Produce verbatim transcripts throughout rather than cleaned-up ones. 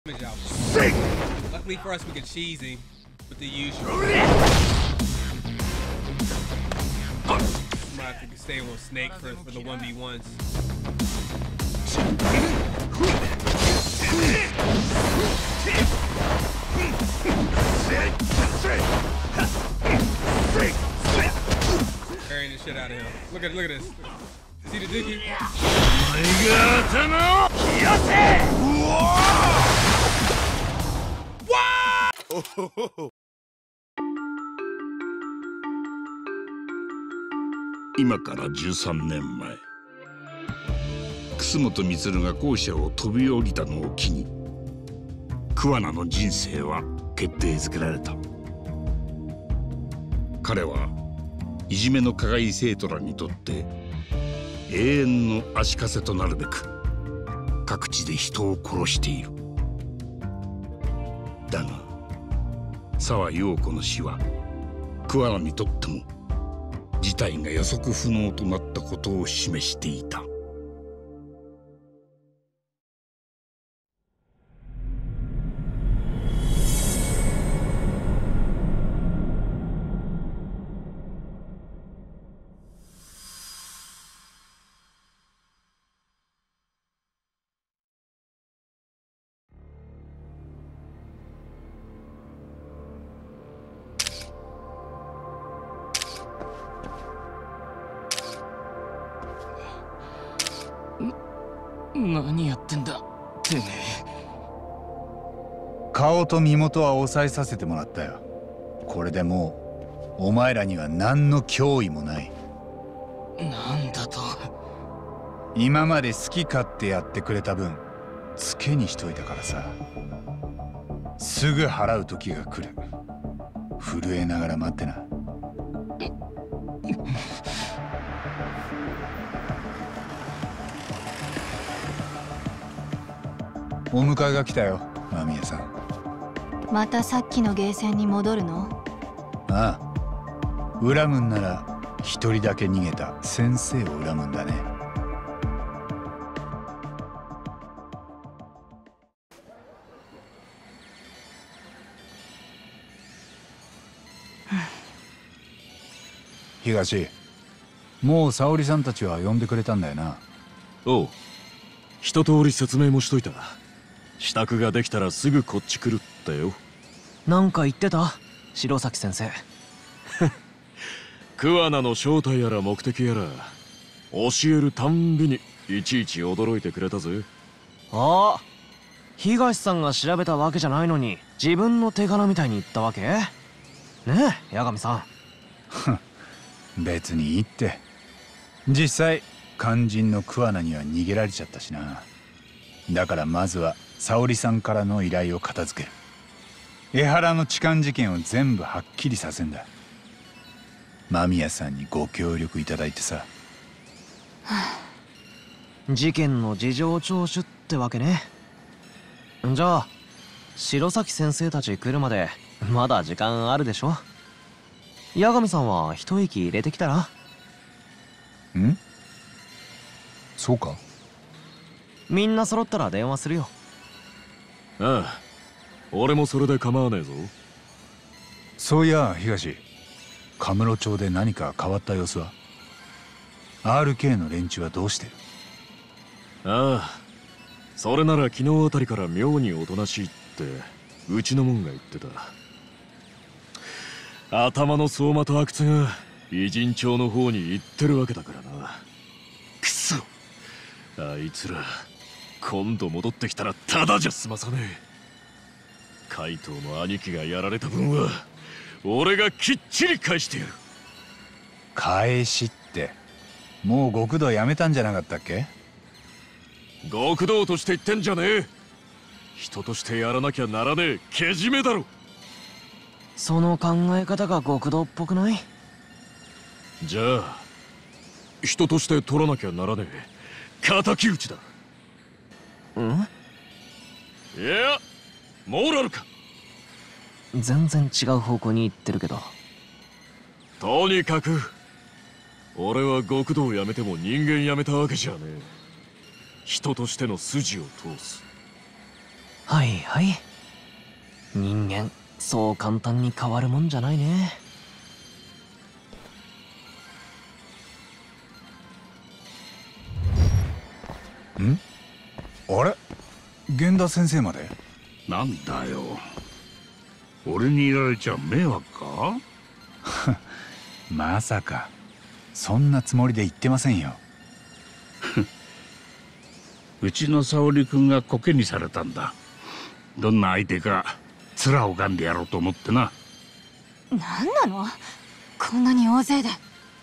damage out. Luckily for us, we can cheese him with the usual. Might have to stay with Snake for, for the one v ones. Carrying the shit out of him. Look at look at this. See the dookie? What? 今からじゅうさんねんまえ、楠本満が校舎を飛び降りたのを機に桑名の人生は決定づけられた。彼はいじめの加害生徒らにとって永遠の足かせとなるべく各地で人を殺している。だが沢陽子の死は桑名にとっても事態が予測不能となったことを示していた。 何やってんだてめえ。 顔と身元は抑えさせてもらったよ。これでもうお前らには何の脅威もない。 なんだと。 今まで好き勝手やってくれた分ツケにしといたからさ。すぐ払う時が来る。震えながら待ってな。お迎えが来たよ、間宮さん。 またさっきのゲーセンに戻るの？ ああ、恨むんなら一人だけ逃げた先生を恨むんだね。東、もう沙織さんたちは呼んでくれたんだよな。 おう、一通り説明もしといた。支度ができたらすぐこっち来るってよ。 なんか言ってた？白崎先生。 桑名の正体やら目的やら教えるたんびにいちいち驚いてくれたぜ。 ああ、東さんが調べたわけじゃないのに自分の手柄みたいに言ったわけ？ねえ八神さん。別にいいって。実際肝心の桑名には逃げられちゃったしな。だからまずは沙織さんからの依頼を片付ける。江原の痴漢事件を全部はっきりさせんだ。間宮さんにご協力いただいてさ。 事件の事情聴取ってわけね。じゃあ白崎先生たち来るまでまだ時間あるでしょ。八神さんは一息入れてきたら？ ん？そうか？ みんな揃ったら電話するよ。 ああ、俺もそれで構わねえぞ。 そういや東、カムロ町で何か変わった様子は？ アールケー の連中はどうしてる？ ああ、それなら昨日あたりから妙におとなしいってうちのもんが言ってた。頭の相馬と阿久津が偉人町の方に行ってるわけだからな。くそ、あいつら今度戻ってきたらただじゃ済まさねえ。海藤の兄貴がやられた分は俺がきっちり返してやる。 返しってもう極道やめたんじゃなかったっけ？ 極道として言ってんじゃねえ。人としてやらなきゃならねえけじめだろ。 その考え方が極道っぽくない？ じゃあ人として取らなきゃならねえ敵討ちだ。 ん？ いや、モラルか。 全然違う方向に行ってるけど。 とにかく俺は極道をやめても人間やめたわけじゃねえ。人としての筋を通す。 はいはい。人間そう簡単に変わるもんじゃないね。 ん？あれ？源田先生まで？ なんだよ、俺にいられちゃ迷惑か？ まさかそんなつもりで言ってませんよ。 うちの沙織君がコケにされたんだ。どんな相手か面を拝んでやろうと思ってな。 何なの、こんなに大勢で。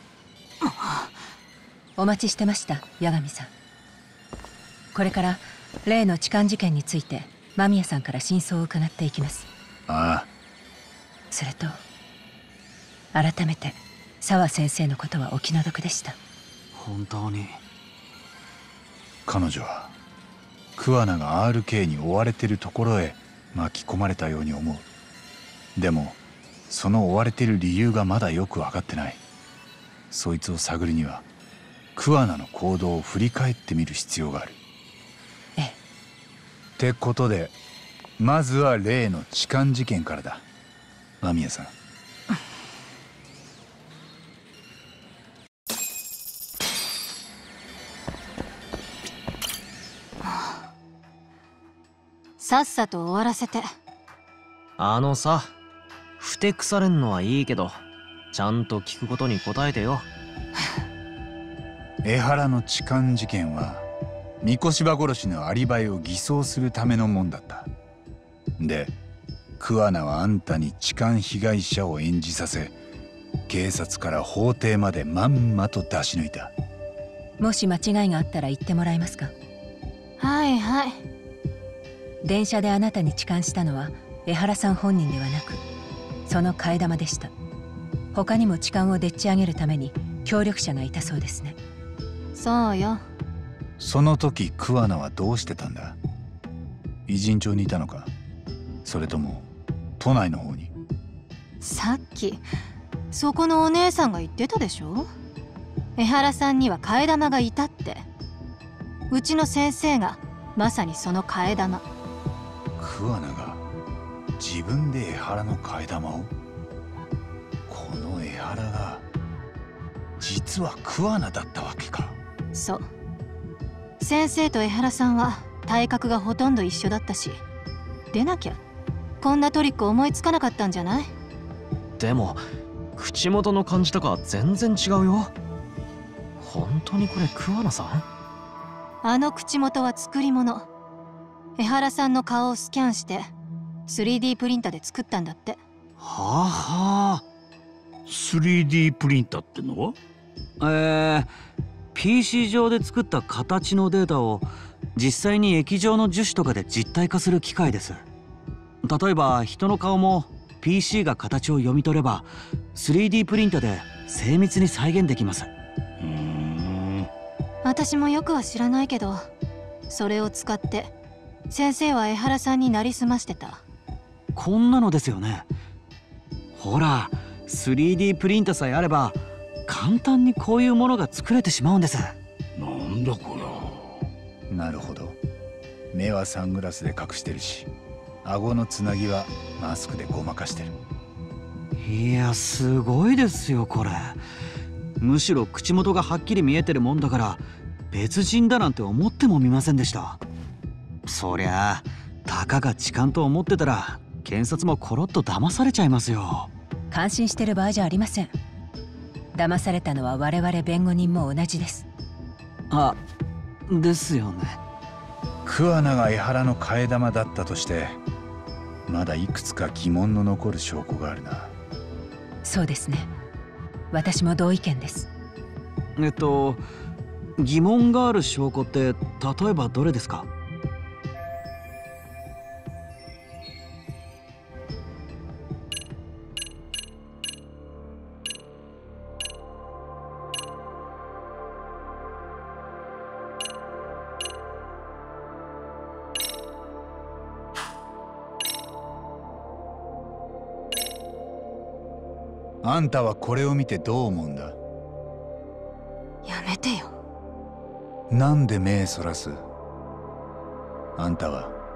お待ちしてました、八神さん。これから例の痴漢事件について間宮さんから真相を伺っていきます。 ああ。 それと改めて沢先生のことはお気の毒でした。 本当に。 彼女は桑名が アールケー に追われてるところへ巻き込まれたように思う。でもその追われてる理由がまだよく分かってない。そいつを探るには桑名の行動を振り返ってみる必要がある。 ええ。 ってことでまずは例の痴漢事件からだ、間宮さん。 さっさと終わらせて。 あのさ、ふてくされんのはいいけどちゃんと聞くことに答えてよ。 江原の痴漢事件は三越柴殺しのアリバイを偽装するためのもんだった。で桑名はあんたに痴漢被害者を演じさせ、警察から法廷までまんまと出し抜いた。 もし間違いがあったら言ってもらえますか？ はいはい。 電車であなたに痴漢したのは江原さん本人ではなくその替え玉でした。他にも痴漢をでっち上げるために協力者がいたそうですね。 そうよ。 その時桑名はどうしてたんだ？偉人町にいたのか、それとも都内の方に？ さっきそこのお姉さんが言ってたでしょ、江原さんには替え玉がいたって。うちの先生がまさにその替え玉。 桑名が自分で江原の替え玉を？この江原が実は桑名だったわけか。 そう。先生と江原さんは体格がほとんど一緒だったし、でなきゃこんなトリック思いつかなかったんじゃない？ でも口元の感じとか全然違うよ。本当にこれ桑名さん？ あの口元は作り物。江原さんの顔をスキャンして スリーディー プリンターで作ったんだって。 はあはあ。 スリーディー プリンターってのは？ えー、ピーシー 上で作った形のデータを実際に液状の樹脂とかで実体化する機械です。例えば人の顔も ピーシー が形を読み取れば スリーディー プリンターで精密に再現できます。 うーん。 私もよくは知らないけど、それを使って先生は江原さんになりすましてた。 こんなのですよね。ほら スリーディー プリンターさえあれば簡単にこういうものが作れてしまうんです。 なんだこりゃ。 なるほど。目はサングラスで隠してるし、顎のつなぎはマスクでごまかしてる。 いやすごいですよこれ。むしろ口元がはっきり見えてるもんだから別人だなんて思ってもみませんでした。そりゃあたかが痴漢と思ってたら検察もコロッと騙されちゃいますよ。 感心してる場合じゃありません。騙されたのは我々弁護人も同じです。 あ、ですよね。 桑名が江原の替え玉だったとしてまだいくつか疑問の残る証拠があるな。 そうですね。私も同意見です。 えっと疑問がある証拠って例えばどれですか？ あんたはこれを見てどう思うんだ？ やめてよ。 なんで目そらす？あんたは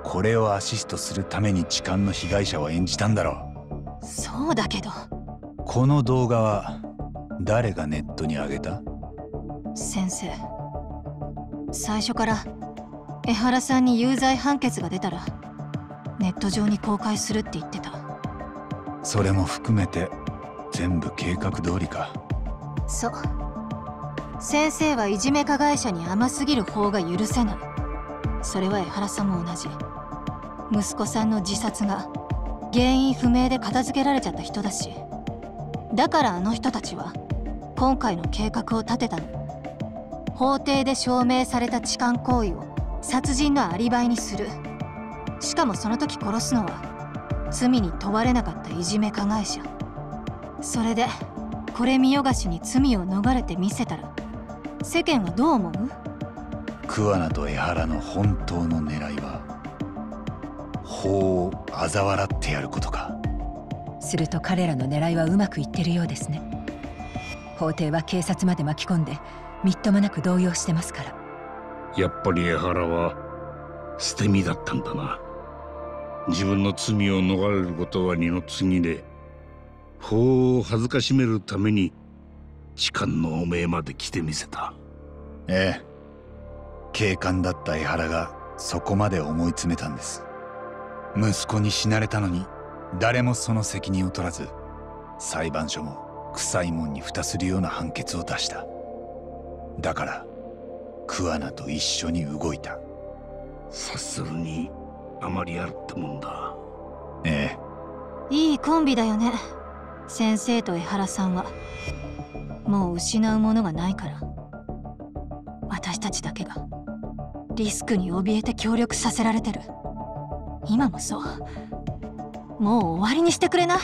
これをアシストするために痴漢の被害者を演じたんだろう。そうだけど、 この動画は誰がネットに上げた？ 先生、最初から江原さんに有罪判決が出たらネット上に公開するって言ってた。 それも含めて全部計画通りか。 そう。先生はいじめ加害者に甘すぎる法が許せない。それは江原さんも同じ。息子さんの自殺が原因不明で片付けられちゃった人だし、だからあの人たちは今回の計画を立てたの。法廷で証明された痴漢行為を殺人のアリバイにする。しかもその時殺すのは罪に問われなかったいじめ加害者。それでこれ見よがしに罪を逃れてみせたら世間はどう思う？ 桑名と江原の本当の狙いは法を嘲笑ってやることか。 すると彼らの狙いはうまくいってるようですね。法廷は警察まで巻き込んでみっともなく動揺してますから。 やっぱり江原は捨て身だったんだな。自分の罪を逃れることは二の次で、法を恥ずかしめるために痴漢の汚名まで来てみせた。 ええ、警官だった江原がそこまで思い詰めたんです。息子に死なれたのに誰もその責任を取らず、裁判所も臭いもんに蓋するような判決を出した。だから桑名と一緒に動いた。 察するにあまりあるってもんだ。 ええ。いいコンビだよね、先生と江原さんは。もう失うものがないから、私たちだけがリスクに怯えて協力させられてる。今もそう。もう終わりにしてくれない？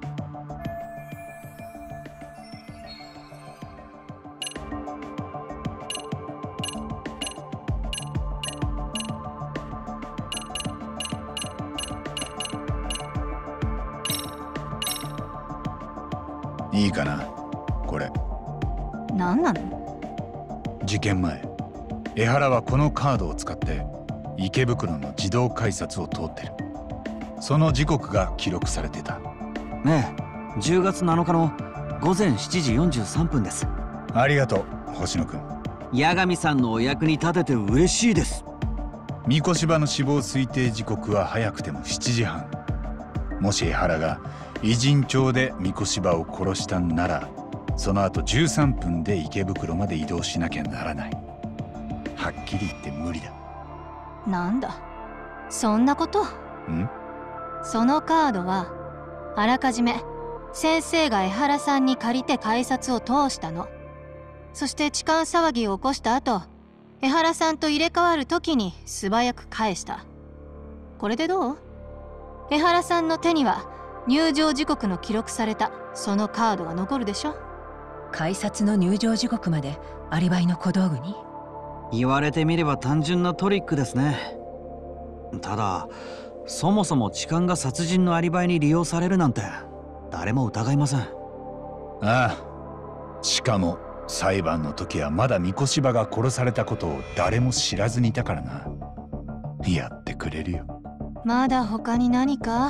いいかな、これ。 何なの？ 事件前、江原はこのカードを使って池袋の自動改札を通ってる。その時刻が記録されてた。 ねえ、じゅうがつなのかのごぜんしちじよんじゅうさんぷんです。 ありがとう、星野くん。 八神さんのお役に立てて嬉しいです。 三越柴の死亡推定時刻は早くてもしちじはん。もし江原が偉人町で三越柴を殺したんなら、その後じゅうさんぷんで池袋まで移動しなきゃならない。はっきり言って無理だ。 なんだ、そんなこと？ ん？ そのカードはあらかじめ先生が江原さんに借りて改札を通したの。そして痴漢騒ぎを起こした後、江原さんと入れ替わる時に素早く返した。これでどう？江原さんの手には入場時刻の記録されたそのカードが残るでしょ。 改札の入場時刻までアリバイの小道具に？ 言われてみれば単純なトリックですね。ただそもそも痴漢が殺人のアリバイに利用されるなんて誰も疑いません。 ああ、しかも裁判の時はまだ三越柴が殺されたことを誰も知らずにいたからな。やってくれるよ。 まだ他に何か？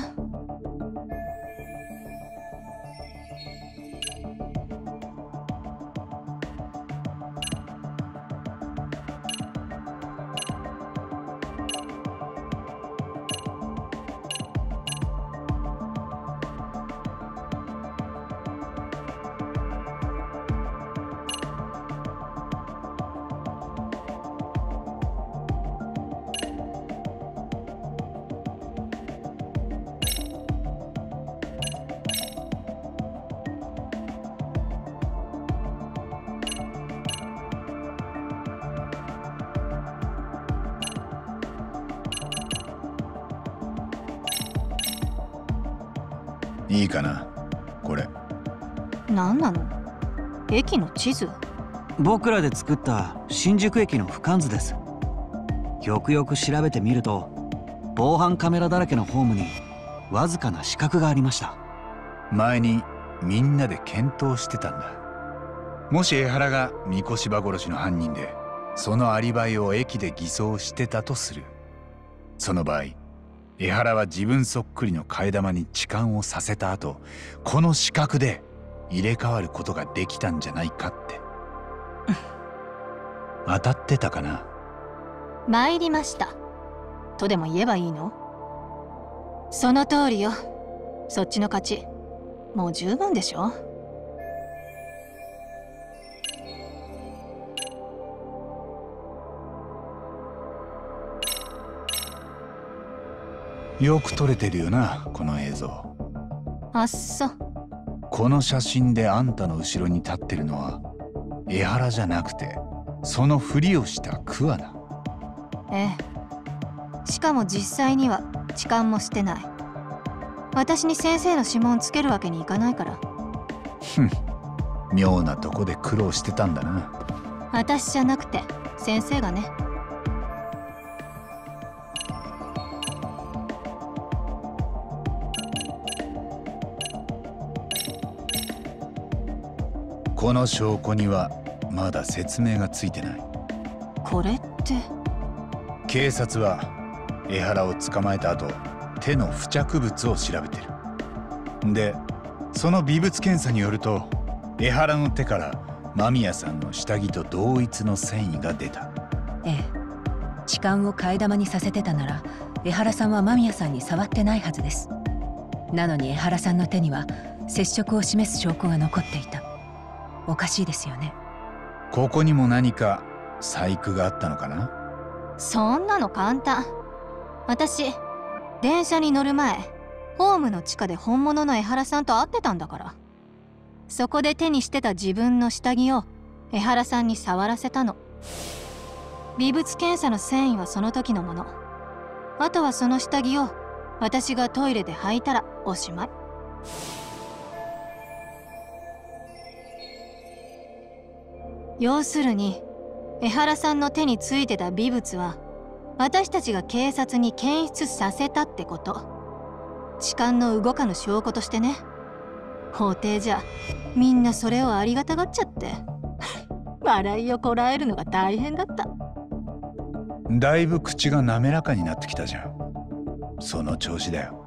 いいかな、これ。 何なの？駅の地図？ 僕らで作った新宿駅の俯瞰図です。よくよく調べてみると防犯カメラだらけのホームにわずかな死角がありました。 前にみんなで検討してたんだ。もし江原が三越柴殺しの犯人でそのアリバイを駅で偽装してたとする。その場合江原は自分そっくりの替え玉に痴漢をさせた後、この視覚で入れ替わることができたんじゃないかって当たってたかな。 参りましたとでも言えばいいの？その通りよ。そっちの勝ち。もう十分でしょ。 よく撮れてるよな、この映像。 あっそ。 この写真であんたの後ろに立ってるのは江原じゃなくて、そのふりをした桑名。 ええ。しかも実際には痴漢もしてない。私に先生の指紋つけるわけにいかないから。 ふん、妙なとこで苦労してたんだな。 私じゃなくて先生がね。 この証拠にはまだ説明がついてない。 これって。 警察は江原を捕まえた後、手の付着物を調べてる。で、その微物検査によると、江原の手から間宮さんの下着と同一の繊維が出た。 ええ。痴漢を替え玉にさせてたなら、江原さんは間宮さんに触ってないはずです。なのに江原さんの手には接触を示す証拠が残っていた。おかしいですよね。 ここにも何か細工があったのかな。 そんなの簡単。私電車に乗る前、ホームの地下で本物の江原さんと会ってたんだから。そこで手にしてた自分の下着を江原さんに触らせたの。微物検査の繊維はその時のもの。あとはその下着を私がトイレで履いたらおしまい。要するに江原さんの手についてた微物は私たちが警察に検出させたってこと。痴漢の動かぬ証拠としてね。法廷じゃみんなそれをありがたがっちゃって笑いをこらえるのが大変だった。 だいぶ口が滑らかになってきたじゃん。その調子だよ。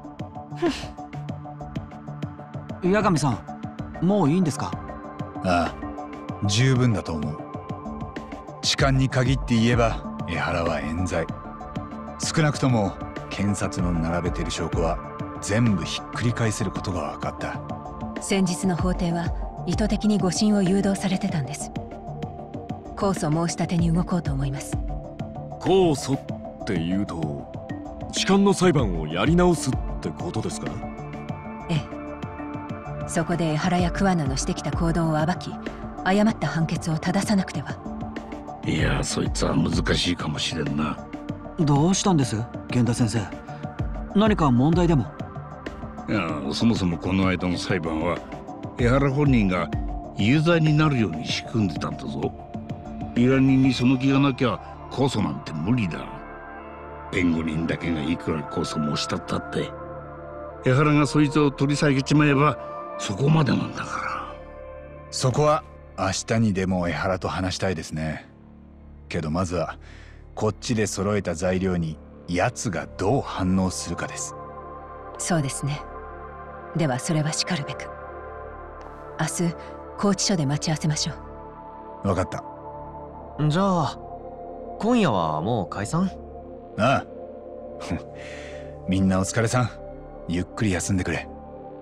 八神さん、もういいんですか？ ああ、十分だと思う。痴漢に限って言えば江原は冤罪。少なくとも検察の並べてる証拠は全部ひっくり返せることが分かった。 先日の法廷は意図的に誤審を誘導されてたんです。控訴申し立てに動こうと思います。 控訴って言うと痴漢の裁判をやり直すってことですか？ ええ。そこで江原や桑名のしてきた行動を暴き、誤った判決を正さなくては。 いや、そいつは難しいかもしれんな。 どうしたんです、源田先生？何か問題でも？ いや、そもそもこの間の裁判は江原本人が有罪になるように仕組んでたんだぞ。依頼人にその気がなきゃ控訴なんて無理だ。弁護人だけがいくら控訴申したったって江原がそいつを取り下げちまえばそこまでなんだから。 そこは明日にでも江原と話したいですね。けどまずはこっちで揃えた材料に奴がどう反応するかです。 そうですね。ではそれはしかるべく明日拘置所で待ち合わせましょう。分かった。 じゃあ今夜はもう解散？ ああみんなお疲れさん。ゆっくり休んでくれ。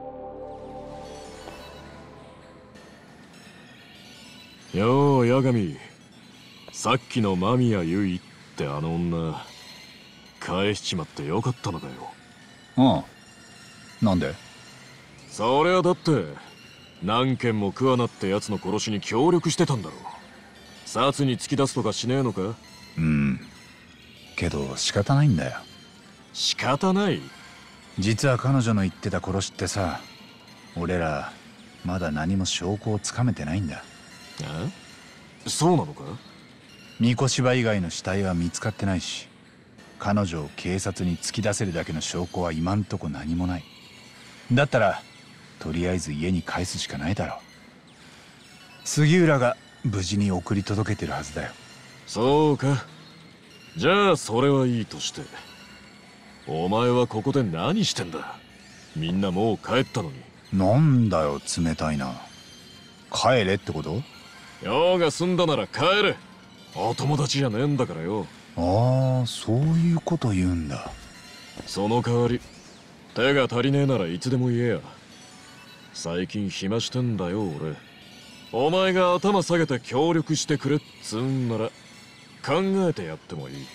よう八神、さっきの間宮結衣ってあの女返しちまってよかったのかよ。 ああ、なんで？ そりゃだって何件も桑名ってやつの殺しに協力してたんだろ。殺に突き出すとかしねえのか？ うん、けど仕方ないんだよ。 仕方ない？ 実は彼女の言ってた殺しってさ、俺らまだ何も証拠をつかめてないんだ。 え？そうなのか？ 三越芝以外の死体は見つかってないし、彼女を警察に突き出せるだけの証拠は今んとこ何もない。だったらとりあえず家に帰すしかないだろう。杉浦が無事に送り届けてるはずだよ。 そうか。じゃあそれはいいとして、 お前はここで何してんだ。みんなもう帰ったのに。 なんだよ冷たいな。帰れってこと？ 用が済んだなら帰れ。お友達じゃねえんだからよ。 ああ、そういうこと言うんだ。 その代わり手が足りねえならいつでも言えや。最近暇してんだよ俺。お前が頭下げて協力してくれっつうんなら考えてやってもいい。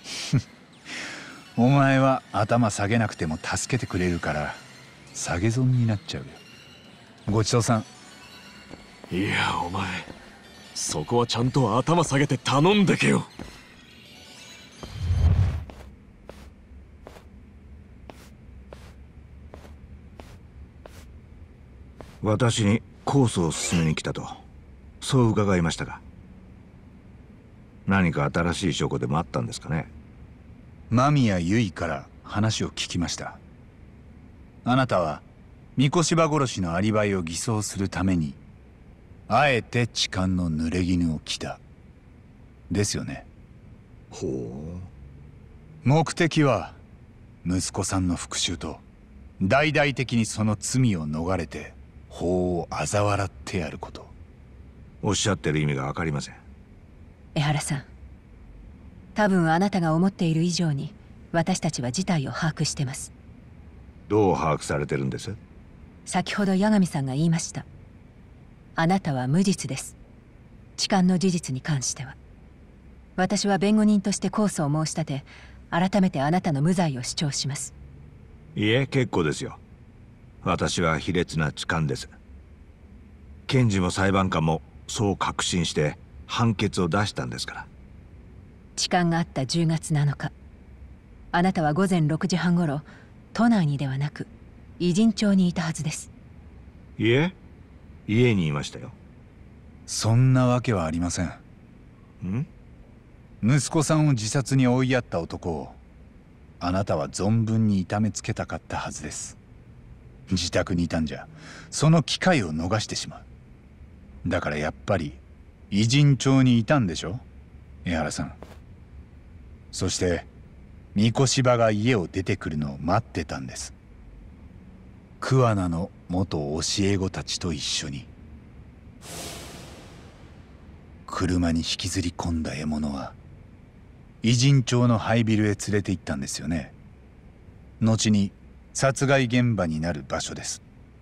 お前は頭下げなくても助けてくれるから下げ損になっちゃうよ。ごちそうさん。 いやお前そこはちゃんと頭下げて頼んでけよ。 私にコースを進めに来たと、そう伺いましたが、何か新しい証拠でもあったんですかね。 間宮由衣から話を聞きました。あなたは三越柴殺しのアリバイを偽装するためにあえて痴漢の濡れ衣を着たですよね。 ほう。 目的は息子さんの復讐と大々的にその罪を逃れて法を嘲笑ってやること。 おっしゃってる意味が分かりません。 江原さん、多分あなたが思っている以上に私たちは事態を把握してます。 どう把握されてるんです？ 先ほど八神さんが言いました。あなたは無実です。痴漢の事実に関しては。私は弁護人として控訴を申し立て、改めてあなたの無罪を主張します。 いえ、結構ですよ。私は卑劣な痴漢です。検事も裁判官もそう確信して判決を出したんですから。 痴漢があったじゅうがつなのか、あなたは午前ろくじはんごろ都内にではなく偉人町にいたはずです。 いえ、家にいましたよ。 そんなわけはありません。 ん？ 息子さんを自殺に追いやった男をあなたは存分に痛めつけたかったはずです。自宅にいたんじゃその機会を逃してしまう。だからやっぱり偉人町にいたんでしょ、江原さん。そして三越柴が家を出てくるのを待ってたんです。桑名の元教え子たちと一緒に。車に引きずり込んだ獲物は偉人町の廃ビルへ連れて行ったんですよね。後に殺害現場になる場所です。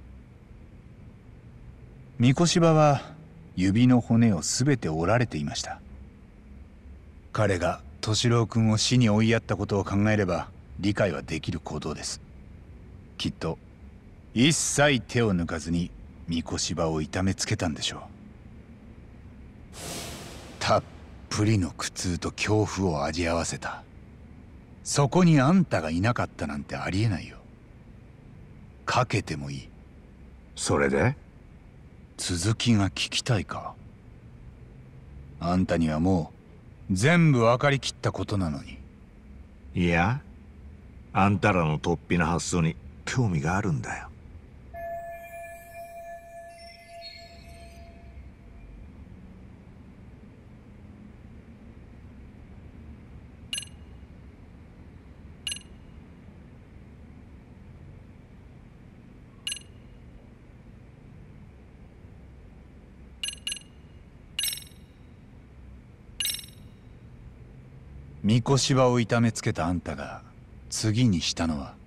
三越柴は指の骨をすべて折られていました。彼が敏郎君を死に追いやったことを考えれば理解はできる行動です。きっと一切手を抜かずに三越柴を痛めつけたんでしょう。たっぷりの苦痛と恐怖を味合わせた。そこにあんたがいなかったなんてありえないよ。かけてもいい。 それで？ 続きが聞きたいか？あんたにはもう全部分かりきったことなのに。 いや、あんたらの突飛な発想に興味があるんだよ。 三越柴を痛めつけたあんたが次にしたのは？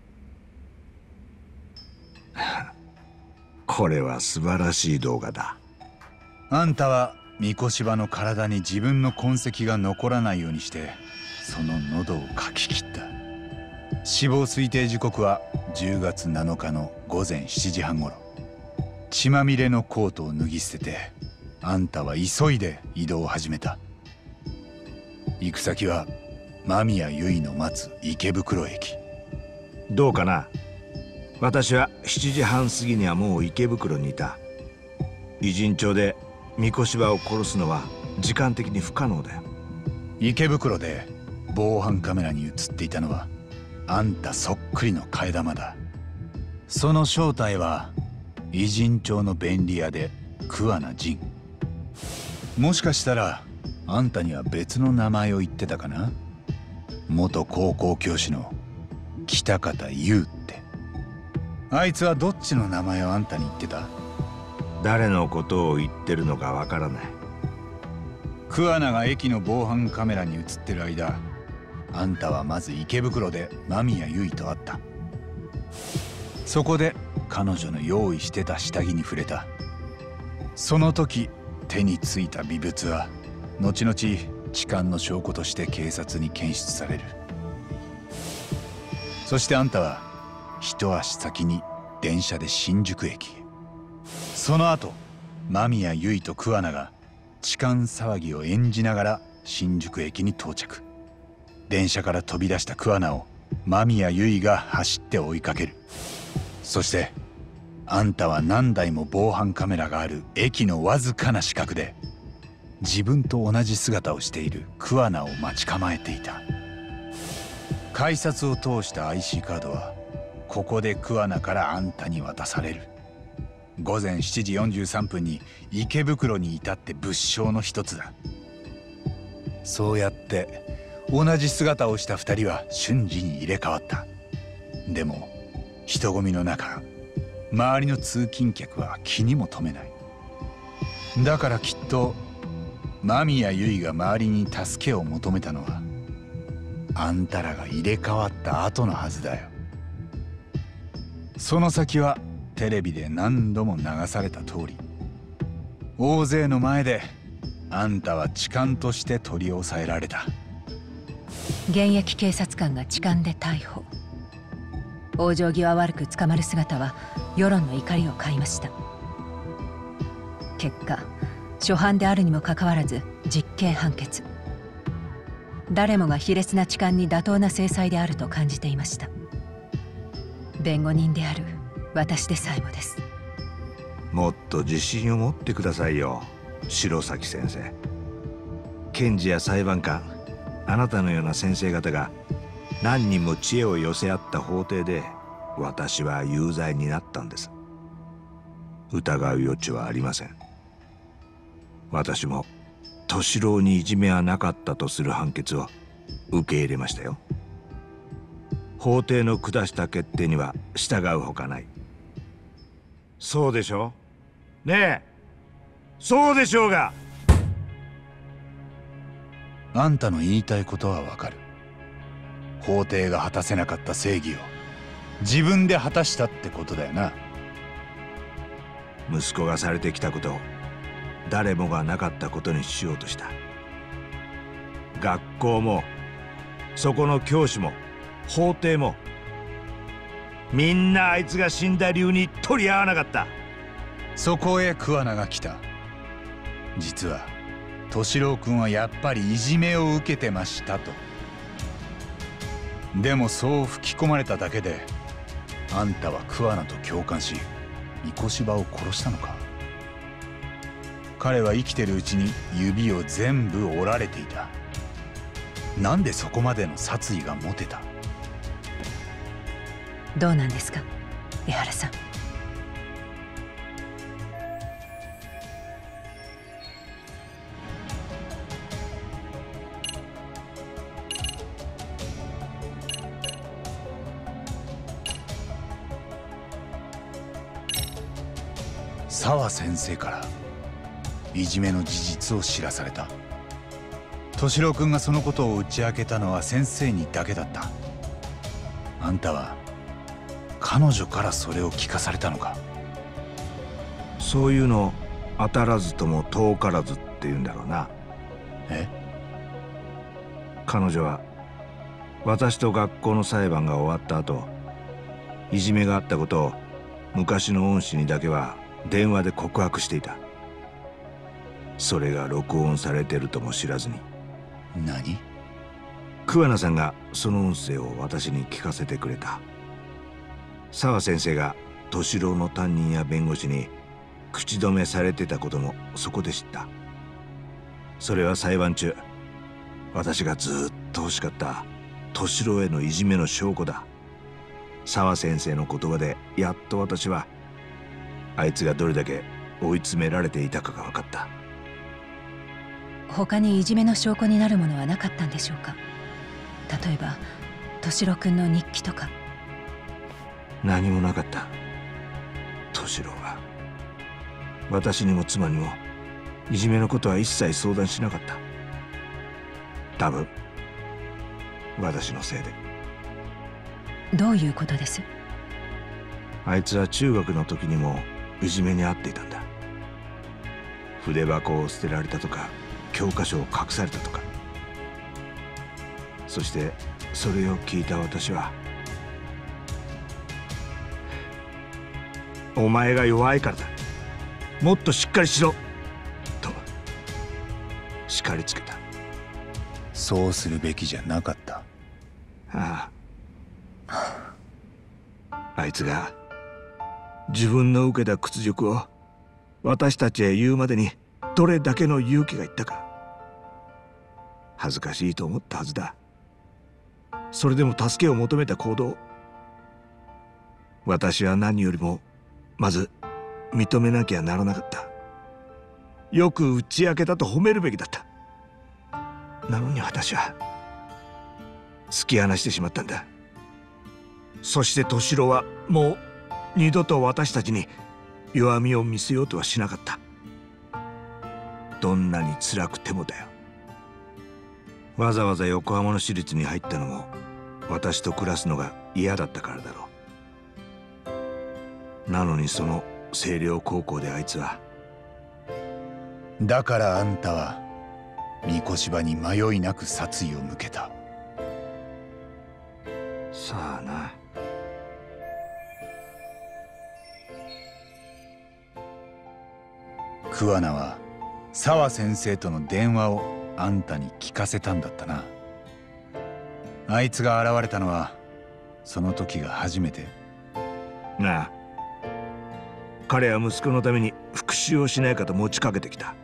これは素晴らしい動画だ。 あんたは三越柴の体に自分の痕跡が残らないようにしてその喉をかき切った。死亡推定時刻はじゅうがつなのかの午前しちじはんごろ。血まみれのコートを脱ぎ捨ててあんたは急いで移動を始めた。行く先は間宮由衣の待つ池袋駅。 どうかな。私はしちじはん過ぎにはもう池袋にいた。偉人町で三越柴を殺すのは時間的に不可能だよ。 池袋で防犯カメラに映っていたのはあんたそっくりの替え玉だ。その正体は偉人町の便利屋で桑名仁。もしかしたらあんたには別の名前を言ってたかな。元高校教師の北方優って。あいつはどっちの名前をあんたに言ってた？ 誰のことを言ってるのかわからない。 桑名が駅の防犯カメラに映ってる間、あんたはまず池袋で間宮優衣と会った。そこで彼女の用意してた下着に触れた。その時手についた微物は後々痴漢の証拠として警察に検出される。そしてあんたは一足先に電車で新宿駅へ。その後間宮優衣と桑名が痴漢騒ぎを演じながら新宿駅に到着。電車から飛び出した桑名を間宮優衣が走って追いかける。そしてあんたは何台も防犯カメラがある駅のわずかな死角で自分と同じ姿をしている桑名を待ち構えていた。改札を通した アイシー カードはここで桑名からあんたに渡される。ごぜんしちじよんじゅうさんぷんに池袋に至って物証の一つだ。そうやって同じ姿をした二人は瞬時に入れ替わった。でも人混みの中、周りの通勤客は気にも留めない。だからきっと間宮優衣が周りに助けを求めたのはあんたらが入れ替わった後のはずだよ。その先はテレビで何度も流された通り、大勢の前であんたは痴漢として取り押さえられた。 現役警察官が痴漢で逮捕。往生際悪く捕まる姿は世論の怒りを買いました。結果初犯であるにもかかわらず実刑判決。誰もが卑劣な痴漢に妥当な制裁であると感じていました。弁護人である私でさえもです。 もっと自信を持ってくださいよ、白崎先生。検事や裁判官、あなたのような先生方が何人も知恵を寄せ合った法廷で私は有罪になったんです。疑う余地はありません。私も敏郎にいじめはなかったとする判決を受け入れましたよ。法廷の下した決定には従うほかない。そうでしょうねえ、そうでしょうが。 あんたの言いたいことはわかる。法廷が果たせなかった正義を自分で果たしたってことだよな。 息子がされてきたことを誰もがなかったことにしようとした。学校もそこの教師も法廷もみんなあいつが死んだ理由に取り合わなかった。 そこへ桑名が来た。実は敏郎君はやっぱりいじめを受けてましたと。でもそう吹き込まれただけであんたは桑名と共感し三越場を殺したのか。彼は生きてるうちに指を全部折られていた。なんでそこまでの殺意が持てた？ どうなんですか、江原さん。 澤先生からいじめの事実を知らされた。敏郎君がそのことを打ち明けたのは先生にだけだった。あんたは彼女からそれを聞かされたのか。 そういうの当たらずとも遠からずって言うんだろうな。 え？ 彼女は私と学校の裁判が終わった後、いじめがあったことを昔の恩師にだけは電話で告白していた。それが録音されてるとも知らずに。 何？ 桑名さんがその音声を私に聞かせてくれた。澤先生が敏郎の担任や弁護士に口止めされてたこともそこで知った。それは裁判中私がずっと欲しかった敏郎へのいじめの証拠だ。澤先生の言葉でやっと私はあいつがどれだけ追い詰められていたかが分かった。 他にいじめの証拠になるものはなかったんでしょうか。例えば敏郎君の日記とか。 何もなかった。敏郎は私にも妻にもいじめのことは一切相談しなかった。多分私のせいで。 どういうことです？ あいつは中学の時にもいじめに遭っていたんだ。筆箱を捨てられたとか、教科書を隠されたとか。そしてそれを聞いた私は、お前が弱いからだ、もっとしっかりしろと叱りつけた。 そうするべきじゃなかった。 ああ、あいつが自分の受けた屈辱を私たちへ言うまでにどれだけの勇気がいったか。恥ずかしいと思ったはずだ。それでも助けを求めた行動、私は何よりもまず認めなきゃならなかった。よく打ち明けたと褒めるべきだった。なのに私は突き放してしまったんだ。そして敏郎はもう二度と私たちに弱みを見せようとはしなかった。どんなに辛くてもだよ。わざわざ横浜の私立に入ったのも私と暮らすのが嫌だったからだろう。なのにその星稜高校であいつは。 だからあんたは三越場に迷いなく殺意を向けた。 さあな。 桑名は沢先生との電話をあんたに聞かせたんだったな。あいつが現れたのはその時が初めて。 なあ、彼は息子のために復讐をしないかと持ちかけてきた。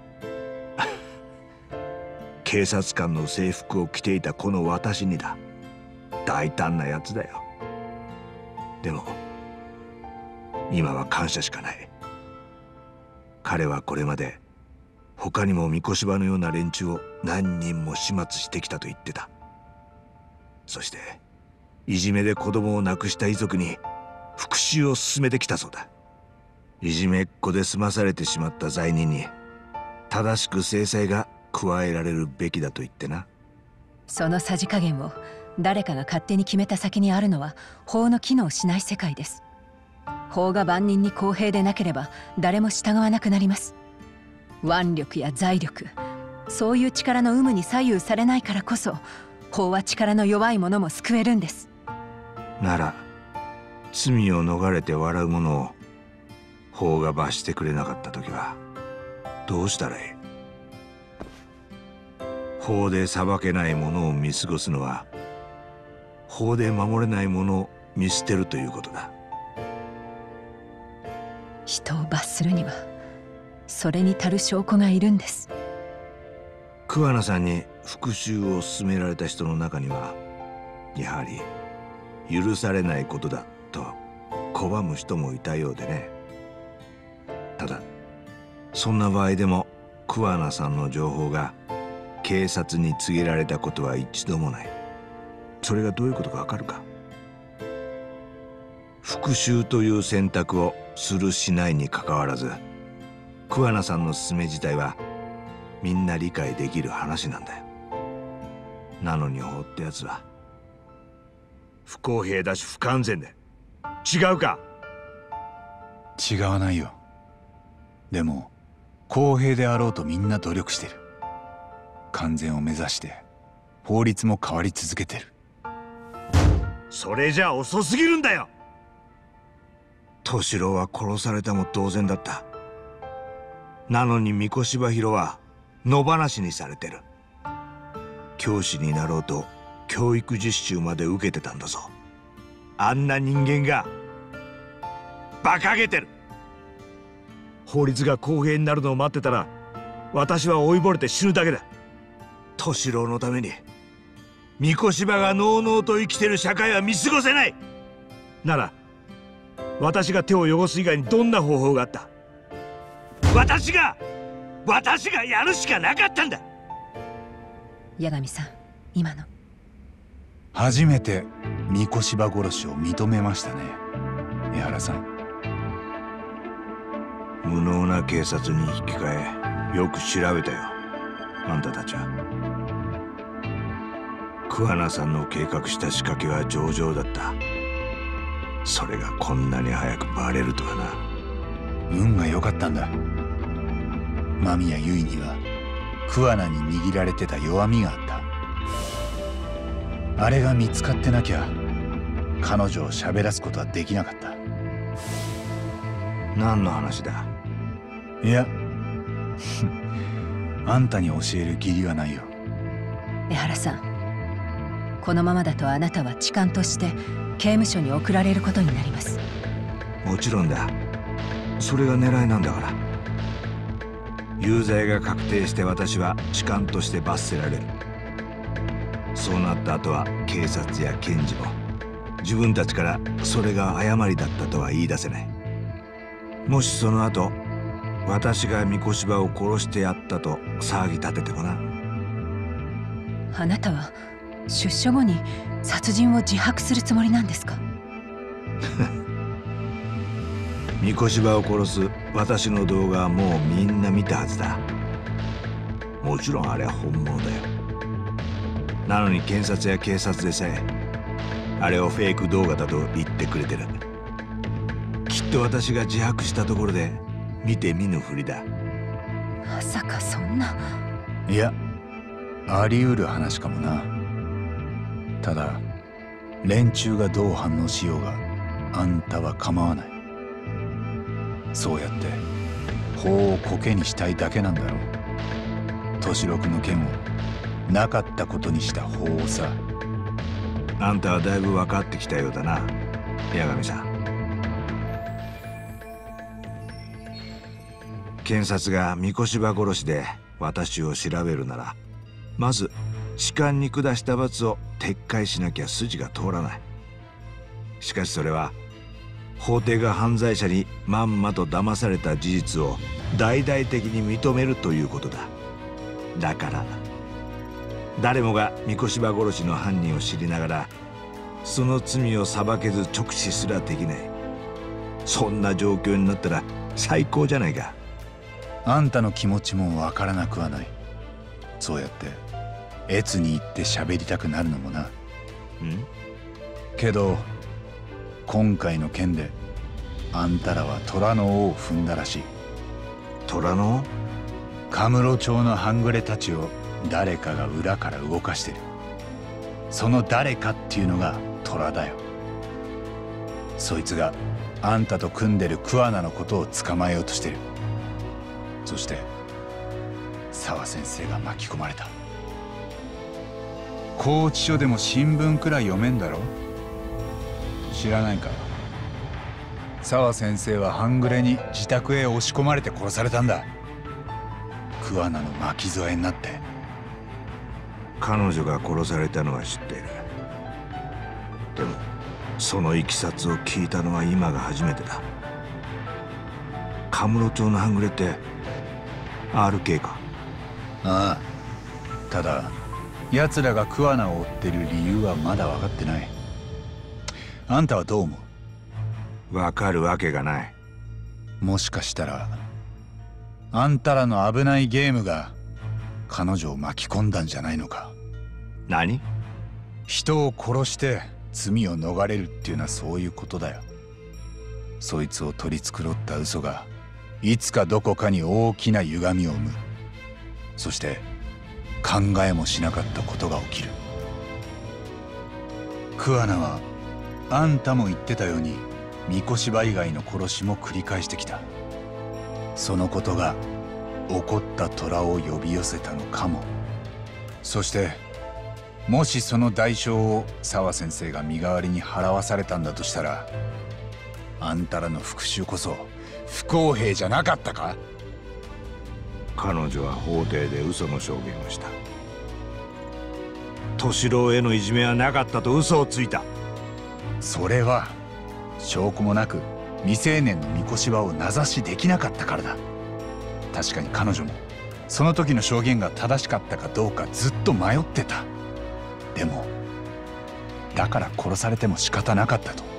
警察官の制服を着ていたこの私にだ。大胆なやつだよ。でも今は感謝しかない。彼はこれまで他にも三越場のような連中を何人も始末してきたと言ってた。そしていじめで子供を亡くした遺族に復讐を進めてきたそうだ。いじめっ子で済まされてしまった罪人に正しく制裁が加えられるべきだと言ってな。 そのさじ加減を誰かが勝手に決めた先にあるのは法の機能しない世界です。法が万人に公平でなければ誰も従わなくなります。腕力や財力、そういう力の有無に左右されないからこそ法は力の弱い者も救えるんです。 なら罪を逃れて笑う者を法が罰してくれなかった時はどうしたらいい？法で裁けない者を見過ごすのは法で守れない者を見捨てるということだ。 人を罰するにはそれに足る証拠がいるんです。 桑名さんに復讐を勧められた人の中にはやはり許されないことだと拒む人もいたようでね。ただそんな場合でも桑名さんの情報が警察に告げられたことは一度もない。それがどういうことかわかるか？復讐という選択をするしないにかかわらず、桑名さんの勧め自体はみんな理解できる話なんだよ。なのに法ってやつは不公平だし不完全で、違うか？ 違わないよ。でも公平であろうとみんな努力してる。完全を目指して法律も変わり続けてる。 それじゃ遅すぎるんだよ。敏郎は殺されたも同然だった。なのに三越場広は野放しにされてる。教師になろうと教育実習まで受けてたんだぞ。あんな人間が馬鹿げてる。法律が公平になるのを待ってたら私は老いぼれて死ぬだけだ。敏郎のために三越場がのうのうと生きてる社会は見過ごせない。なら私が手を汚す以外にどんな方法があった？私が私がやるしかなかったんだ。 八神さん、今の初めて三越柴殺しを認めましたね、江原さん。 無能な警察に引き換えよく調べたよ、あんたたちは。桑名さんの計画した仕掛けは上々だった。それがこんなに早くバレるとはな。 運が良かったんだ。間宮結衣には桑名に握られてた弱みがあった。あれが見つかってなきゃ彼女を喋らすことはできなかった。 何の話だ？ いやあんたに教える義理はないよ。 江原さん、このままだとあなたは痴漢として刑務所に送られることになります。 もちろんだ。それが狙いなんだから。有罪が確定して私は痴漢として罰せられる。そうなった後は警察や検事も自分たちからそれが誤りだったとは言い出せない。もしその後私が三越柴を殺してやったと騒ぎ立ててもな。 あなたは出所後に殺人を自白するつもりなんですか？ 三越柴を殺す私の動画はもうみんな見たはずだ。もちろんあれは本物だよ。なのに検察や警察でさえあれをフェイク動画だと言ってくれてる。きっと私が自白したところで見て見ぬふりだ。 まさかそんな。 いや、あり得る話かもな。ただ連中がどう反応しようがあんたは構わない。そうやって法を苔にしたいだけなんだろう。年六の件をなかったことにした法をさ。 あんたはだいぶ分かってきたようだな、八神さん。検察が三越柴殺しで私を調べるなら、まず痴漢に下した罰を撤回しなきゃ筋が通らない。しかしそれは法廷が犯罪者にまんまと騙された事実を大々的に認めるということだ。だから誰もが三越柴殺しの犯人を知りながらその罪を裁けず直視すらできない。そんな状況になったら最高じゃないか。 あんたの気持ちもわからなくはない。そうやって越に行って喋りたくなるのもな。 うんけど今回の件であんたらは虎の尾を踏んだらしい。 虎の尾？ カムロ町の半グレたちを誰かが裏から動かしてる。その誰かっていうのが虎だよ。そいつがあんたと組んでる桑名のことを捕まえようとしてる。そして沢先生が巻き込まれた。拘置所でも新聞くらい読めんだろ。知らないか。沢先生は半グレに自宅へ押し込まれて殺されたんだ。桑名の巻き添えになって。 彼女が殺されたのは知っている。でもそのいきさつを聞いたのは今が初めてだ。カムロ町の半グレって アールケー か？ ああ。ただ奴らが桑名を追ってる理由はまだ分かってない。あんたはどう思う？分かるわけがない。 もしかしたらあんたらの危ないゲームが彼女を巻き込んだんじゃないのか。 何？ 人を殺して罪を逃れるっていうのはそういうことだよ。そいつを取り繕った嘘がいつかどこかに大きな歪みを生む。そして考えもしなかったことが起きる。桑名はあんたも言ってたように三越柴以外の殺しも繰り返してきた。そのことが怒った虎を呼び寄せたのかも。そしてもしその代償を沢先生が身代わりに払わされたんだとしたら、あんたらの復讐こそ不公平じゃなかったか？ 彼女は法廷で嘘の証言をした。敏郎へのいじめはなかったと嘘をついた。 それは証拠もなく未成年の三越柴を名指しできなかったからだ。確かに彼女もその時の証言が正しかったかどうかずっと迷ってた。でもだから殺されても仕方なかったと。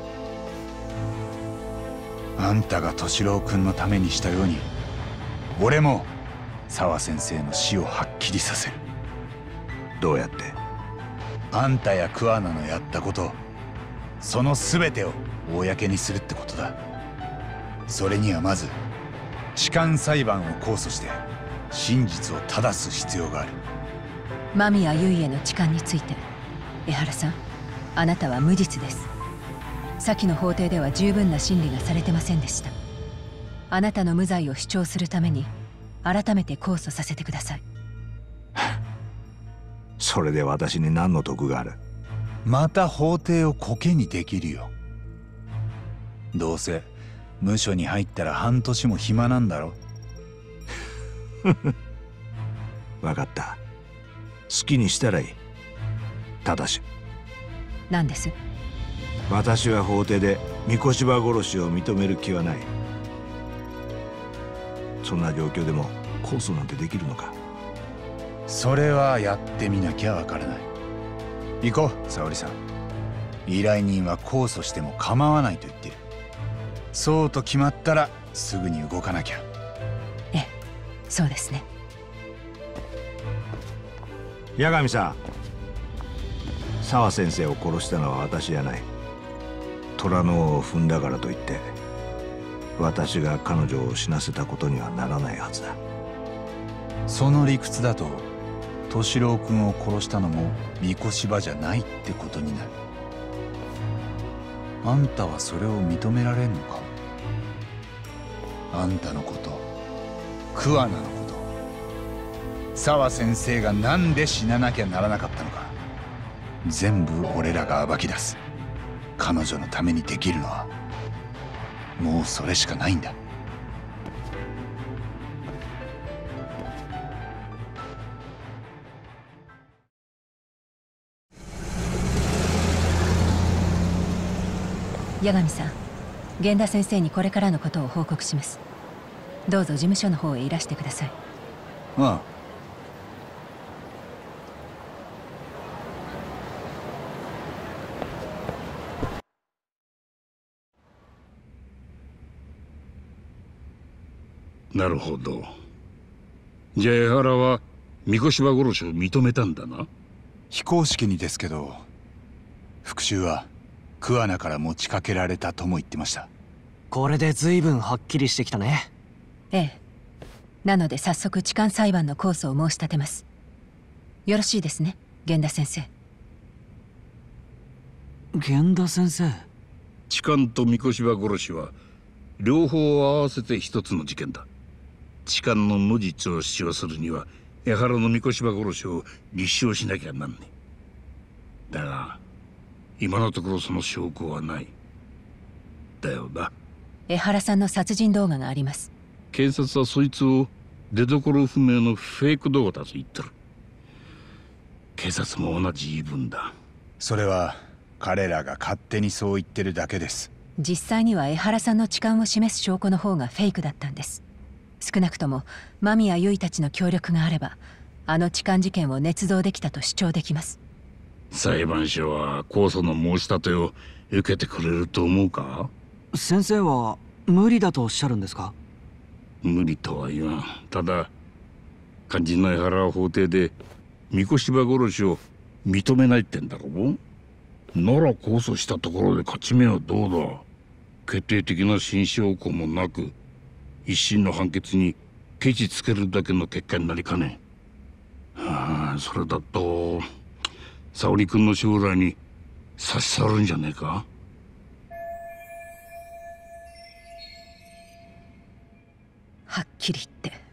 あんたが敏郎君のためにしたように、俺も沢先生の死をはっきりさせる。 どうやって？ あんたや桑名のやったこと、その全てを公にするってことだ。それにはまず痴漢裁判を控訴して真実を正す必要がある。 間宮優衣への痴漢について、江原さん、あなたは無実です。先の法廷では十分な審理がされてませんでした。あなたの無罪を主張するために改めて控訴させてください。 それで私に何の得がある？ また法廷をコケにできるよ。どうせ無所に入ったら半年も暇なんだろ。 分かった。好きにしたらいい。ただし何です？ 私は法廷で三越場殺しを認める気はない。そんな状況でも控訴なんてできるのか？ それはやってみなきゃわからない。行こう、沙織さん。依頼人は控訴しても構わないと言ってる。そうと決まったらすぐに動かなきゃ。 ええ、そうですね。 八神さん、沢先生を殺したのは私じゃない。虎の尾を踏んだからといって私が彼女を死なせたことにはならないはずだ。 その理屈だと敏郎君を殺したのも三越場じゃないってことになる。あんたはそれを認められんのか？あんたのこと、桑名のこと、沢先生がなんで死ななきゃならなかったのか、全部俺らが暴き出す。彼女のためにできるのはもうそれしかないんだ。 八神さん、源田先生にこれからのことを報告します。どうぞ事務所の方へいらしてください。 ああ。 なるほど。じゃあ江原は三越場殺しを認めたんだな。 非公式にですけど、復讐は桑名から持ちかけられたとも言ってました。 これで随分はっきりしてきたね。 ええ。なので早速痴漢裁判の控訴を申し立てます。よろしいですね、源田先生。 源田先生。 痴漢と三越場殺しは両方合わせて一つの事件だ。痴漢の無実を主張するには江原の三越場殺しを立証しなきゃなんねえ。だが今のところその証拠はない。だよな。 江原さんの殺人動画があります。 警察はそいつを出所不明のフェイク動画だと言ってる。警察も同じ言い分だ。 それは彼らが勝手にそう言ってるだけです。 実際には江原さんの痴漢を示す証拠の方がフェイクだったんです。少なくとも間宮優衣たちの協力があればあの痴漢事件を捏造できたと主張できます。 裁判所は控訴の申し立てを受けてくれると思うか？ 先生は無理だとおっしゃるんですか？ 無理とは言わん。ただ肝心の江原は法廷で三越場殺しを認めないってんだろう。なら控訴したところで勝ち目はどうだ。決定的な新証拠もなく一審の判決にケチつけるだけの結果になりかねん。はあ、それだと沙織君の将来に差し障るんじゃねえか。 はっきり言って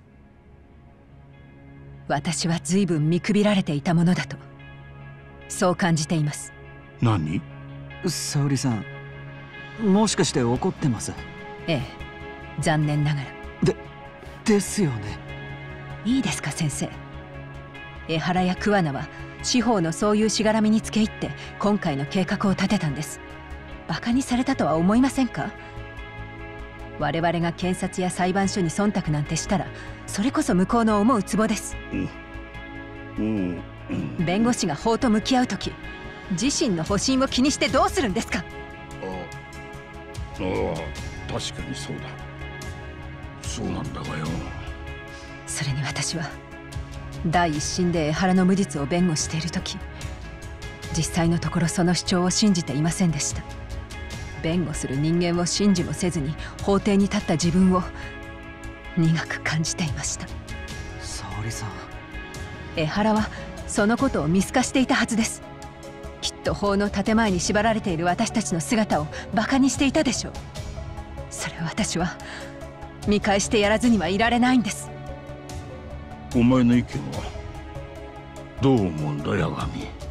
私は随分見くびられていたものだとそう感じています。 何？ 沙織さん、もしかして怒ってます？ ええ、残念ながら。 で、ですよね。 いいですか先生。江原や桑名は司法のそういうしがらみにつけ入って今回の計画を立てたんです。バカにされたとは思いませんか？我々が検察や裁判所に忖度なんてしたらそれこそ向こうの思うツボです。 うんうん、 弁護士が法と向き合う時自身の保身を気にしてどうするんですか。 ああ、確かにそうだ。そうなんだがよ。 それに私は第一審で江原の無実を弁護している時、実際のところその主張を信じていませんでした。弁護する人間を信じもせずに法廷に立った自分を苦く感じていました。 沙織さん、 江原はそのことを見透かしていたはずです。きっと法の建前に縛られている私たちの姿をバカにしていたでしょう。それを私は見返してやらずにはいられないんです。 お前の意見はどう思うんだ、八神。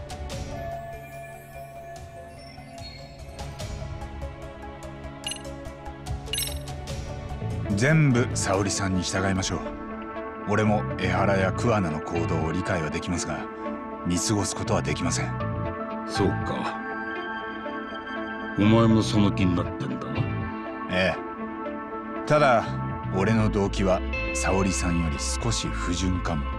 全部沙織さんに従いましょう。俺も江原や桑名の行動を理解はできますが、見過ごすことはできません。 そうか、お前もその気になってんだな。 ええ。ただ俺の動機は沙織さんより少し不純かも。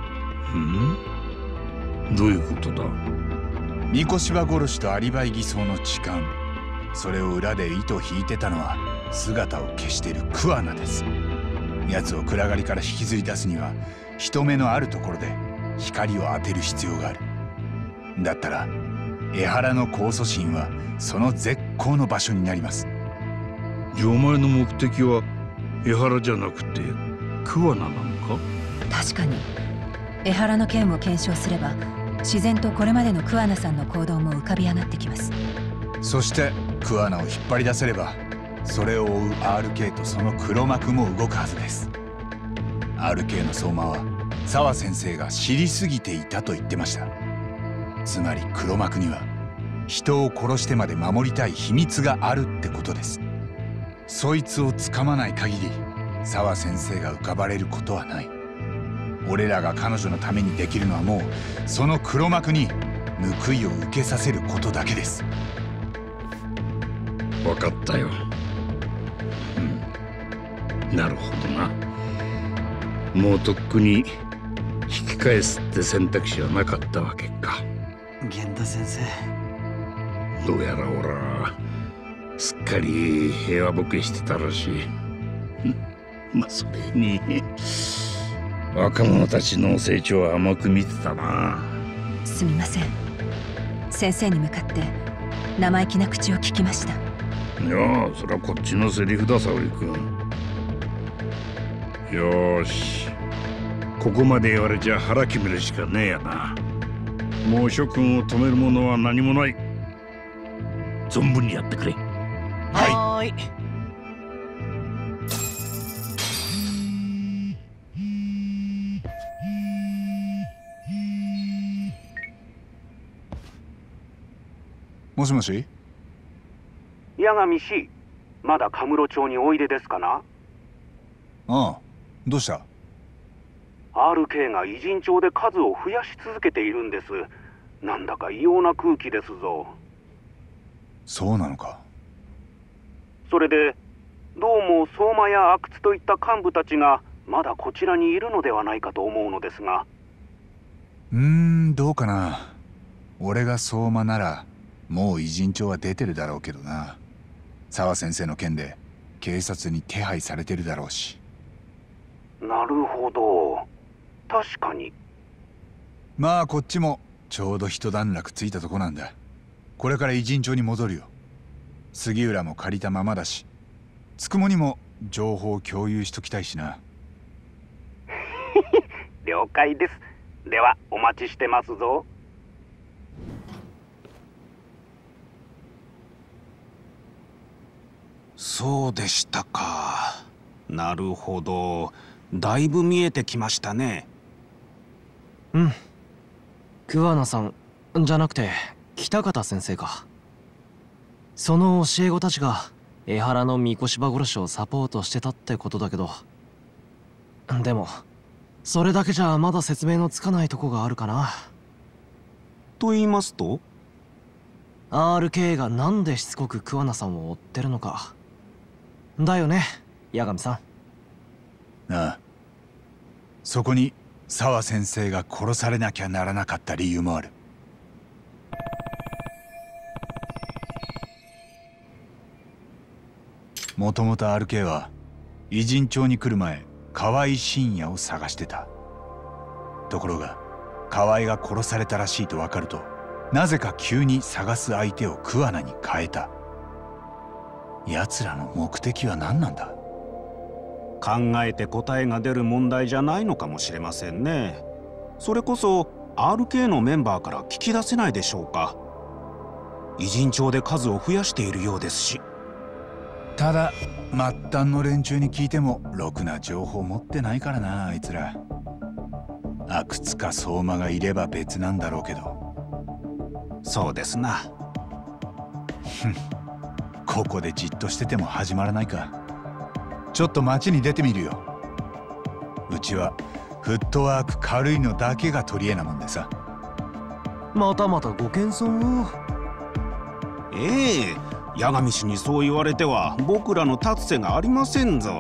ん？どういうことだ？ 三越場殺しとアリバイ偽装の痴漢、それを裏で糸引いてたのは姿を消している桑名です。奴を暗がりから引きずり出すには人目のあるところで光を当てる必要がある。だったら江原の控訴審はその絶好の場所になります。 じゃあお前の目的は江原じゃなくて桑名なのか？ 確かに江原の件を検証すれば自然とこれまでの桑名さんの行動も浮かび上がってきます。 そして桑名を引っ張り出せれば、それを追う アールケー とその黒幕も動くはずです。 アールケー の相馬は澤先生が知りすぎていたと言ってました。つまり黒幕には人を殺してまで守りたい秘密があるってことです。そいつをつかまない限り澤先生が浮かばれることはない。俺らが彼女のためにできるのはもうその黒幕に報いを受けさせることだけです。 分かったよ。うん、なるほどな。もうとっくに引き返すって選択肢はなかったわけか。 源田先生、 どうやら俺はすっかり平和ボケしてたらしい。まあそれに若者たちの成長は甘く見てたな。 すみません、先生に向かって生意気な口を聞きました。 いやそれはこっちのセリフだ、沙織君。よーし、ここまで言われちゃ腹決めるしかねえやな。もう諸君を止めるものは何もない。存分にやってくれ。 はーい。 もしもし。 八神氏、まだカムロ町においでですかな？ ああ、どうした？ アールケー が偉人町で数を増やし続けているんです。なんだか異様な空気ですぞ。 そうなのか。 それでどうも相馬や阿久津といった幹部たちがまだこちらにいるのではないかと思うのですが。 うーん、どうかな。俺が相馬ならもう偉人帳は出てるだろうけどな。澤先生の件で警察に手配されてるだろうし。 なるほど、確かに。 まあこっちもちょうど一段落ついたとこなんだ。これから偉人帳に戻るよ。杉浦も借りたままだし、つくもにも情報を共有しときたいしな。 了解です。ではお待ちしてますぞ。 そうでしたか。なるほど、だいぶ見えてきましたね。 うん、桑名さんじゃなくて北方先生か。その教え子たちが江原の三越場殺しをサポートしてたってことだけど、でもそれだけじゃまだ説明のつかないとこがあるかな。 と言いますと？ アールケー がなんでしつこく桑名さんを追ってるのかだよね、八神さん。 ああ、そこに澤先生が殺されなきゃならなかった理由もある。 もともと アールケー は偉人町に来る前河合信也を探してた。ところが河合が殺されたらしいと分かると、なぜか急に探す相手を桑名に変えた。奴らの目的は何なんだ。 考えて答えが出る問題じゃないのかもしれませんね。それこそ アールケー のメンバーから聞き出せないでしょうか。偉人帳で数を増やしているようですし。 ただ末端の連中に聞いてもろくな情報持ってないからな、あいつら。阿久津か相馬がいれば別なんだろうけど。 そうですな。 ふん、ここでじっとしてても始まらないか。ちょっと街に出てみるよ。うちはフットワーク軽いのだけが取り柄なもんでさ。 またまたご謙遜を。 ええ、八神氏にそう言われては僕らの立つ瀬がありませんぞ。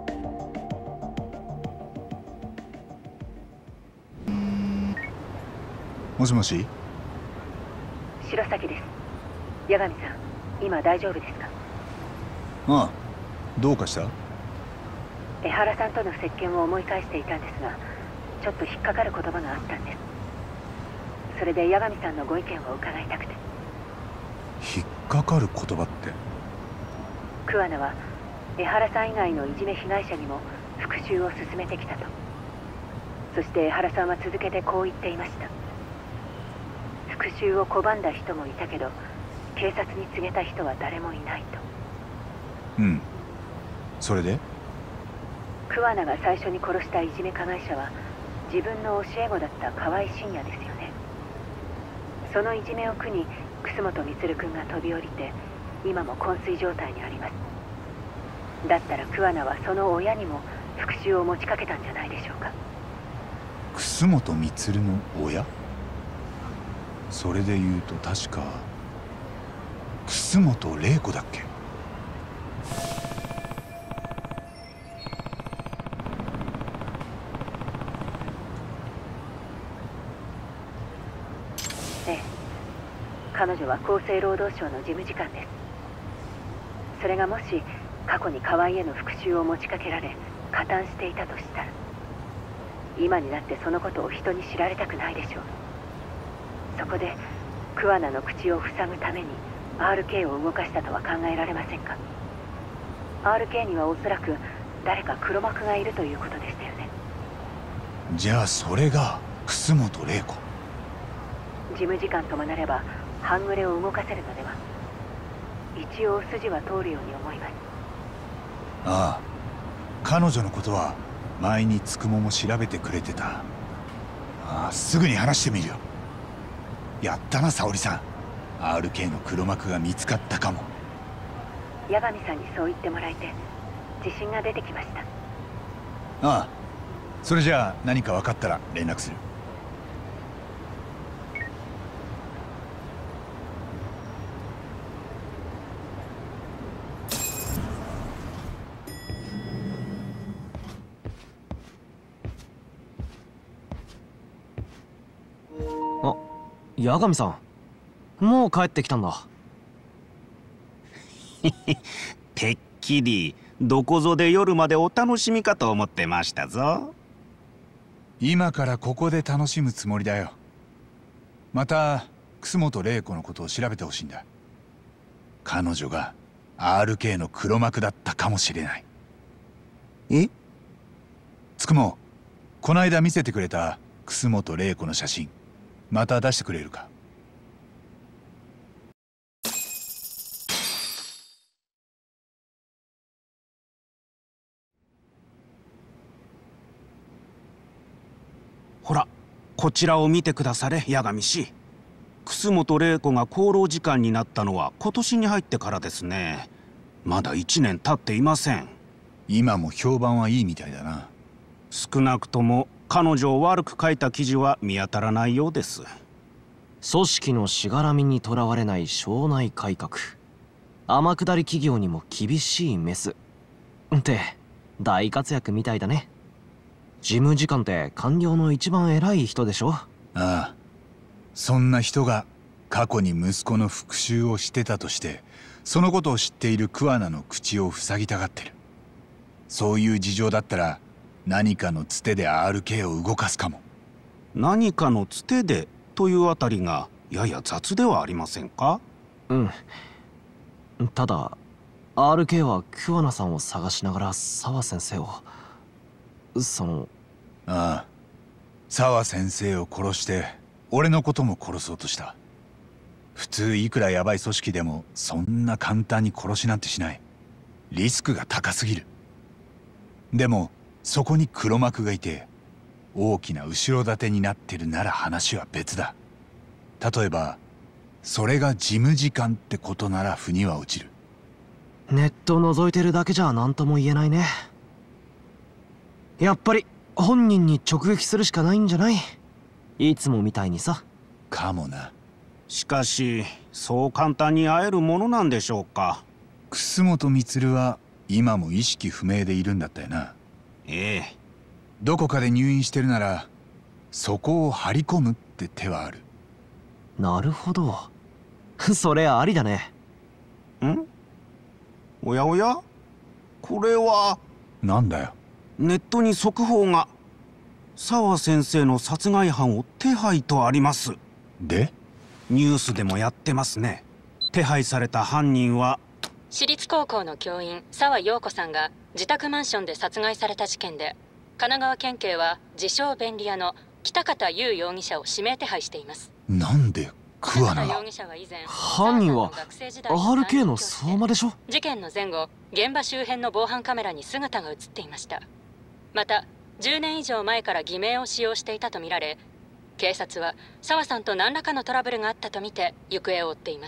もしもし。 白崎です。八神さん、今大丈夫ですか？ ああ、どうかした？ 江原さんとの接見を思い返していたんですが、ちょっと引っかかる言葉があったんです。それで八神さんのご意見を伺いたくて。 引っかかる言葉って？ 桑名は江原さん以外のいじめ被害者にも復讐を進めてきたと。そして江原さんは続けてこう言っていました。復讐を拒んだ人もいたけど、警察に告げた人は誰もいないと。 うん。それで？ 桑名が最初に殺したいじめ加害者は自分の教え子だった河合信也ですよね。そのいじめを苦に楠本充君が飛び降りて今も昏睡状態にあります。だったら桑名はその親にも復讐を持ちかけたんじゃないでしょうか。 楠本充の親？それで言うと確か楠本玲子だっけ？ ええ、彼女は厚生労働省の事務次官です。それがもし過去に河合への復讐を持ちかけられ加担していたとしたら、今になってそのことを人に知られたくないでしょう。そこで桑名の口を塞ぐために アールケー を動かしたとは考えられませんか？ アールケー にはおそらく誰か黒幕がいるということでしたよね。 じゃあそれが楠本玲子。 事務次官ともなれば半グレを動かせるのでは。一応筋は通るように思います。 ああ、彼女のことは前につくもも調べてくれてた。ああ、すぐに話してみるよ。やったな沙織さん、 アールケー の黒幕が見つかったかも。 八神さんにそう言ってもらえて自信が出てきました。 ああ、それじゃあ何か分かったら連絡する。 あ、八神さん、もう帰ってきたんだ。 てっきりどこぞで夜までお楽しみかと思ってましたぞ。 今からここで楽しむつもりだよ。また楠本玲子のことを調べてほしいんだ。彼女が アールケー の黒幕だったかもしれない。 え？ つくも、こないだ見せてくれた楠本玲子の写真また出してくれるか？ ほら、こちらを見てくだされ、八神氏。楠本玲子が厚労次官になったのは今年に入ってからですね。まだいちねん経っていません。 今も評判はいいみたいだな。 少なくとも彼女を悪く書いた記事は見当たらないようです。 組織のしがらみにとらわれない省内改革、天下り企業にも厳しいメスって大活躍みたいだね。事務次官って官僚の一番偉い人でしょ？ ああ、そんな人が過去に息子の復讐をしてたとしてそのことを知っている桑名の口を塞ぎたがってる。そういう事情だったら何かのつてで アールケー を動かすかも。 何かのつてでというあたりがやや雑ではありませんか？ うん。ただ アールケー は桑名さんを探しながら沢先生をそのああ、沢先生を殺して俺のことも殺そうとした。普通いくらヤバい組織でもそんな簡単に殺しなんてしない。リスクが高すぎる。でもそこに黒幕がいて大きな後ろ盾になってるなら話は別だ。例えばそれが事務次官ってことなら腑には落ちる。 ネットを覗いてるだけじゃ何とも言えないね。やっぱり本人に直撃するしかないんじゃない？いつもみたいにさ。 かもな。 しかしそう簡単に会えるものなんでしょうか？ 楠本充は今も意識不明でいるんだったよな。 ええ。 どこかで入院してるならそこを張り込むって手はある。 なるほど。それありだね。 ん？おやおや？これはなんだよ。 ネットに速報が。沢先生の殺害犯を手配とあります。 で？ ニュースでもやってますね。手配された犯人は私立高校の教員沢陽子さんが自宅マンションで殺害された事件で、神奈川県警は自称便利屋の北方優容疑者を指名手配しています。 なんで桑名が？ 犯人は アールケー の相馬でしょ？ 事件の前後、現場周辺の防犯カメラに姿が映っていました。またじゅうねん以上前から偽名を使用していたとみられ、警察は沢さんと何らかのトラブルがあったとみて行方を追っています。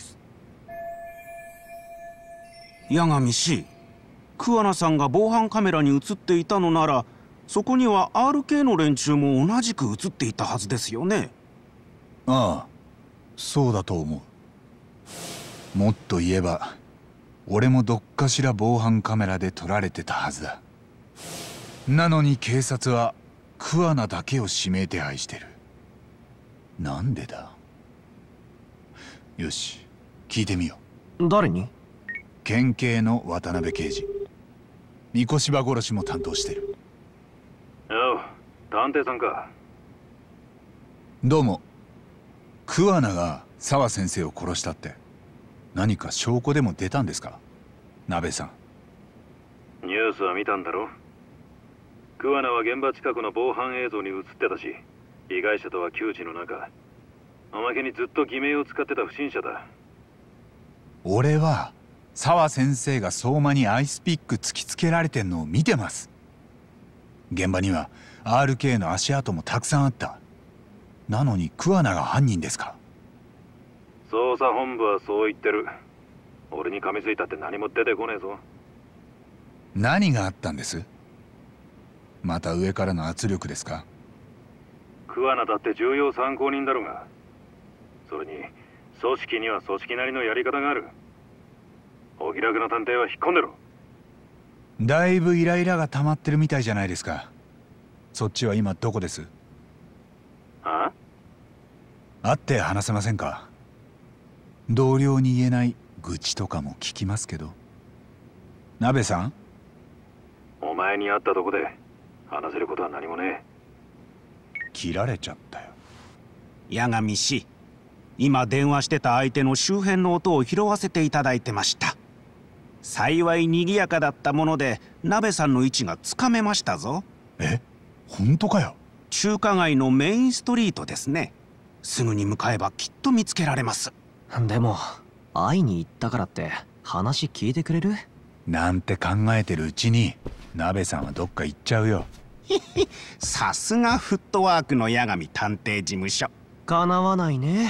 八神氏、桑名さんが防犯カメラに映っていたのなら、そこには アールケー の連中も同じく映っていたはずですよね。 ああ、そうだと思う。もっと言えば俺もどっかしら防犯カメラで撮られてたはずだ。なのに警察は桑名だけを指名手配してる。なんでだ？よし、聞いてみよう。誰に？ 県警の渡辺刑事。三越場殺しも担当してる。 おう、探偵さんか。 どうも。桑名が沢先生を殺したって何か証拠でも出たんですか？鍋さん。 ニュースは見たんだろ。桑名は現場近くの防犯映像に映ってたし、被害者とは窮地の中、おまけにずっと偽名を使ってた不審者だ。 俺は沢先生が相馬にアイスピック突きつけられてんのを見てます。現場には アールケー の足跡もたくさんあった。なのに桑名が犯人ですか？ 捜査本部はそう言ってる。俺に噛みついたって何も出てこねえぞ。 何があったんです？また上からの圧力ですか？ 桑名だって重要参考人だろうが。それに組織には組織なりのやり方がある。お気楽な探偵は引っ込んでろ。 だいぶイライラが溜まってるみたいじゃないですか。そっちは今どこです？ あ？ 会って話せませんか？同僚に言えない愚痴とかも聞きますけど。鍋さん？ お前に会ったとこで話せることは何もねえ。切られちゃったよ。 八神氏、今電話してた相手の周辺の音を拾わせていただいてました。幸い賑やかだったもので鍋さんの位置がつかめましたぞ。 え、本当かよ？ 中華街のメインストリートですね。すぐに向かえばきっと見つけられます。 でも会いに行ったからって話聞いてくれる？ なんて考えてるうちに鍋さんはどっか行っちゃうよ。 さすがフットワークの八神探偵事務所。 かなわないね。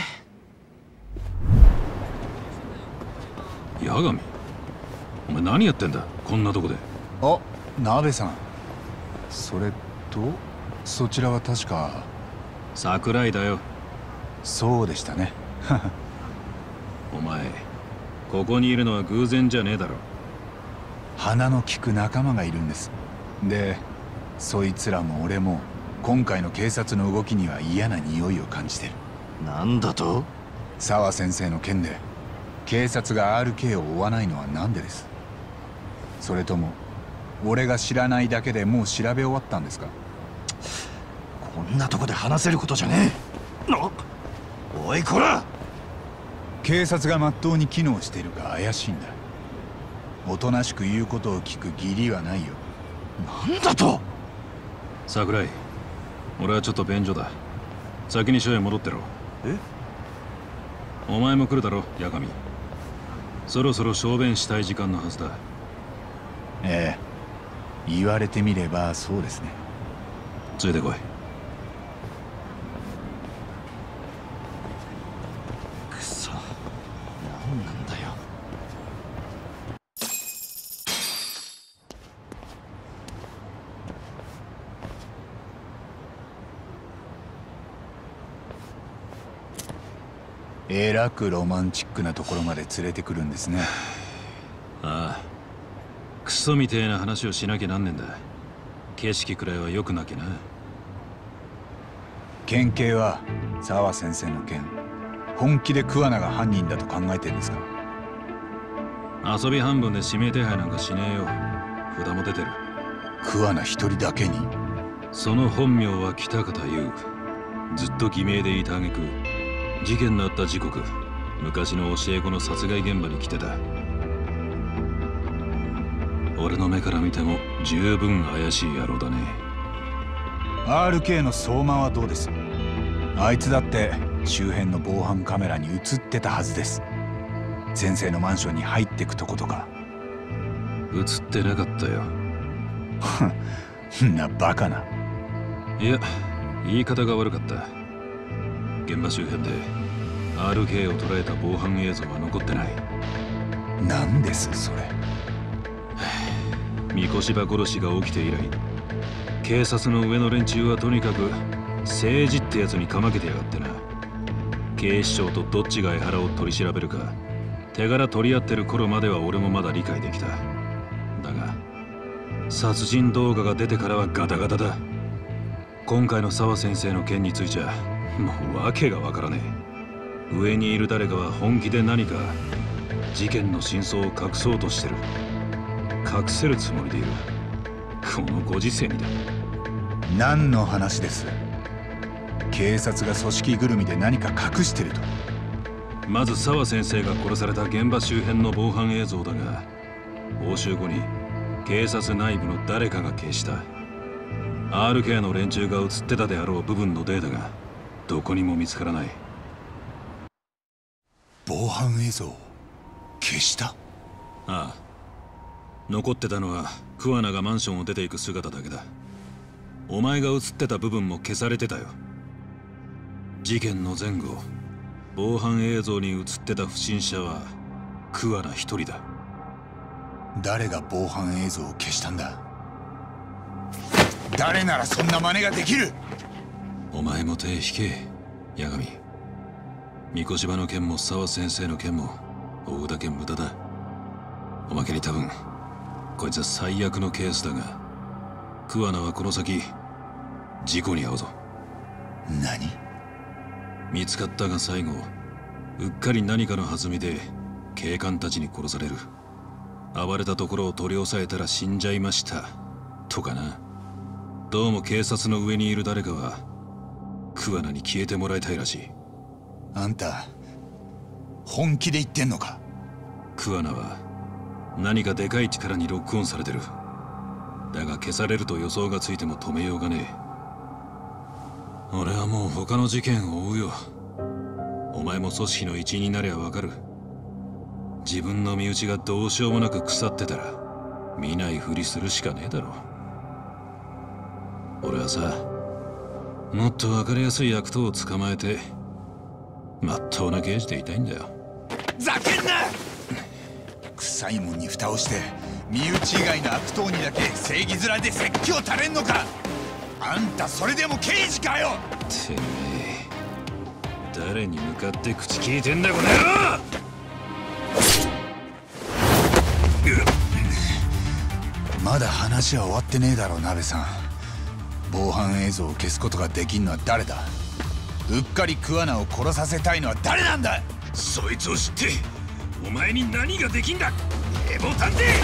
八神、お前何やってんだこんなとこで。 あ、鍋さん。それとそちらは確か桜井だよ。 そうでしたね。 お前ここにいるのは偶然じゃねえだろ。 鼻の利く仲間がいるんです。でそいつらも俺も今回の警察の動きには嫌な匂いを感じてる。 なんだと？ 沢先生の件で警察が アールケー を追わないのは何でです？それとも俺が知らないだけでもう調べ終わったんですか？ こんなとこで話せることじゃねえ。なおいこら！ 警察がまっとうに機能しているか怪しいんだ。おとなしく言うことを聞く義理はないよ。 なんだと？ 桜井、俺はちょっと便所だ。先に署へ戻ってろ。 え？ お前も来るだろ、八神。そろそろ証言したい時間のはずだ。 ええ、言われてみればそうですね。 ついてこい。 くそ、何なんだよ。 えらくロマンチックなところまで連れてくるんですね。 ああ、クソみてえな話をしなきゃなんねんだ。景色くらいは良くなきゃな。 県警は沢先生の件、本気で桑名が犯人だと考えてるんですか？ 遊び半分で指名手配なんかしねえよ。札も出てる。 桑名一人だけに？ その本名は北方優。ずっと偽名でいた挙句、事件のあった時刻、昔の教え子の殺害現場に来てた。俺の目から見ても十分怪しい野郎だね。 アールケー の相馬はどうです？あいつだって周辺の防犯カメラに映ってたはずです。先生のマンションに入ってくとことか。 映ってなかったよ。 ふんなバカな。 いや、言い方が悪かった。現場周辺で アールケー を捉えた防犯映像は残ってない。 何ですそれ？ 三越場殺しが起きて以来、警察の上の連中はとにかく政治ってやつにかまけてやがってな。警視庁とどっちが江原を取り調べるか手柄取り合ってる頃までは俺もまだ理解できた。だが殺人動画が出てからはガタガタだ。今回の沢先生の件についちゃもう訳がわからねえ。上にいる誰かは本気で何か事件の真相を隠そうとしてる。隠せるつもりでいる。このご時世にだ。 何の話です？警察が組織ぐるみで何か隠してると？ まず沢先生が殺された現場周辺の防犯映像だが、押収後に警察内部の誰かが消した アールケー の連中が映ってたであろう部分のデータがどこにも見つからない。 防犯映像消した？ ああ、残ってたのは桑名がマンションを出ていく姿だけだ。お前が映ってた部分も消されてたよ。事件の前後、防犯映像に映ってた不審者は桑名一人だ。 誰が防犯映像を消したんだ？誰ならそんな真似ができる？ お前も手引け、八神。三越場の件も沢先生の件も追うだけ無駄だ。おまけに多分こいつは最悪のケースだが、桑名はこの先事故に遭うぞ。 何？ 見つかったが最後、うっかり何かの弾みで警官たちに殺される。暴れたところを取り押さえたら死んじゃいましたとかな。どうも警察の上にいる誰かは桑名に消えてもらいたいらしい。 あんた本気で言ってんのか？ 桑名は何かでかい力にロックオンされてる。だが消されると予想がついても止めようがねえ。俺はもう他の事件を追うよ。お前も組織の一員になりゃわかる。自分の身内がどうしようもなく腐ってたら見ないふりするしかねえだろ。俺はさ、もっと分かりやすい悪党を捕まえてまっとうな刑事でいたいんだよ。 ざけんな！臭いもんに蓋をして身内以外の悪党にだけ正義面で説教垂れんのか？あんたそれでも刑事かよ！ てめえ、誰に向かって口聞いてんだこの野郎！ まだ話は終わってねえだろ、鍋さん。防犯映像を消すことができんのは誰だ？うっかり桑名を殺させたいのは誰なんだ？ そいつを知ってお前に何ができんだ。エボ探偵、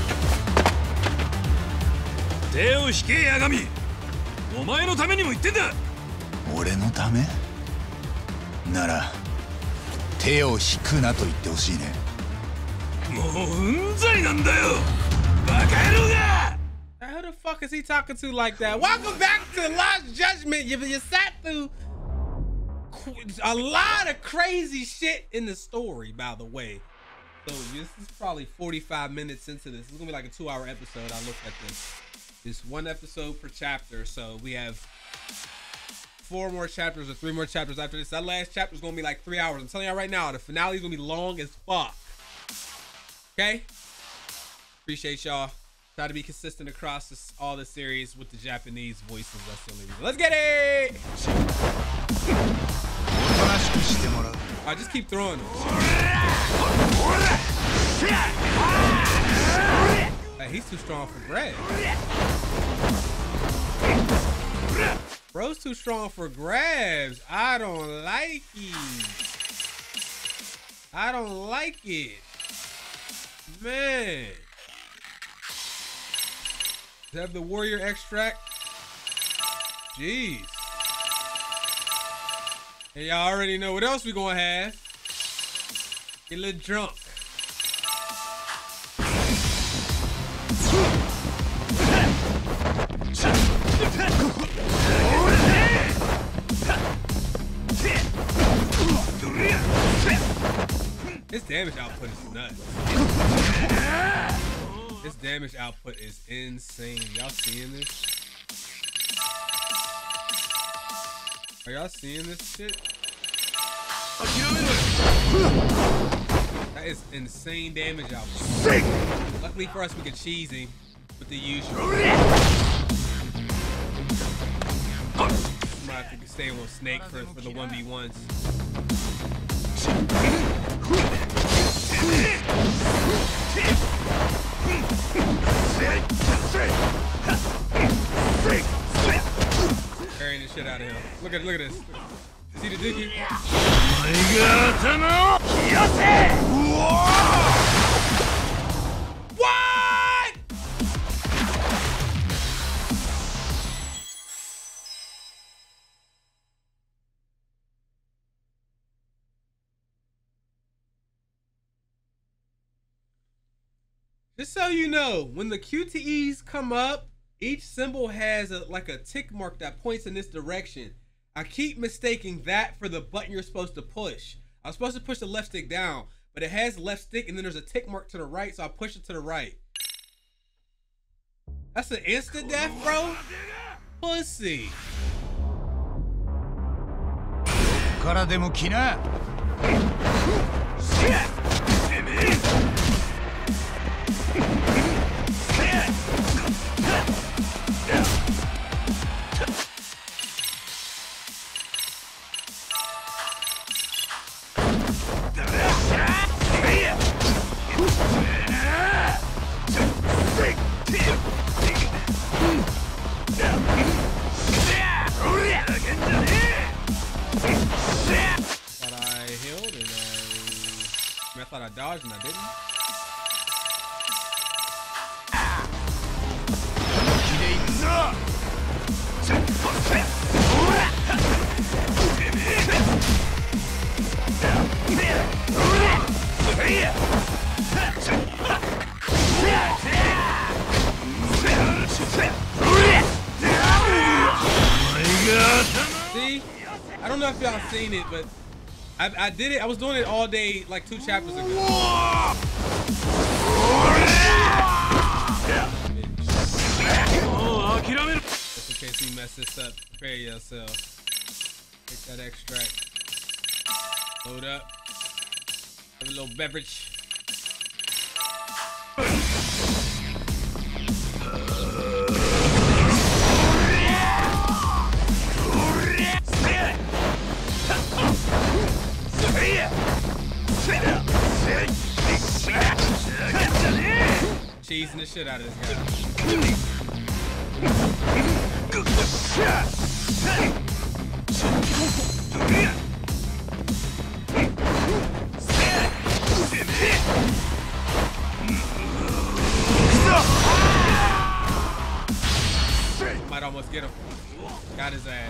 手を引け八神。お前のためにも言ってんだ。 俺のためなら手を引くなと言ってほしいね。 もううんざりなんだよ、バカ野郎が。 Who the fuck is he talking to like that? Welcome back to Lost Judgment. You, you sat through a lot of crazy shit in the story, by the way. So this is probably forty-five minutes into this. It's gonna be like a two-hour episode. I looked at this. It's one episode per chapter, so we have four more chapters or three more chapters after this. That last chapter is gonna be like three hours. I'm telling y'all right now, the finale is gonna be long as fuck. Okay? Appreciate y'all. Try to be consistent across this, all the series with the Japanese voices. That's the only reason. Let's get it! Alright, just keep throwing them. Hey, he's too strong for grab. Bro's too strong for grabs. I don't like it. I don't like it. Man. Does it have the warrior extract? Jeez. And y'all already know what else we gonna have. Get a little drunk. His damage output is nuts. His damage output is insane. Y'all seeing this? Are y'all seeing this shit? That is insane damage output. Luckily for us, we can cheese him with the usual. Might have to stay with Snake for, for the one v ones. Carrying the shit out of him. Look at look at this. See the dookie? What? Just so you know, when the Q T Es come up, each symbol has a, like a tick mark that points in this direction. I keep mistaking that for the button you're supposed to push. I was supposed to push the left stick down, but it has left stick and then there's a tick mark to the right, so I push it to the right. That's an instant death, bro? Pussy. I thought I dodged and I didn't. See? I don't know if y'all seen it, but I, I did it. I was doing it all day, like two chapters ago. Just in case we mess this up, prepare yourself. Take that extract. Load up. Have a little beverage. Cheesing the shit out of this guy. almost get him. Got his ass.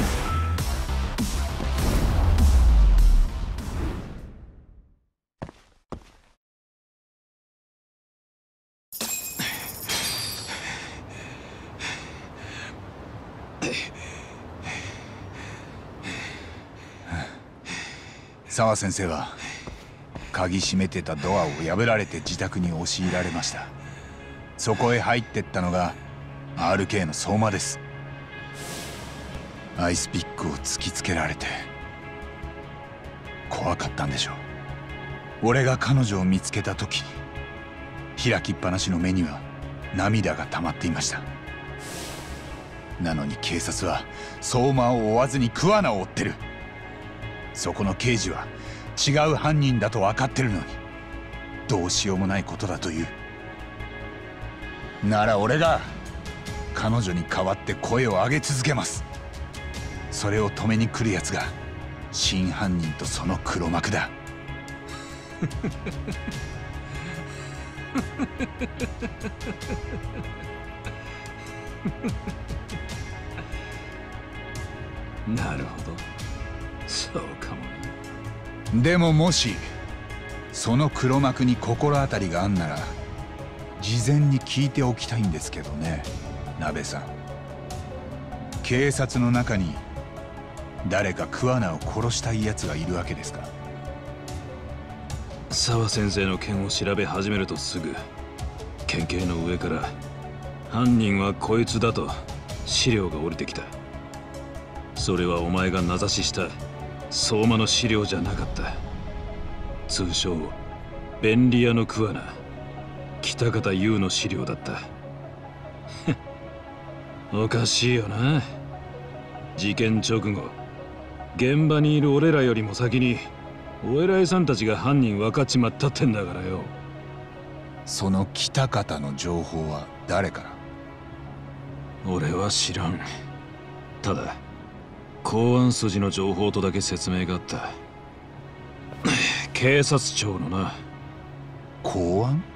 澤先生は鍵閉めてたドアを破られて自宅に押し入られました。そこへ入ってったのが アールケー の相馬です。アイスピックを突きつけられて怖かったんでしょう。俺が彼女を見つけた時に開きっぱなしの目には涙が溜まっていました。なのに警察は相馬を追わずに桑名を追ってる。そこの刑事は違う犯人だと分かってるのにどうしようもないことだという。なら俺が彼女に代わって声を上げ続けます。それを止めに来るやつが真犯人とその黒幕だ。 なるほど、そうかもな。でももしその黒幕に心当たりがあんなら事前に聞いておきたいんですけどね、鍋さん。警察の中に誰か桑名を殺したいやつがいるわけですか？ 澤先生の件を調べ始めるとすぐ県警の上から犯人はこいつだと資料が降りてきた。それはお前が名指しした相馬の資料じゃなかった。通称便利屋の桑名北方優の資料だった。おかしいよな。事件直後現場にいる俺らよりも先にお偉いさんたちが犯人分かっちまったってんだからよ。 その北方の情報は誰から？ 俺は知らん。ただ公安筋の情報とだけ説明があった。警察庁のな。 公安？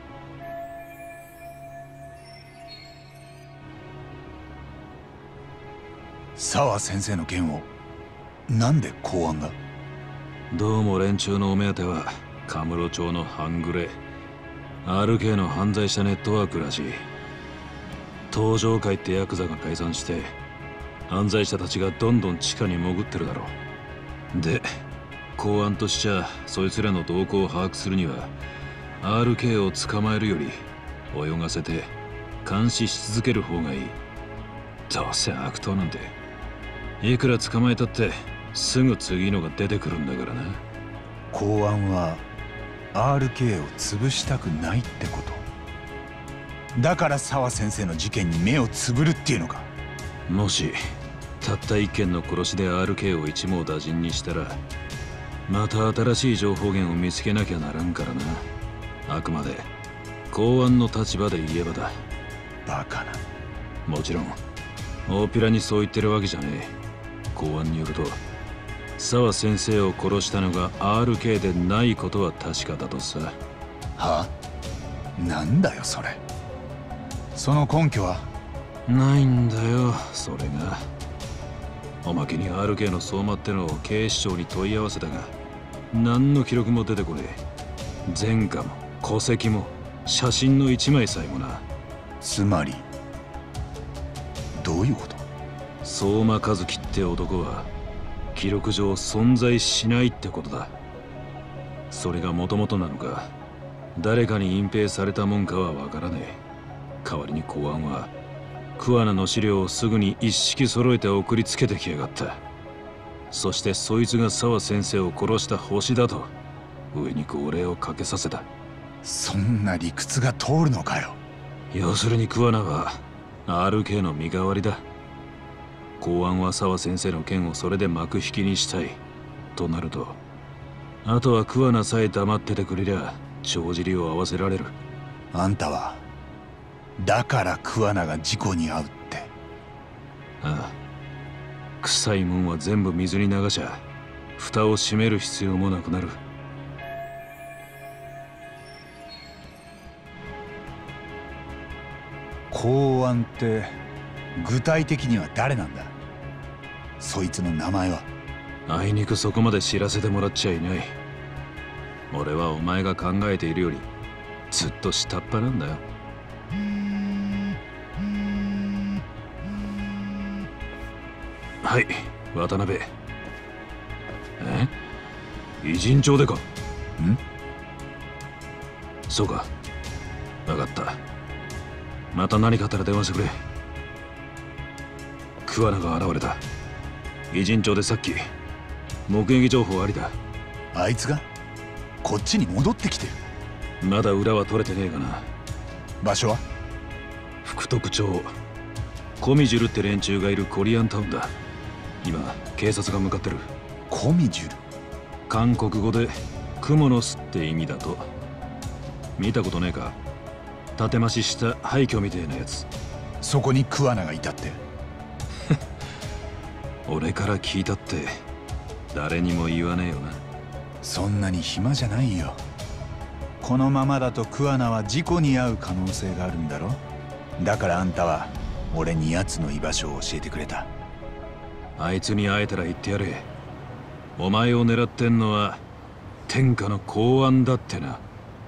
澤先生の件をなんで公安が？ どうも連中のお目当てはカムロ町の半グレ アールケー の犯罪者ネットワークらしい。東上会ってヤクザが解散して犯罪者たちがどんどん地下に潜ってるだろう。で公安としちゃそいつらの動向を把握するには アールケー を捕まえるより泳がせて監視し続ける方がいい。どうせ悪党なんていくら捕まえたってすぐ次のが出てくるんだからな。 公安は アールケー を潰したくないってこと？だから澤先生の事件に目をつぶるっていうのか？ もしたった一件の殺しで アールケー を一網打尽にしたらまた新しい情報源を見つけなきゃならんからな。あくまで公安の立場で言えばだ。 バカな。 もちろん大っぴらにそう言ってるわけじゃねえ。公安によると澤先生を殺したのが アールケー でないことは確かだとさ。 は？なんだよそれ。その根拠は？ ないんだよそれが。おまけに アールケー の相馬ってのを警視庁に問い合わせたが何の記録も出てこねえ。前科も戸籍も写真の一枚さえもな。 つまりどういうこと？ 相馬和樹って男は記録上存在しないってことだ。それがもともとなのか誰かに隠蔽されたもんかはわからねえ。代わりに公安は桑名の資料をすぐに一式揃えて送りつけてきやがった。そしてそいつが澤先生を殺した星だと上に号令をかけさせた。 そんな理屈が通るのかよ。 要するに桑名は アールケー の身代わりだ。公安は澤先生の件をそれで幕引きにしたいとなるとあとは桑名さえ黙っててくれりゃ帳尻を合わせられる。 あんたはだから桑名が事故に遭うって？ ああ、臭いもんは全部水に流しゃ蓋を閉める必要もなくなる。 公安って具体的には誰なんだ？そいつの名前は？ あいにくそこまで知らせてもらっちゃいない。俺はお前が考えているよりずっと下っ端なんだよ。はい、渡辺。え？偉人帳でか？ん？そうか。分かった。また何かあったら電話してくれ。桑名が現れた。偉人帳でさっき目撃情報ありだ。 あいつがこっちに戻ってきてる？ まだ裏は取れてねえがな。 場所は？ 福徳町。コミジュルって連中がいるコリアンタウンだ。今警察が向かってる。 コミジュル？ 韓国語でクモの巣って意味だと。見たことねえか？建増しした廃墟みてえなやつ。 そこに桑名がいたって？ 俺から聞いたって誰にも言わねえよな。 そんなに暇じゃないよ。このままだと桑名は事故に遭う可能性があるんだろ。だからあんたは俺に奴の居場所を教えてくれた。 あいつに会えたら言ってやれ。お前を狙ってんのは天下の公安だってな。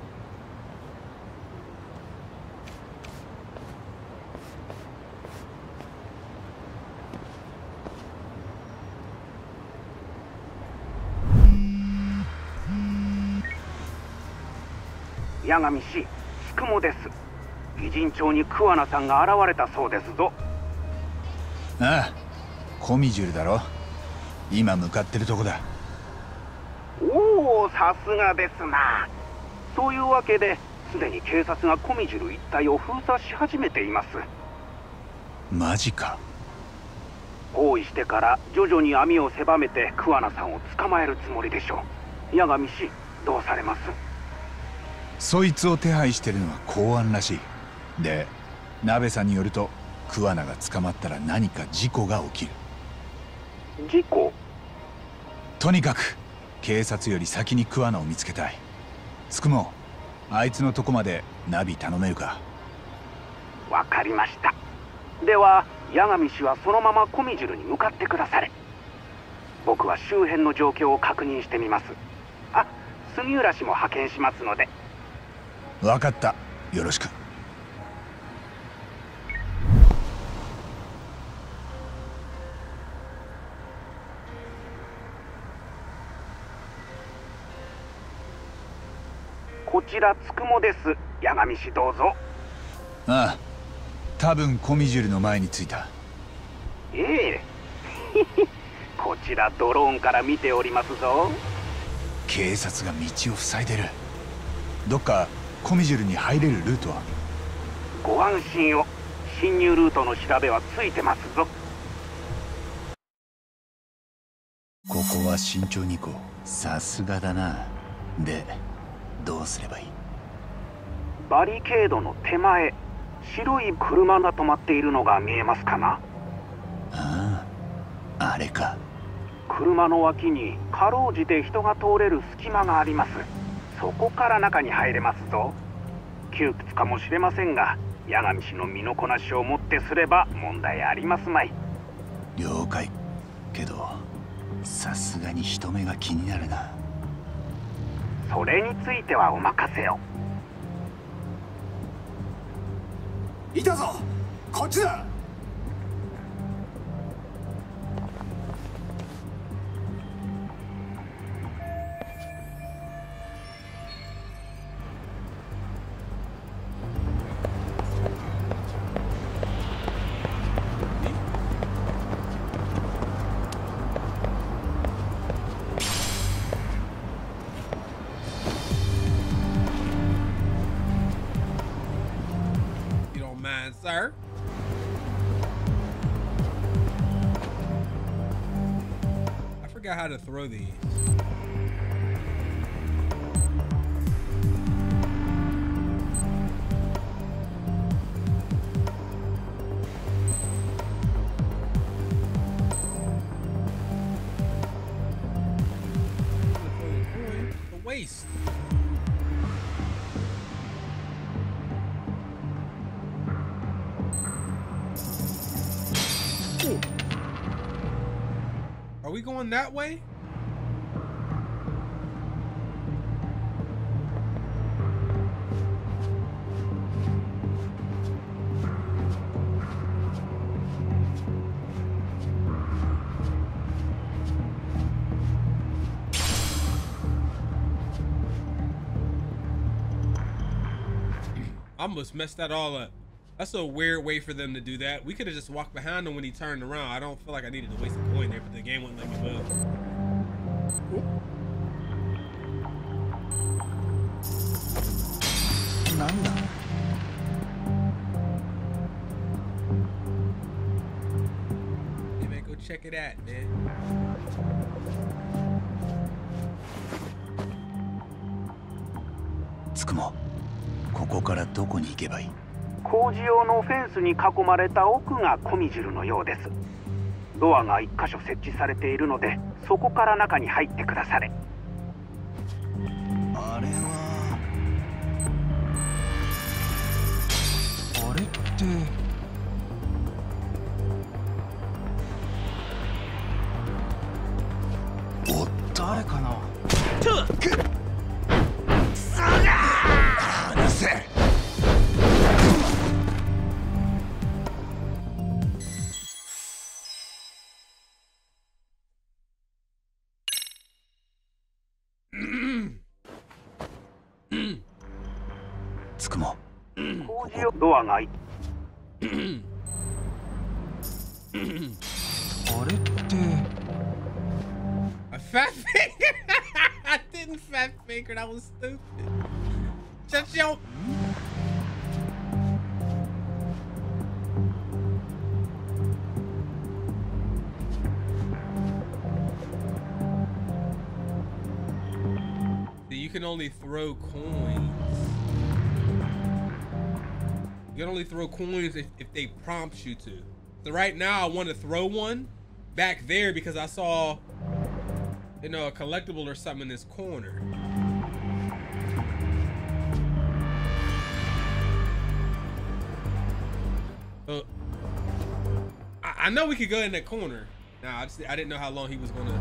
八神氏、つくもです。偉人帳に桑名さんが現れたそうですぞ。 ああ、コミジュルだろ。今向かってるとこだ。 おお、さすがですな。そういうわけですでに警察がコミジュル一帯を封鎖し始めています。 マジか。 包囲してから徐々に網を狭めて桑名さんを捕まえるつもりでしょう。八神氏、どうされます？ そいつを手配してるのは公安らしい。で、鍋さんによると桑名が捕まったら何か事故が起きる。 事故？ とにかく警察より先に桑名を見つけたい。つくも、あいつのとこまでナビ頼めるか？ わかりました。では八神氏はそのままコミジュルに向かってくだされ。僕は周辺の状況を確認してみます。あ、杉浦氏も派遣しますので。 分かった。よろしく。 こちらつくもです。八神氏、どうぞ。 ああ、多分コミジュルの前に着いた。 ええこちらドローンから見ておりますぞ。 警察が道を塞いでる。どっかコミジュルに入れるルートは？ ご安心を。侵入ルートの調べはついてますぞ。 ここは慎重に行こう。さすがだな。で、どうすればいい？ バリケードの手前、白い車が止まっているのが見えますかな？ ああ、あれか。 車の脇にかろうじて人が通れる隙間があります。そこから中に入れますぞ。窮屈かもしれませんが、八神氏の身のこなしをもってすれば問題ありますまい。 了解。けどさすがに人目が気になるな。 それについてはお任せを。 いたぞ、こっちだ。 Sir. I forgot how to throw these. The waste. we going that way? I almost messed that all up. That's a weird way for them to do that. We could have just walked behind him when he turned around. I don't feel like I needed to waste a coin there, but the game wouldn't let me move. Nanda. Hey man, go check it out, man. Tsukumo, ここからどこに行けばいい？ 工事用のフェンスに囲まれた奥がコミジルのようです。ドアが一箇所設置されているので、そこから中に入ってくだされ。 あれはあれってお誰かな？くっそが離せ。 つくも。 工事用ドアがい。 あれって。 A fat finger? I didn't fat finger. That was stupid. Shut your. You can only throw coins. You can only throw coins if, if they prompt you to. So right now I want to throw one back there because I saw, you know, a collectible or something in this corner. Uh, I, I know we could go in that corner. Nah, I just I didn't know how long he was gonna.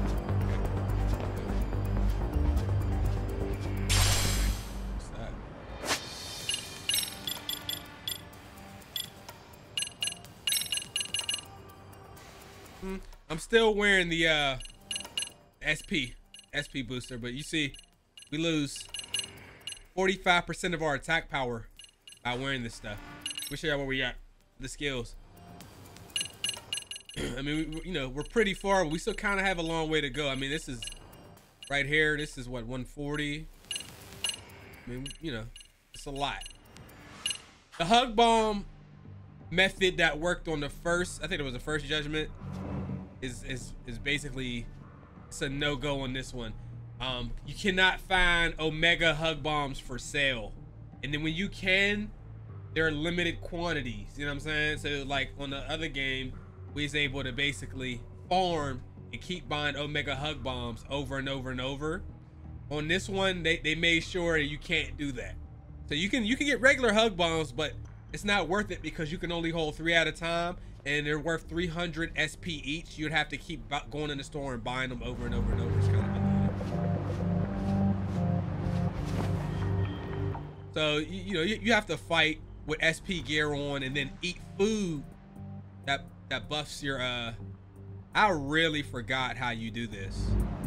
I'm still wearing the uh, S P S P booster, but you see, we lose forty-five percent of our attack power by wearing this stuff. We'll show you where we at, the skills. I mean, we, you know, we're pretty far, but we still kind of have a long way to go. I mean, this is right here. This is what, one forty. I mean, you know, it's a lot. The hug bomb method that worked on the first, I think it was the first judgment, is is is basically it's a no-go on this one. Um, you cannot find Omega hug bombs for sale, and then when you can, there are limited quantities. You know what I'm saying? So like on the other game, we was able to basically farm and keep buying Omega hug bombs over and over and over. On this one, they they made sure that you can't do that. So you can you can get regular hug bombs, but it's not worth it because you can only hold three at a time, and they're worth three hundred S P each. You'd have to keep going in the store and buying them over and over and over. It's kind of annoying. So you, you know you, you have to fight with S P gear on, and then eat food that that buffs your. Uh, I really forgot how you do this.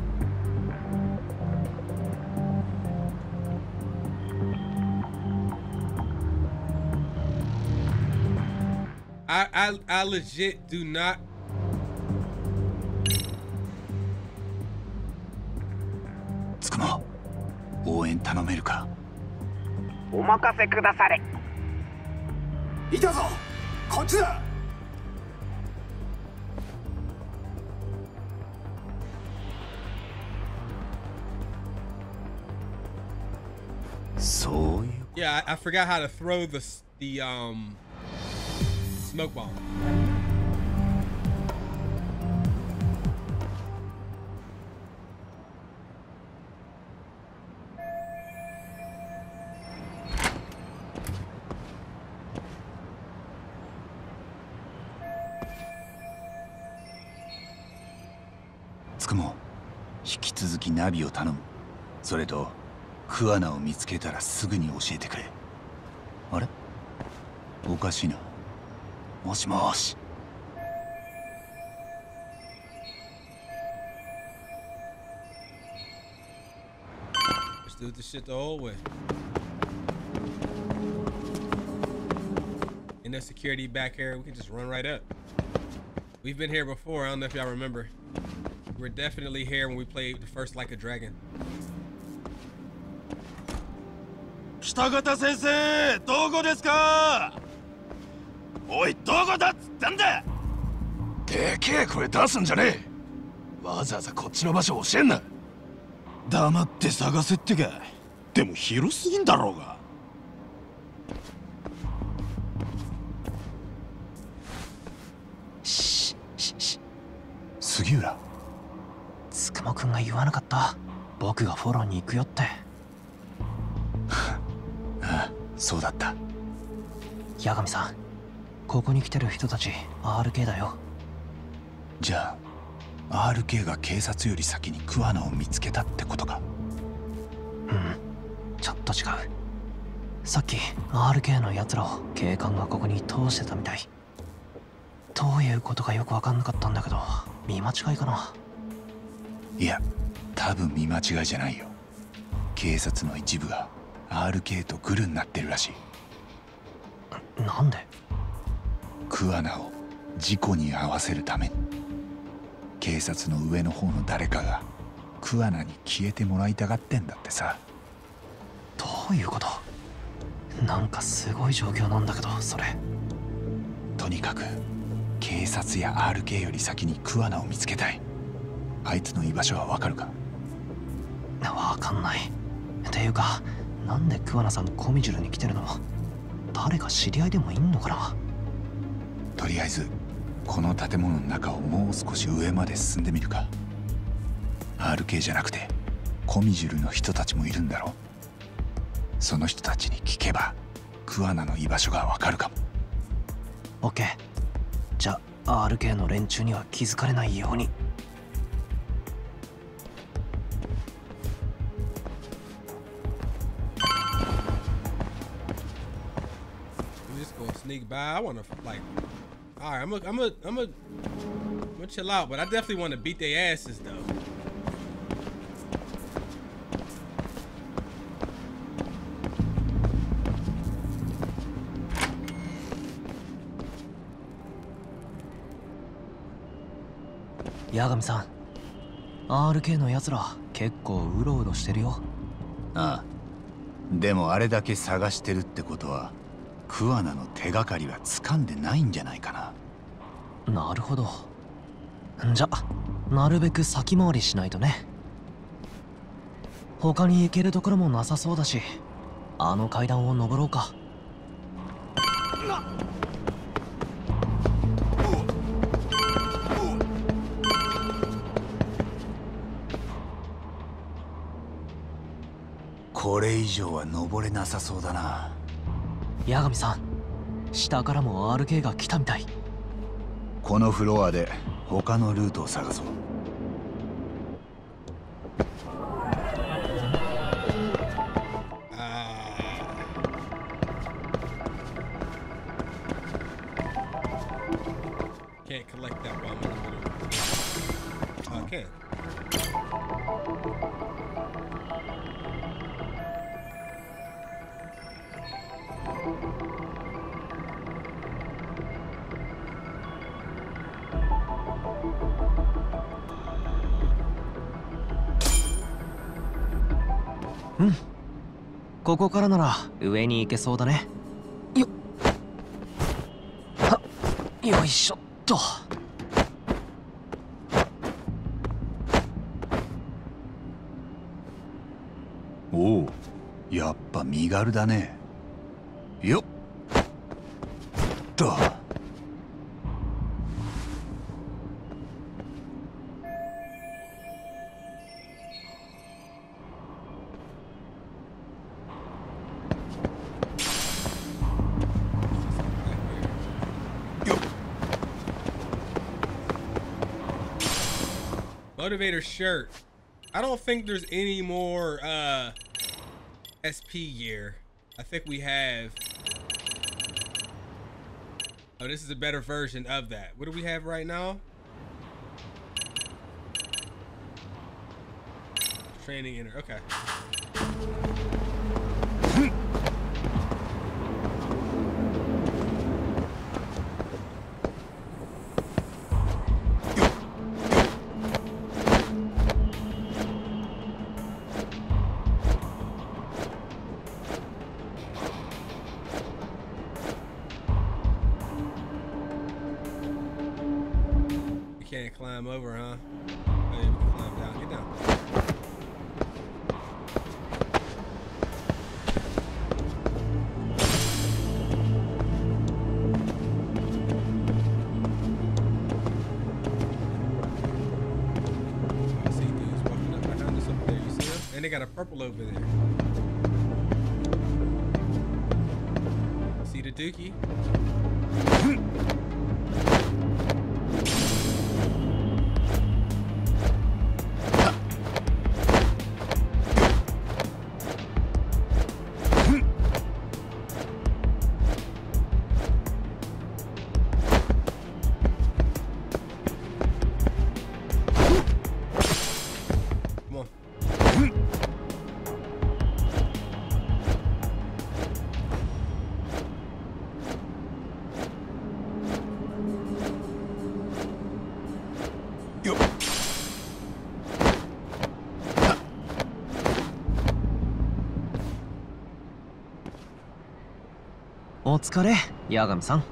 I, I I legit do not. Tsukumo, 応援頼めるか？ お任せくだされ。 いたぞ、こっちだ。 そういう。 Yeah, I, I forgot how to throw the the um. Smoke bomb. つくも引き続きナビを頼む。それと桑名を見つけたらすぐに教えてくれ。あれ、おかしいな。もしもし。 Let's do this shit the old way. In the security back here, we can just run right up. We've been here before. I don't know if y'all remember. We were definitely here when we played the first Like a Dragon. 北方先生、どこですか？おい、どこだっつったんだ！ でけえ声出すんじゃねえ。わざわざこっちの場所教えんな。 黙って探せってか。でも広すぎんだろうが。 ししし杉浦、 つくもくんが言わなかった。僕がフォローに行くよって。 ああ、そうだった。 八神さん、ここに来てる人たち アールケー だよ。 じゃあ アールケー が警察より先に桑名を見つけたってことか。 うん、ちょっと違う。さっき アールケー のやつらを警官がここに通してたみたい。どういうことかよく分かんなかったんだけど、見間違いかな。 いや、多分見間違いじゃないよ。警察の一部が アールケー とグルになってるらしい。なんで？ 桑名を事故に遭わせるために。警察の上の方の誰かが桑名に消えてもらいたがってんだってさ。 どういうこと？なんかすごい状況なんだけど、それ。 とにかく警察や アールケー より先に桑名を見つけたい。あいつの居場所はわかるか？ わかんない。っていうか、なんで桑名さんコミジュルに来てるの？誰か知り合いでもいんのかな？ とりあえずこの建物の中をもう少し上まで進んでみるか。 アールケー じゃなくてコミジュルの人たちもいるんだろう。その人たちに聞けば桑名の居場所がわかるかも。 オッケー。じゃあ アールケー の連中には気づかれないように。 Sneak by. I want to like. All right, I'm a, I'm a, I'm a, I'm gonna chill out, but I definitely want to beat their asses though. Yagami さん、アールケー のやつら結構うろうろしてるよ。 ああ、でもあれだけ探してるってことは桑名の手がかりは掴んでないんじゃないかな。 なるほど。じゃなるべく先回りしないとね。他に行けるところもなさそうだし、あの階段を登ろうか。 これ以上は登れなさそうだな。 八神さん、下からも アールケー が来たみたい。 このフロアで他のルートを探そう。 Can't collect that while I'm in the middle. Oh, I can. Hmm. ここからなら上に行けそうだね。よっ。はっ、よいしょっと。 おお、やっぱ身軽だね。よっと。 Motivator shirt. I don't think there's any more uh, S P gear. I think we have. Oh, this is a better version of that. What do we have right now? Training inner. Okay. You can't climb over, huh? Oh, yeah, we can climb down. Get down. They got a purple over there. See the dookie? お疲れ、八神さん。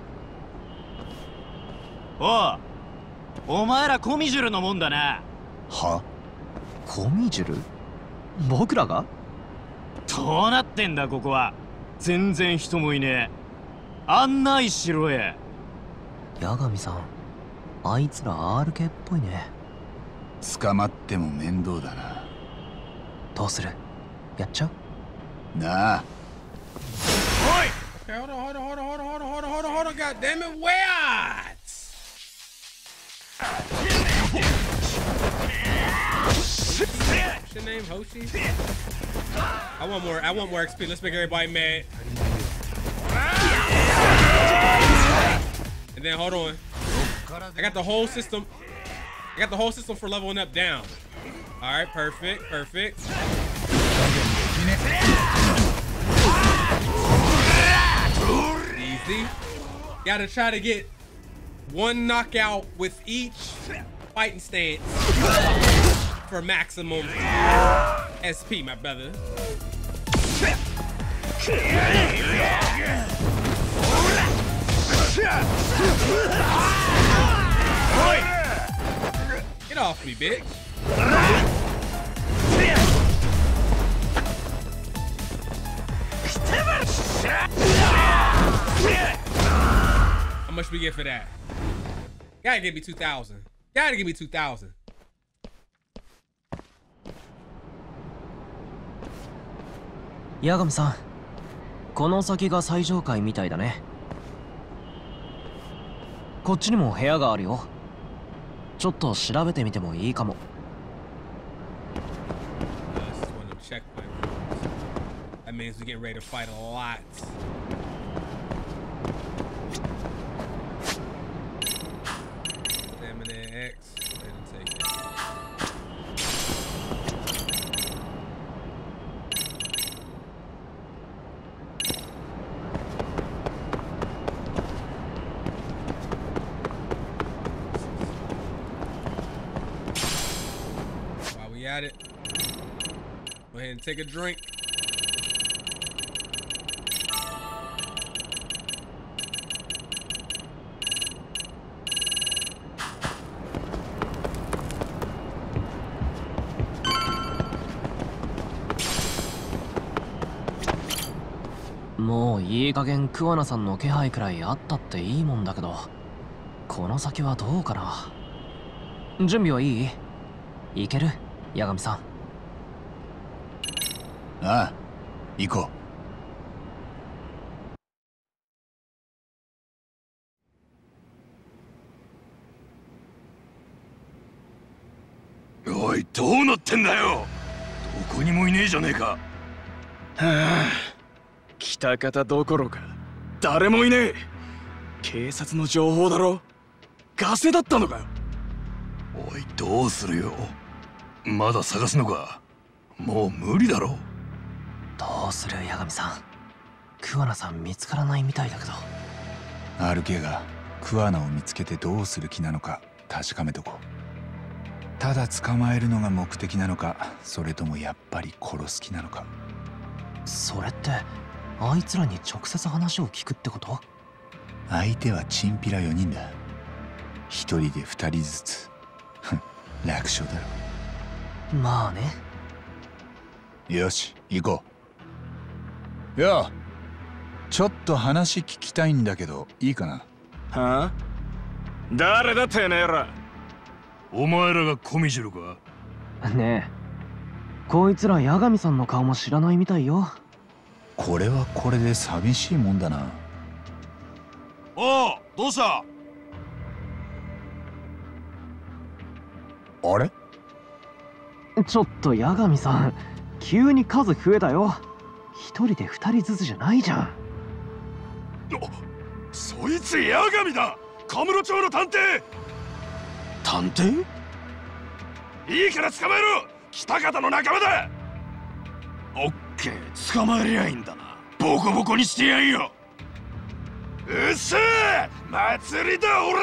おう、お前らコミジュルのもんだな。 は？コミジュル？僕らが？ どうなってんだここは。全然人もいねえ。案内しろや。 八神さん、あいつら アールケー っぽいね。 捕まっても面倒だな。 どうする？やっちゃう？ なあ。 おい！ Okay, hold on, hold on, hold on, hold on, hold on, hold on, hold on, hold on, God damn it, where? What's your name, Hoshi? I want more, I want more X P. Let's make everybody mad. And then hold on. I got the whole system. I got the whole system for leveling up down. All right, perfect, perfect. Easy. Gotta try to get one knockout with each fighting stance for maximum S P, my brother. Get off me, bitch. How much we get for that? Gotta give me two thousand. Gotta give me two thousand. 八神さん、この先が最上階みたいだね。こっちにも部屋があるよ。ちょっと調べてみてもいいかも。 That means we're getting ready to fight a lot. Stamina X. Go ahead and take it. While we at it, go ahead and take a drink. 「もういい加減桑名さんの気配くらいあったっていいもんだけど、この先はどうかな。準備はいい？いける？八神さん。 ああ、行こう。 おい、どうなってんだよ。どこにもいねえじゃねえか。はあ、来た方どころか誰もいねえ。警察の情報だろ。ガセだったのかよ。おい、どうするよ。まだ探すのか。もう無理だろ。 どうする八神さん。桑名さん見つからないみたいだけど。 アールケー が桑名を見つけてどうする気なのか確かめとこう。ただ捕まえるのが目的なのか、それともやっぱり殺す気なのか。 それってあいつらに直接話を聞くってこと？ 相手はチンピラよにんだ。一人で二人ずつ。楽勝だろ。 まあね。 よし、行こう。いや、ちょっと話聞きたいんだけどいいかな。 はあ？誰だてめえら。お前らがコミジュルか？ ねえ、こいつら八神さんの顔も知らないみたいよ。 これはこれで寂しいもんだな。 おう、どうした？ あれ？ ちょっと八神さん、急に数増えたよ。一人で二人ずつじゃないじゃん。 そいつ八神だ。カムロ町の探偵。探偵？いいから捕まえろ。北方の仲間だ。オッケー、捕まえりゃいいんだな。ボコボコにしてやんよ。うっせえ、祭りだ俺。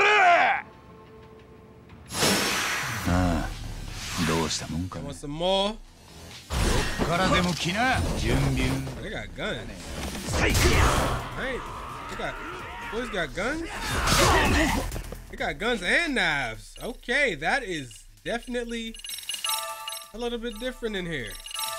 ああ、どうしたもんかね。 Want some more? どっからでも来な。準備。 They got guns. Hey, they got. Boys got guns. They got guns and knives. Okay, that is definitely a little bit different in here.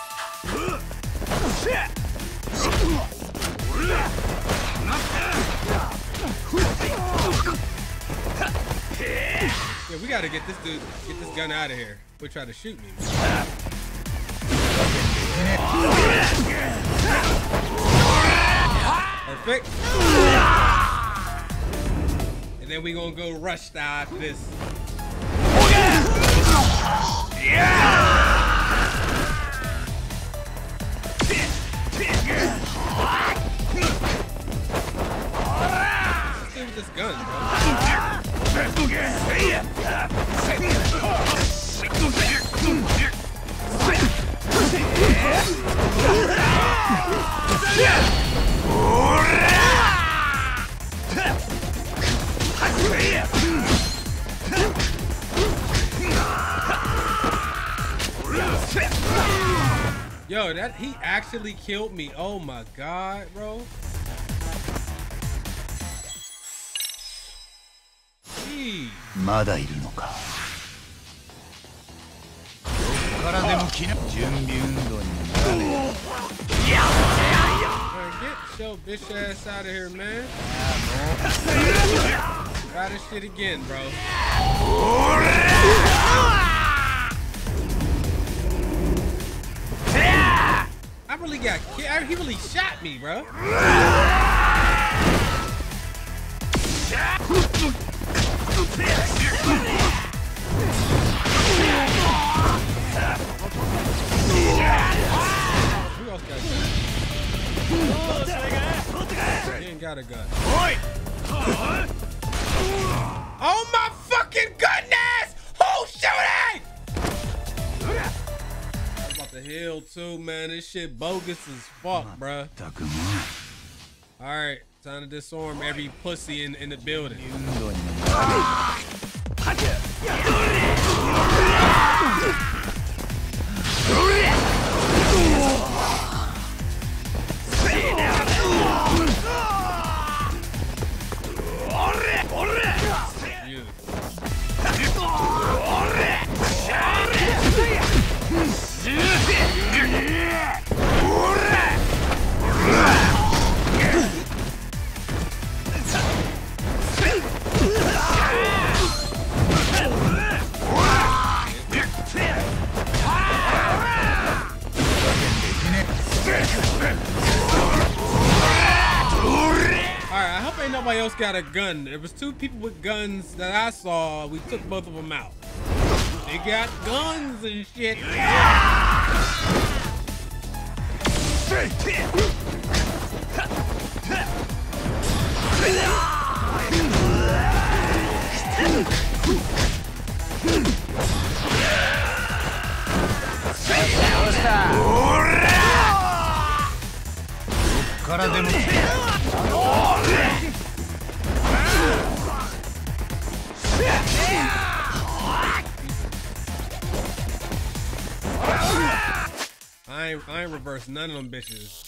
Yeah, we gotta get this dude, get this gun out of here. He'll try to shoot me. Perfect. And then we gonna go rush style after this. Let's do with this gun, Yo, that he actually killed me. Oh my god, bro. Gee. まだいるのか。どっからでも来な。準備運動になれ。 Get your bitch ass out of here, man. Try this shit again, bro. I really got killed. He really shot me, bro. Who else got guns? He ain't got a gun. Oh my fucking goodness! Who's shooting? I'm about to heal too, man. This shit bogus as fuck, bruh. Alright, time to disarm every pussy in, in the building. Alright, I hope ain't nobody else got a gun. There was two people with guns that I saw. We took both of them out. They got guns and shit. I ain't, I ain't reversed none of them bitches.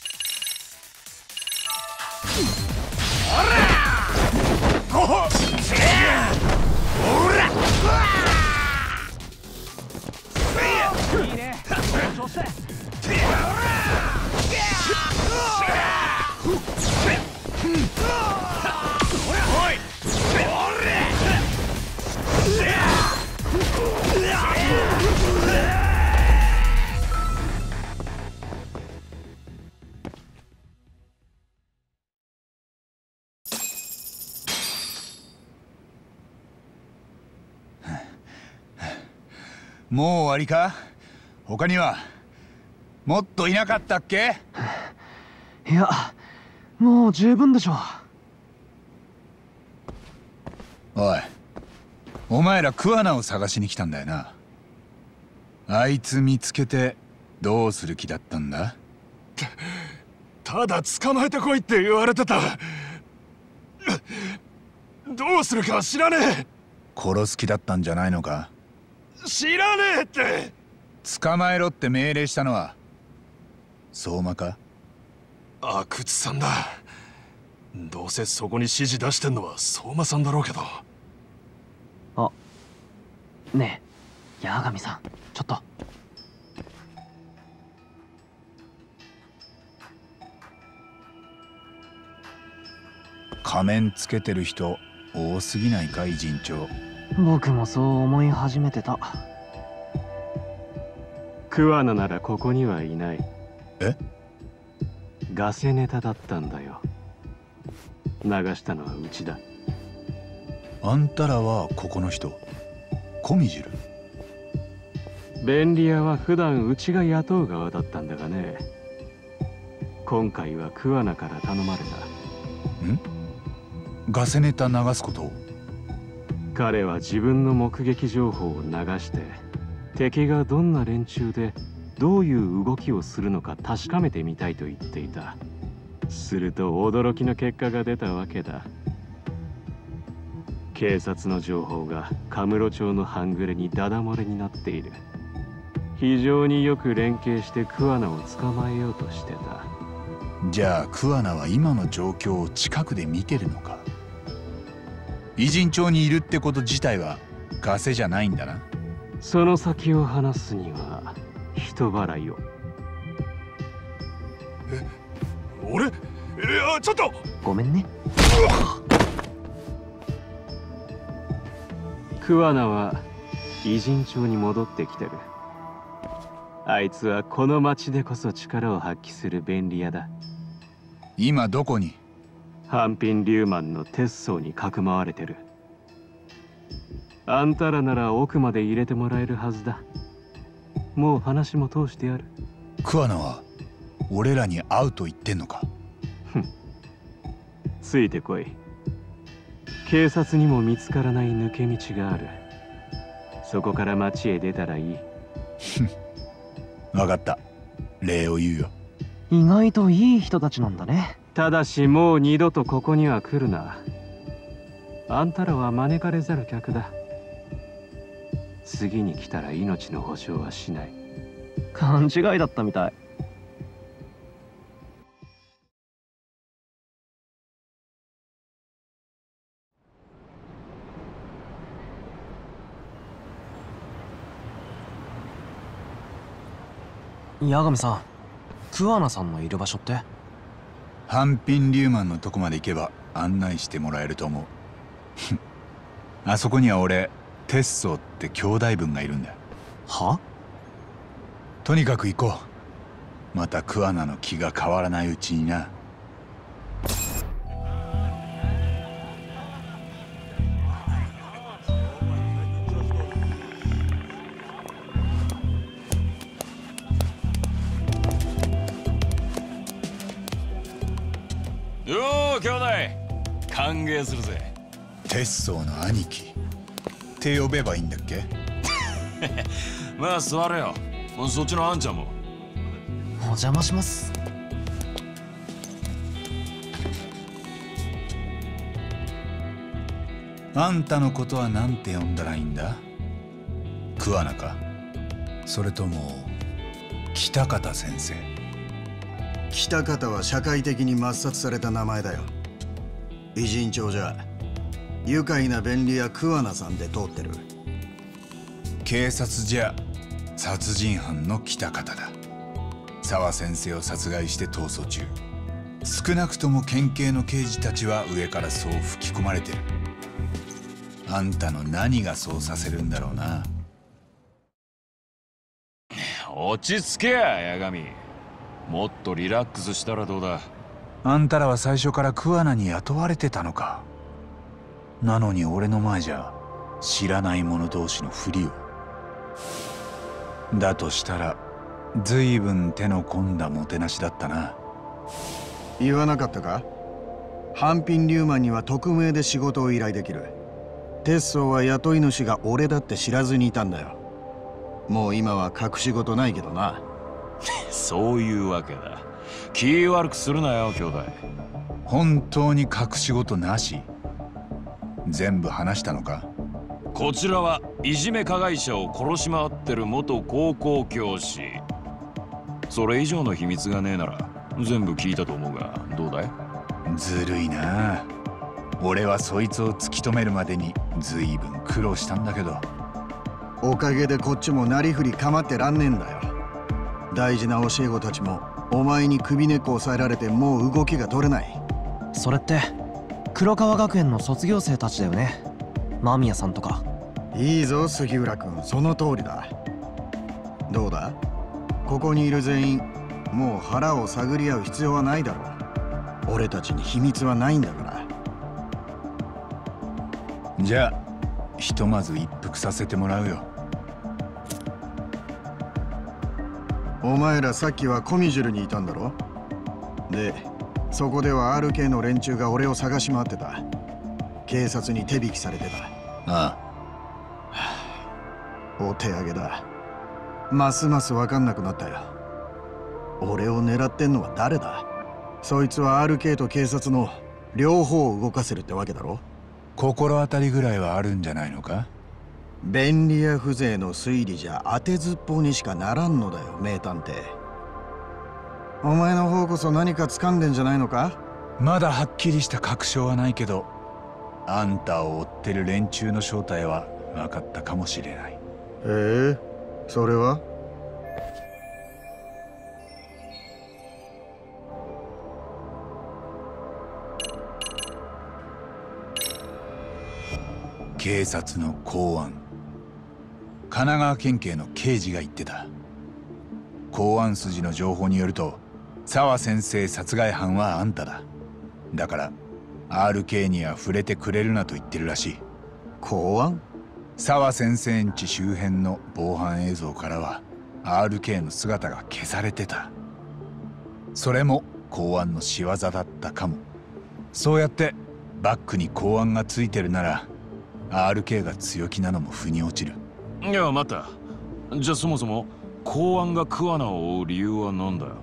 もう終わりか？他にはもっといなかったっけ？ いや、もう十分でしょ。 おい、お前ら桑名を探しに来たんだよな。あいつ見つけてどうする気だったんだ？ ただ捕まえてこいって言われてた。どうするか知らねえ。 殺す気だったんじゃないのか？ 知らねえって。 捕まえろって命令したのは相馬か？ 阿久津さんだ。どうせそこに指示出してんのは相馬さんだろうけど。 あ、ねえ、八神さん、ちょっと。 仮面つけてる人多すぎないか、偉人長。 僕もそう思い始めてた。 桑名ならここにはいない。 え？ ガセネタだったんだよ。流したのはうちだ。 あんたらはここの人？コミジル？ 便利屋は普段うちが雇う側だったんだがね。今回は桑名から頼まれた。 ん？ガセネタ流すことを？ 彼は自分の目撃情報を流して敵がどんな連中でどういう動きをするのか確かめてみたいと言っていた。すると驚きの結果が出たわけだ。警察の情報がカムロ町の半グレにダダ漏れになっている。非常によく連携して桑名を捕まえようとしてた。 じゃあ桑名は今の状況を近くで見てるのか？偉人町にいるってこと自体はガセじゃないんだな。 その先を話すには人払いを。 え、俺？いや、ちょっとごめんね。 桑名は偉人町に戻ってきてる。あいつはこの町でこそ力を発揮する便利屋だ。 今どこに？ 半品リューマンの鉄層にかくまわれてる。あんたらなら奥まで入れてもらえるはずだ。もう話も通してやる。 桑名は俺らに会うと言ってんのか？ ついてこい。警察にも見つからない抜け道がある。そこから町へ出たらいい。 分かった。礼を言うよ。 意外といい人たちなんだね。 ただしもう二度とここには来るな。あんたらは招かれざる客だ。次に来たら命の保証はしない。 勘違いだったみたい。八神さん、桑名さんのいる場所って？ 半品リューマンのとこまで行けば案内してもらえると思う。あそこには俺鉄層って兄弟分がいるんだ。 は？ とにかく行こう。また桑名の気が変わらないうちにな。 兄弟、歓迎するぜ。 鉄僧の兄貴って呼べばいいんだっけ？ まあ座れよ。そっちのあんちゃんも。 お邪魔します。 あんたのことは何て呼んだらいいんだ？桑名か、それとも北方先生？ 北方は社会的に抹殺された名前だよ。偉人帳じゃ愉快な便利屋桑名さんで通ってる。 警察じゃ殺人犯の北方だ。沢先生を殺害して逃走中。少なくとも県警の刑事たちは上からそう吹き込まれてる。あんたの何がそうさせるんだろうな。 落ち着けや、八神。もっとリラックスしたらどうだ。 あんたらは最初から桑名に雇われてたのか。なのに俺の前じゃ知らない者同士のふりを。だとしたら随分手の込んだもてなしだったな。 言わなかったか？半品リューマンには匿名で仕事を依頼できる。鉄僧は雇い主が俺だって知らずにいたんだよ。もう今は隠し事ないけどな。 そういうわけだ。気悪くするなよ、兄弟。 本当に隠し事なし？全部話したのか？ こちらはいじめ加害者を殺し回ってる元高校教師。それ以上の秘密がねえなら全部聞いたと思うが、どうだい？ ずるいな。俺はそいつを突き止めるまでに随分苦労したんだけど。 おかげでこっちもなりふり構ってらんねえんだよ。大事な教え子たちもお前に首根っこ押さえられてもう動きが取れない。 それって黒川学園の卒業生たちだよね。間宮さんとか。 いいぞ杉浦君、その通りだ。どうだ、ここにいる全員もう腹を探り合う必要はないだろう。俺たちに秘密はないんだから。 じゃあひとまず一服させてもらうよ。 お前らさっきはコミジュルにいたんだろ。でそこでは アールケー の連中が俺を探し回ってた。警察に手引きされてた。 ああ。お手上げだ。ますます分かんなくなったよ。俺を狙ってんのは誰だ？そいつは アールケー と警察の両方を動かせるってわけだろ。 心当たりぐらいはあるんじゃないのか？ 便利屋風情の推理じゃ当てずっぽうにしかならんのだよ、名探偵。お前の方こそ何か掴んでんじゃないのか？ まだはっきりした確証はないけど、あんたを追ってる連中の正体は分かったかもしれない。 ええ、それは？ 警察の公安。神奈川県警の刑事が言ってた。公安筋の情報によると、沢先生殺害犯はあんただ。だから アールケー には触れてくれるなと言ってるらしい。 公安？ 沢先生ん家周辺の防犯映像からは アールケー の姿が消されてた。それも公安の仕業だったかも。そうやってバックに公安がついてるなら アールケー が強気なのも腑に落ちる。 いや待った。じゃあそもそも公安が桑名を追う理由は何だよ？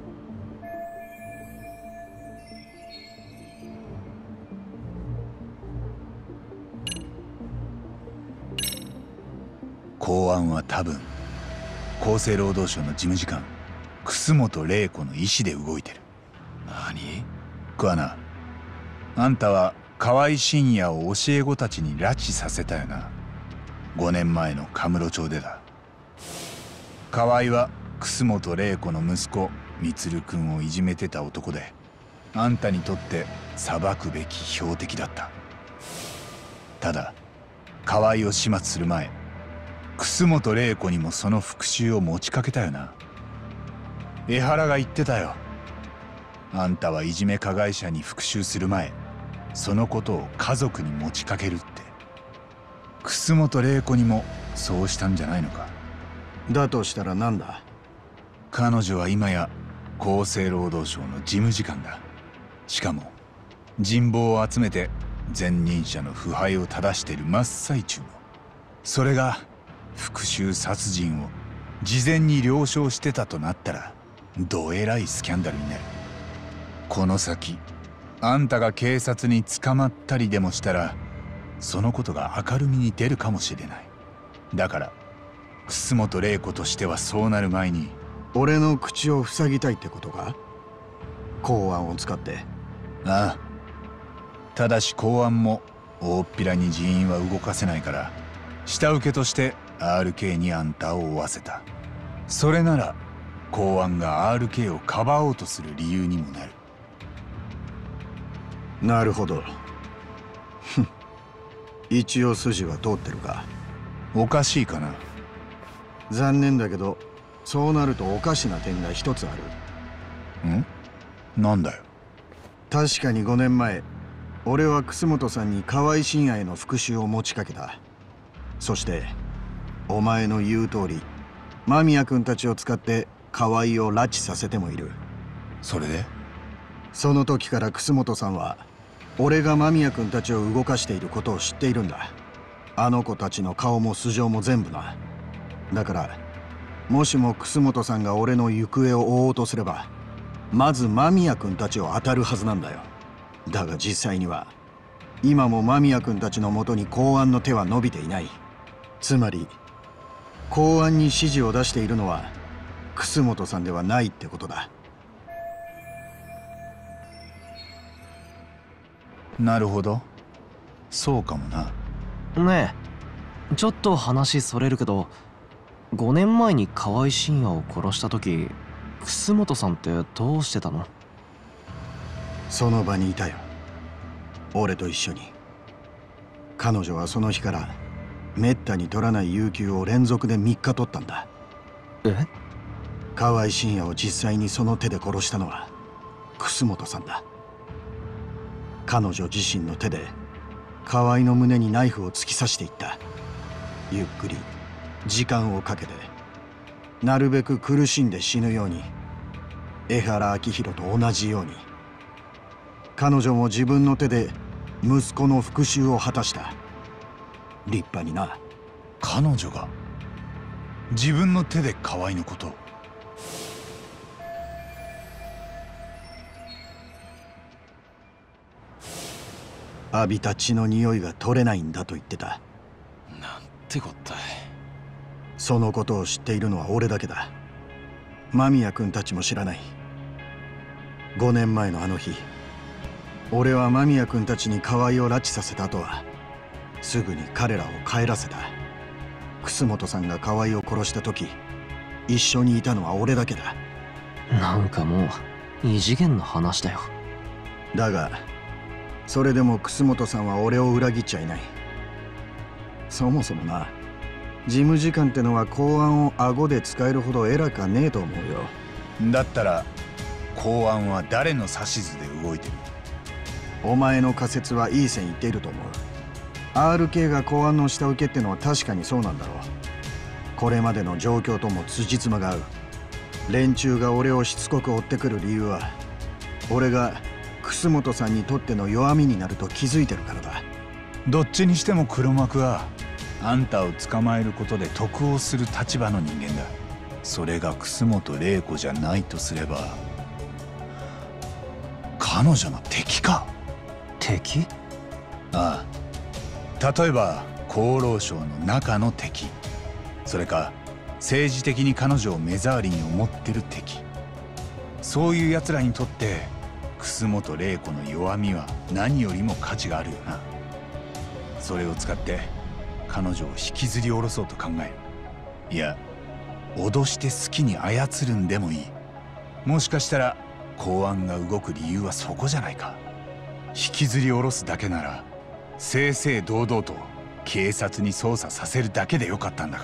公安は多分厚生労働省の事務次官楠本玲子の意思で動いてる。 何？ 桑名、あんたは河合信也を教え子たちに拉致させたよな。ごねんまえのカムロ町でだ。河合は楠本玲子の息子充君をいじめてた男で、あんたにとって裁くべき標的だった。ただ河合を始末する前、楠本玲子にもその復讐を持ちかけたよな。江原が言ってたよ。あんたはいじめ加害者に復讐する前、そのことを家族に持ちかけるって。楠本玲子にもそうしたんじゃないのか？ だとしたら何だ？ 彼女は今や厚生労働省の事務次官だ。しかも人望を集めて前任者の腐敗を正している真っ最中の、それが復讐殺人を事前に了承してたとなったらどえらいスキャンダルになる。この先あんたが警察に捕まったりでもしたらそのことが明るみに出るかもしれない。だから楠本玲子としてはそうなる前に。 俺の口を塞ぎたいってことか？公安を使って。 ああ、ただし公安も大っぴらに人員は動かせないから下請けとして アールケー にあんたを追わせた。それなら公安が アールケー をかばおうとする理由にもなる。 なるほど。一応筋は通ってるか。 おかしいかな。 残念だけどそうなるとおかしな点が一つある。ん？なんだよ。 確かにごねんまえ俺は楠本さんに河合真也への復讐を持ちかけた。そしてお前の言う通り間宮君たちを使って河合を拉致させてもいる。 それで？ その時から楠本さんは俺が間宮君たちを動かしていることを知っているんだ。あの子たちの顔も素性も全部な。だからもしも楠本さんが俺の行方を追おうとすればまず間宮君たちを当たるはずなんだよ。だが実際には今も間宮君たちのもとに公安の手は伸びていない。つまり公安に指示を出しているのは楠本さんではないってことだ。 なるほど、そうかもな。 ねえ、ちょっと話それるけど、ごねんまえに河合真也を殺した時楠本さんってどうしてたの？ その場にいたよ、俺と一緒に。彼女はその日からめったに取らない有給を連続でみっか取ったんだ。 え？ 河合真也を実際にその手で殺したのは楠本さんだ。彼女自身の手で河合の胸にナイフを突き刺していった。ゆっくり時間をかけてなるべく苦しんで死ぬように、江原明宏と同じように彼女も自分の手で息子の復讐を果たした。立派にな。 彼女が自分の手で河合のことを？ 浴びた血の匂いが取れないんだと言ってた。 なんてこったい。 そのことを知っているのは俺だけだ。間宮君たちも知らない。ごねんまえのあの日、俺は間宮君たちに河合を拉致させた後はすぐに彼らを帰らせた。楠本さんが河合を殺した時一緒にいたのは俺だけだ。 なんかもう異次元の話だよ。 だがそれでも楠本さんは俺を裏切っちゃいない。そもそもな、事務次官ってのは公安を顎で使えるほど偉かねえと思うよ。 だったら公安は誰の指図で動いてる？ お前の仮説はいい線いっていると思う。 アールケー が公安の下請けってのは確かにそうなんだろう。これまでの状況とも辻褄が合う。連中が俺をしつこく追ってくる理由は俺が楠本さんにとっての弱みになると気づいてるからだ。 どっちにしても黒幕はあんたを捕まえることで得をする立場の人間だ。それが楠本玲子じゃないとすれば彼女の敵か？ 敵？ ああ、例えば厚労省の中の敵、それか政治的に彼女を目障りに思ってる敵。そういう奴らにとって楠本玲子の弱みは何よりも価値があるよな。それを使って彼女を引きずり下ろそうと考える。いや、脅して好きに操るんでもいい。もしかしたら公安が動く理由はそこじゃないか。引きずり下ろすだけなら正々堂々と警察に捜査させるだけでよかったんだから。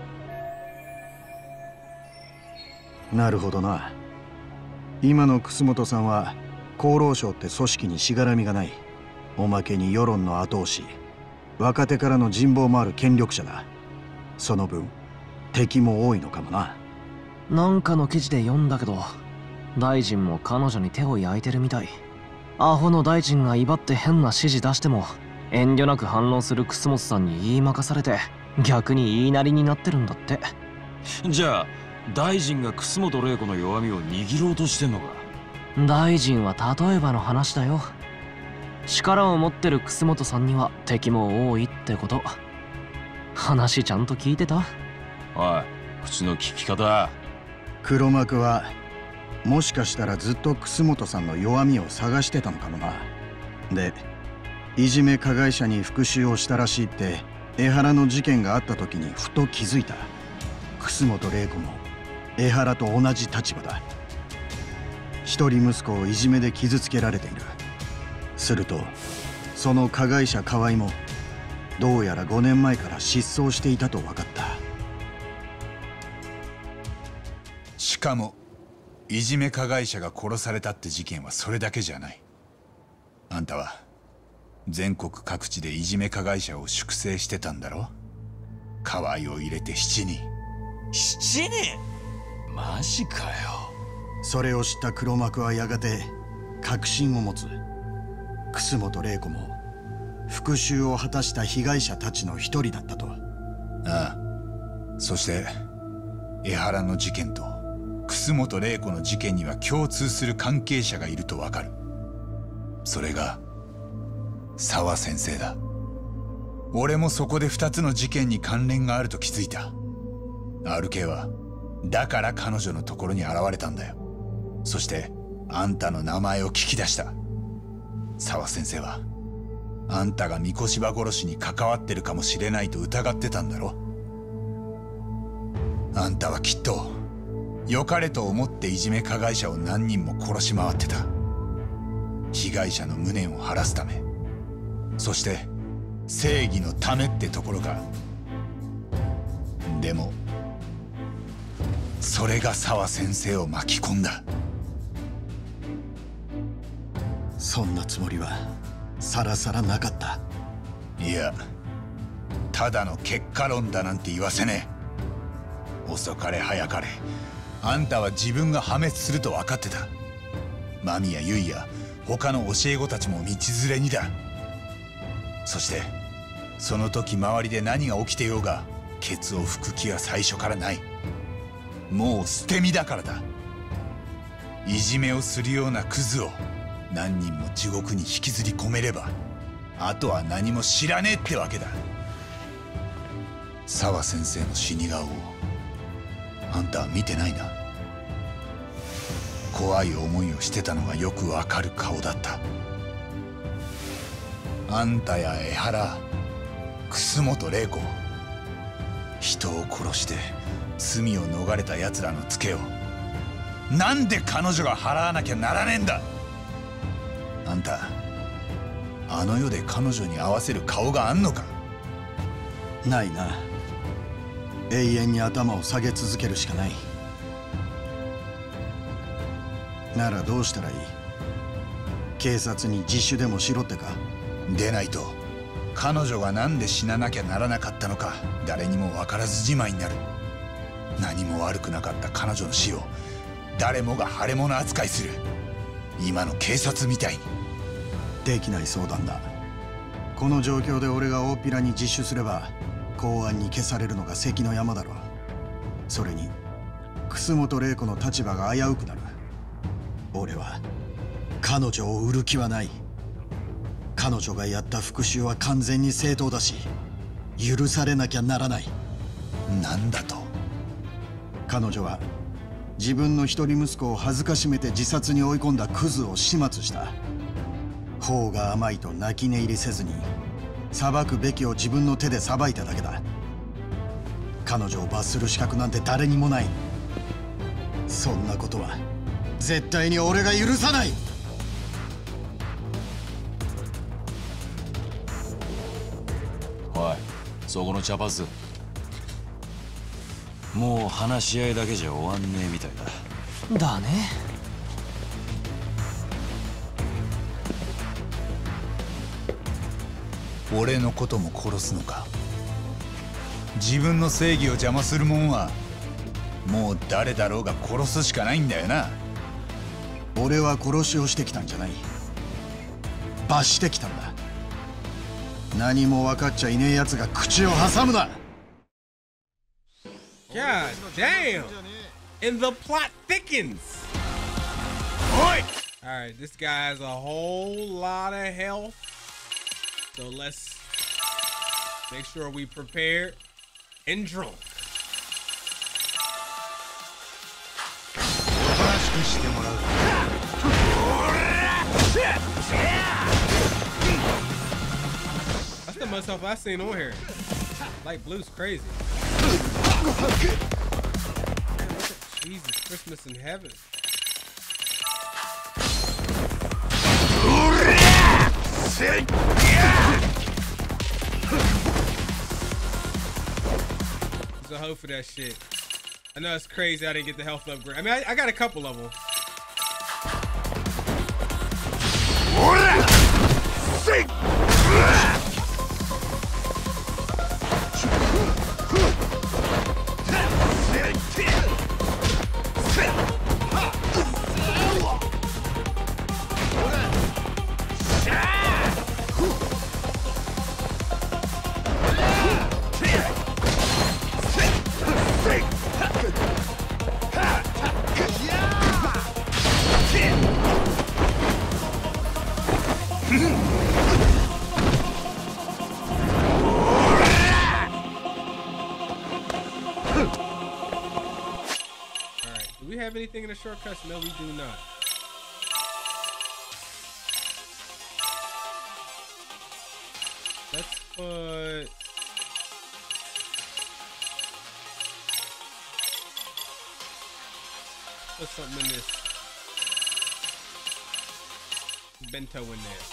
なるほどな。今の楠本さんは厚労省って組織にしがらみがない。おまけに世論の後押し、若手からの人望もある権力者だ。その分敵も多いのかもな。 なんかの記事で読んだけど大臣も彼女に手を焼いてるみたい。 アホの大臣が威張って変な指示出しても遠慮なく反論する楠本さんに言いまかされて逆に言いなりになってるんだって。 じゃあ大臣が楠本玲子の弱みを握ろうとしてんのか。 大臣は例えばの話だよ。力を持ってる楠本さんには敵も多いってこと。話ちゃんと聞いてた？ おい、口の聞き方。 黒幕はもしかしたらずっと楠本さんの弱みを探してたのかもな。でいじめ加害者に復讐をしたらしいって江原の事件があった時にふと気づいた。楠本玲子も江原と同じ立場だ。一人息子をいじめで傷つけられている。するとその加害者河合もどうやらごねんまえから失踪していたと分かった。 しかもいじめ加害者が殺されたって事件はそれだけじゃない。あんたは全国各地でいじめ加害者を粛清してたんだろ。河合を入れてしちにん。 しちにん？マジかよ。 それを知った黒幕はやがて確信を持つ。楠本玲子も復讐を果たした被害者たちの一人だったと。 ああ。そして江原の事件と楠本玲子の事件には共通する関係者がいるとわかる。それが沢先生だ。俺もそこで二つの事件に関連があると気づいた。 アールケー はだから彼女のところに現れたんだよ。そしてあんたの名前を聞き出した。沢先生はあんたが三越柴殺しに関わってるかもしれないと疑ってたんだろ。あんたはきっと良かれと思っていじめ加害者を何人も殺し回ってた。被害者の無念を晴らすため、そして正義のためってところか。でもそれが沢先生を巻き込んだ。 そんなつもりはさらさらなかった。 いや、ただの結果論だなんて言わせねえ。遅かれ早かれあんたは自分が破滅すると分かってた。間宮結衣や他の教え子たちも道連れにだ。そしてその時周りで何が起きてようがケツを拭く気は最初からない。もう捨て身だからだ。いじめをするようなクズを何人も地獄に引きずり込めればあとは何も知らねえってわけだ。沢先生の死に顔をあんたは見てないな。怖い思いをしてたのがよくわかる顔だった。あんたや江原、楠本玲子、人を殺して罪を逃れた奴らのツケをなんで彼女が払わなきゃならねえんだ。あんたあの世で彼女に合わせる顔があんのか。 ないな。永遠に頭を下げ続けるしかない。ならどうしたらいい？警察に自首でもしろってか？ でないと彼女がなんで死ななきゃならなかったのか誰にも分からずじまいになる。何も悪くなかった彼女の死を誰もが腫れ物扱いする。今の警察みたいに。 できない相談だ。この状況で俺が大っぴらに自首すれば公安に消されるのが関の山だろう。それに楠本玲子の立場が危うくなる。俺は彼女を売る気はない。彼女がやった復讐は完全に正当だし許されなきゃならない。 なんだと？ 彼女は自分の一人息子を恥ずかしめて自殺に追い込んだクズを始末した。法が甘いと泣き寝入りせずに裁くべきを自分の手で裁いただけだ。彼女を罰する資格なんて誰にもない。そんなことは絶対に俺が許さない。 おい、そこの茶髪、もう話し合いだけじゃ終わんねえみたいだ。 だね。 俺のことも殺すのか。自分の正義を邪魔するもんはもう誰だろうが殺すしかないんだよな。 俺は殺しをしてきたんじゃない。 罰してきたんだ。何も分かっちゃいねえやつが口を挟むな。 God damn! And the plot thickens. Alright, this guy has a whole lot of health. So let's make sure we prepared and drunk. That's the most stuff I've seen on here. Light blue's crazy. Jesus, Christmas in heaven. There's a hoe for that shit. I know it's crazy I didn't get the health upgrade. I mean, I, I got a couple of them. Anything in the shortcuts? No, we do not. Let's put put something in this bento in there.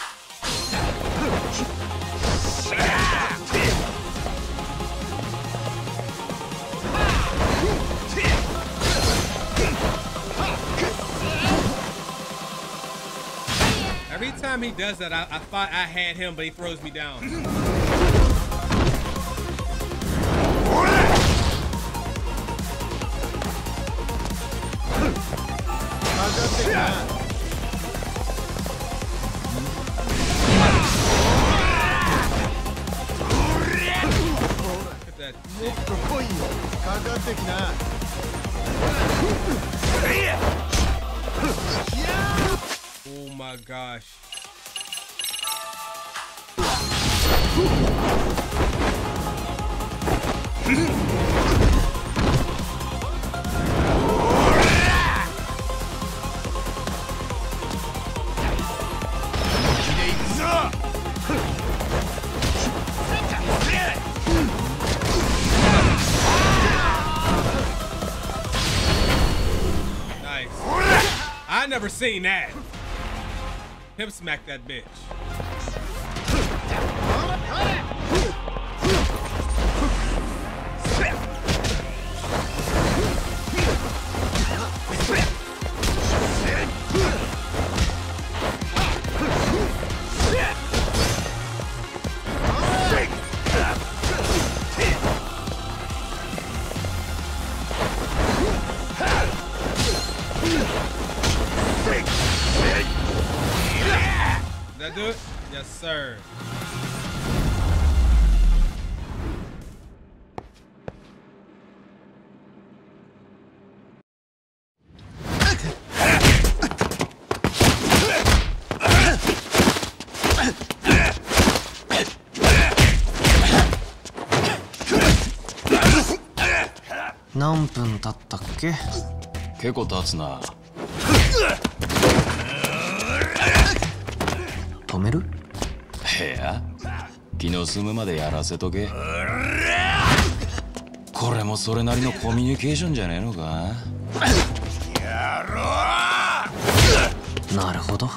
Every time he does that, I, I thought I had him, but he throws me down. Oh my gosh. Nice. I never seen that. Him smack that bitch. Did that do it? Yes, sir. 何分経ったっけ？ 結構経つな。 止める？ いや、気の済むまでやらせとけ。これもそれなりのコミュニケーションじゃねえのか？ やろう！なるほど。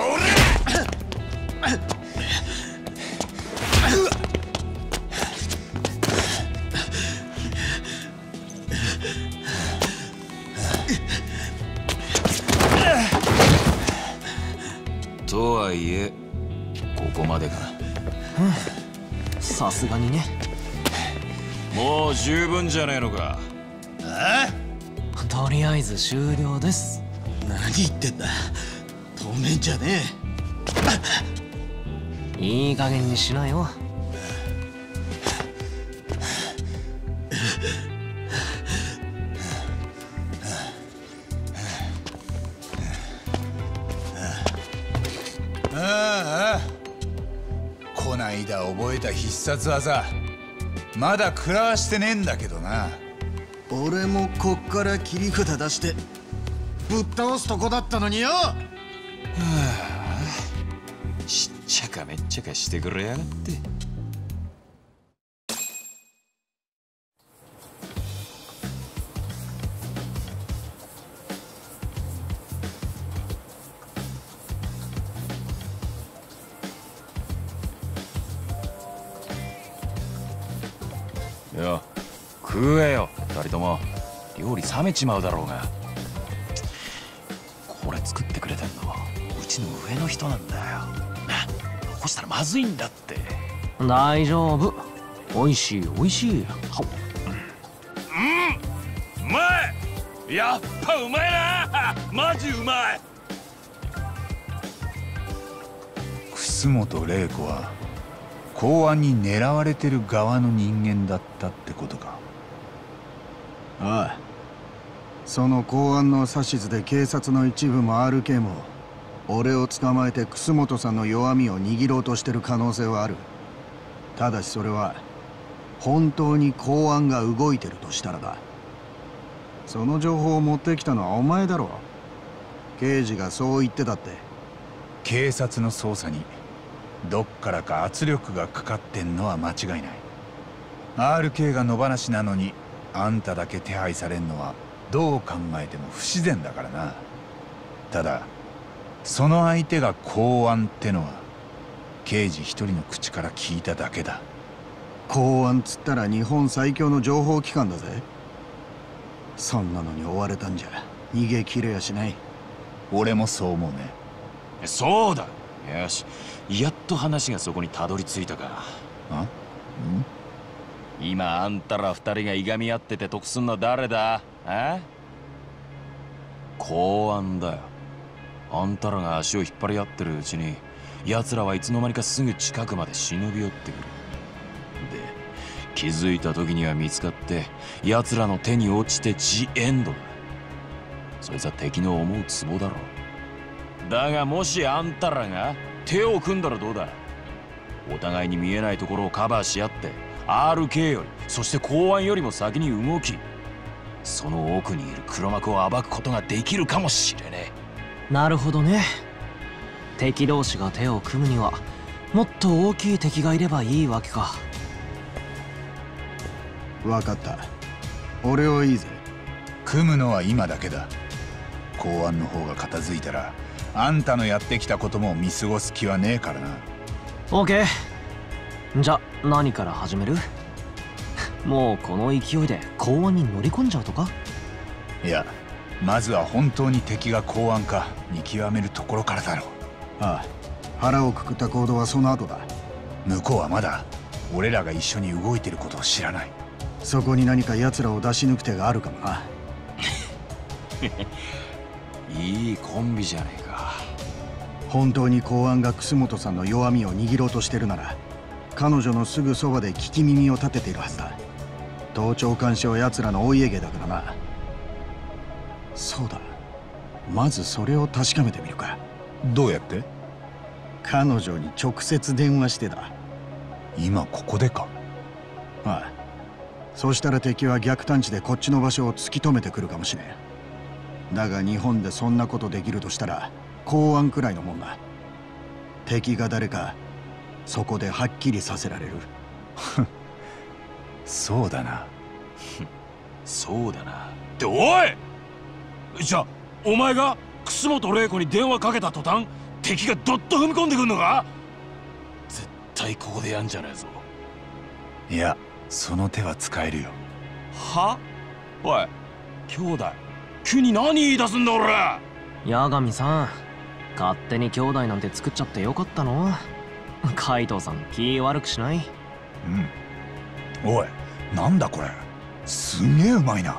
とはいえ、ここまでか。 うん、さすがにね。 もう十分じゃねえのか。 ああ？とりあえず終了です。 何言ってんだ。止めんじゃねえ。 いい加減にしなよ。 ああ、こないだ覚えた必殺技まだ食らわしてねえんだけどな。 俺もこっから切り札出してぶっ倒すとこだったのによ。はあ、しっちゃかめっちゃかしてくれやがって。よ、食えよ二人とも。料理冷めちまうだろうが。これ作ってくれてんのうちの上の人なんだよ。残したらまずいんだって。 大丈夫、おいしいおいしい。はっ、 うん、うまい。やっぱうまいな。マジうまい。 楠本玲子は公安に狙われてる側の人間だったってことか。 ああ、その公安の指図で警察の一部も アールケー も俺を捕まえて楠本さんの弱みを握ろうとしてる可能性はある。ただしそれは本当に公安が動いてるとしたらだ。その情報を持ってきたのはお前だろ。刑事がそう言ってたって。 警察の捜査にどっからか圧力がかかってんのは間違いない。 アールケー が野放しなのにあんただけ手配されんのはどう考えても不自然だからな。ただその相手が公安ってのは刑事一人の口から聞いただけだ。 公安つったら日本最強の情報機関だぜ。そんなのに追われたんじゃ逃げ切れやしない。 俺もそう思うね。 そうだ。よし、やっと話がそこにたどり着いたか。 あ？ん？ 今あんたら二人がいがみ合ってて得すんのは誰だ？あ？公安だよ。あんたらが足を引っ張り合ってるうちに奴らはいつの間にかすぐ近くまで忍び寄ってくる。で、気づいた時には見つかって奴らの手に落ちてジエンドだ。そいつは敵の思うツボだろう。だがもしあんたらが手を組んだらどうだ？お互いに見えないところをカバーし合って アールケー より、そして公安よりも先に動き、その奥にいる黒幕を暴くことができるかもしれねえ。なるほどね。敵同士が手を組むにはもっと大きい敵がいればいいわけか。 分かった、俺はいいぜ。 組むのは今だけだ。公安の方が片付いたらあんたのやってきたことも見過ごす気はねえからな。 オーケー、じゃ何から始める？もうこの勢いで公安に乗り込んじゃうとか？ いや、まずは本当に敵が公安か見極めるところからだろう。 ああ、腹をくくった行動はその後だ。 向こうはまだ俺らが一緒に動いてることを知らない。 そこに何か奴らを出し抜く手があるかもな。 いいコンビじゃねえか。 本当に公安が楠本さんの弱みを握ろうとしてるなら、彼女のすぐそばで聞き耳を立てているはずだ。盗聴監視は奴らのお家芸だからな。そうだ、まずそれを確かめてみるか。 どうやって？ 彼女に直接電話してだ。 今ここでか？ ああ、そしたら敵は逆探知でこっちの場所を突き止めてくるかもしれん。だが日本でそんなことできるとしたら公安くらいのもんだ。敵が誰かそこではっきりさせられる。 そうだな。 そうだな。っておい！じゃあお前が楠本玲子に電話かけた途端敵がどっと踏み込んでくんのか？絶対ここでやんじゃねえぞ。 いや、その手は使えるよ。 は？おい、兄弟、急に何言い出すんだ俺！ 八神さん、勝手に兄弟なんて作っちゃってよかったの？海藤さん気悪くしない？ うん。おい、なんだこれ、すんげえうまいな。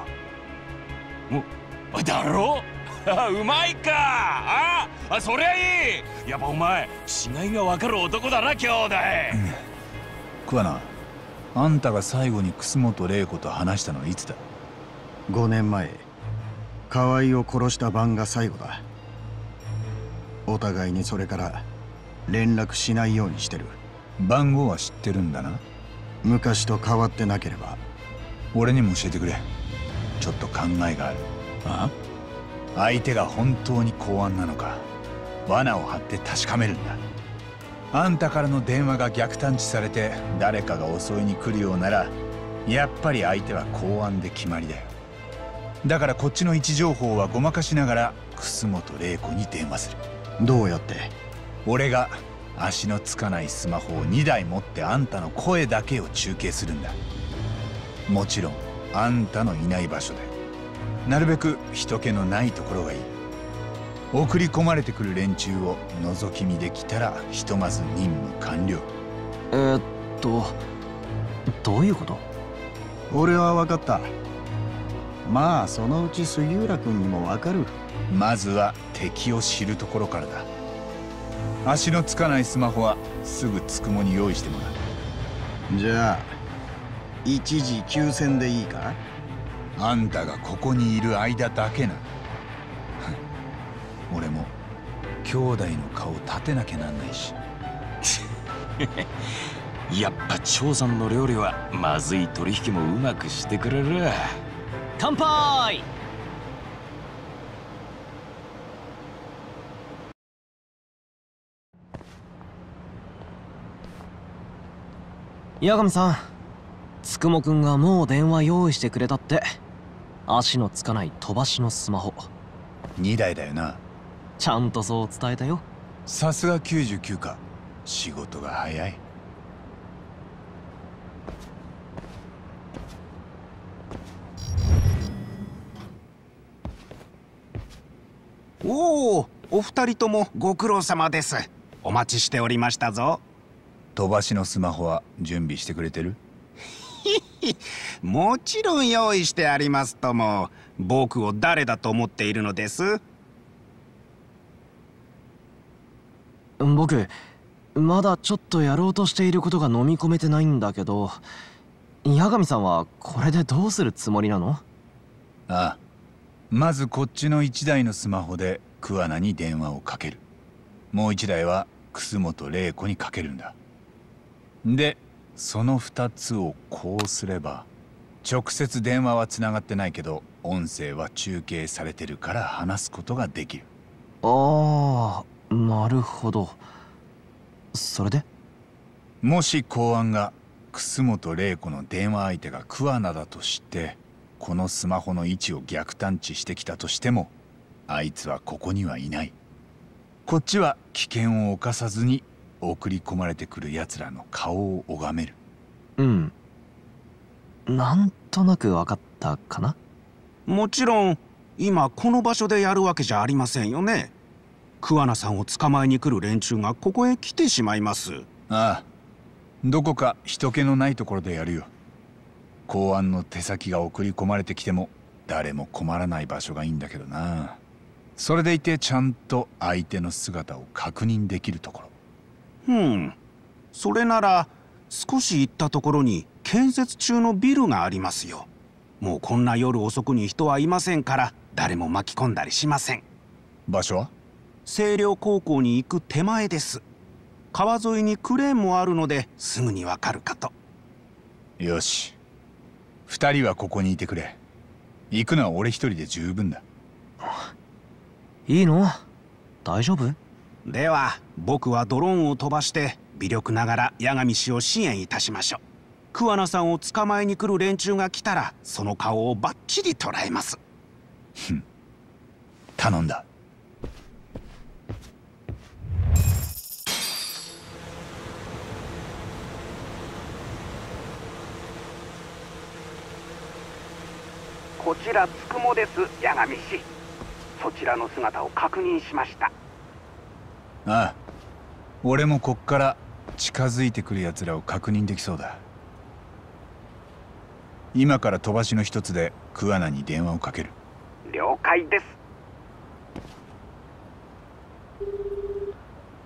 お、だろ？うまいか。ああ、そりゃいい。 やっぱお前違いが分かる男だな兄弟。 桑名、あんたが最後に楠本玲子と話したのはいつだ？ ごねんまえ、河合を殺した晩が最後だ。お互いにそれから連絡しないようにしてる。 番号は知ってるんだな。 昔と変わってなければ。 俺にも教えてくれ。ちょっと考えがある。あ？相手が本当に公安なのか、罠を張って確かめるんだ。あんたからの電話が逆探知されて誰かが襲いに来るようなら、やっぱり相手は公安で決まりだよ。だからこっちの位置情報はごまかしながら楠本玲子に電話する。 どうやって？ 俺が足のつかないスマホをにだい持ってあんたの声だけを中継するんだ。もちろんあんたのいない場所で、なるべく人気のないところがいい。送り込まれてくる連中を覗き見できたらひとまず任務完了。 えー、っとどういうこと？ 俺は分かった。まあそのうち杉浦君にも分かる。 まずは敵を知るところからだ。足のつかないスマホはすぐつくもに用意してもらう。 じゃあ一時休戦でいいか？ あんたがここにいる間だけな。俺も兄弟の顔立てなきゃなんないし。 やっぱ長さんの料理はまずい取引もうまくしてくれる。 乾杯。八神さん、つくもくんがもう電話用意してくれたって。足のつかない飛ばしのスマホにだいだよな。 ちゃんとそう伝えたよ。 さすがきゅうじゅうきゅうか。仕事が早い。 おお、お二人ともご苦労様です。お待ちしておりましたぞ。 飛ばしのスマホは準備してくれてる？ もちろん用意してありますとも。僕を誰だと思っているのです？ 僕まだちょっとやろうとしていることが飲み込めてないんだけど、八神さんはこれでどうするつもりなの？ ああ、まずこっちのいちだいのスマホで桑名に電話をかける。もういちだいは楠本玲子にかけるんだ。でそのふたつをこうすれば、直接電話はつながってないけど音声は中継されてるから話すことができる。 ああ、なるほど。それでもし公安が楠本玲子の電話相手が桑名だと知ってこのスマホの位置を逆探知してきたとしても、あいつはここにはいない。こっちは危険を冒さずに送り込まれてくる奴らの顔を拝める。 うん、なんとなく分かったかな。 もちろん今この場所でやるわけじゃありませんよね。桑名さんを捕まえに来る連中がここへ来てしまいます。 ああ、どこか人気のないところでやるよ。公安の手先が送り込まれてきても誰も困らない場所がいいんだけどな。それでいてちゃんと相手の姿を確認できるところ。 うん、それなら少し行ったところに建設中のビルがありますよ。もうこんな夜遅くに人はいませんから誰も巻き込んだりしません。 場所は星稜高校に行く手前です。川沿いにクレーンもあるのですぐにわかるかと。 よし、二人はここにいてくれ。行くのは俺一人で十分だ。 いいの？大丈夫？ では僕はドローンを飛ばして微力ながら八神氏を支援いたしましょう。桑名さんを捕まえに来る連中が来たらその顔をバッチリ捉えます。 ふん、頼んだ。 こちらつくもです、八神氏。そちらの姿を確認しました。 ああ、俺もこっから近づいてくる奴らを確認できそうだ。今から飛ばしの一つで桑名に電話をかける。 了解です。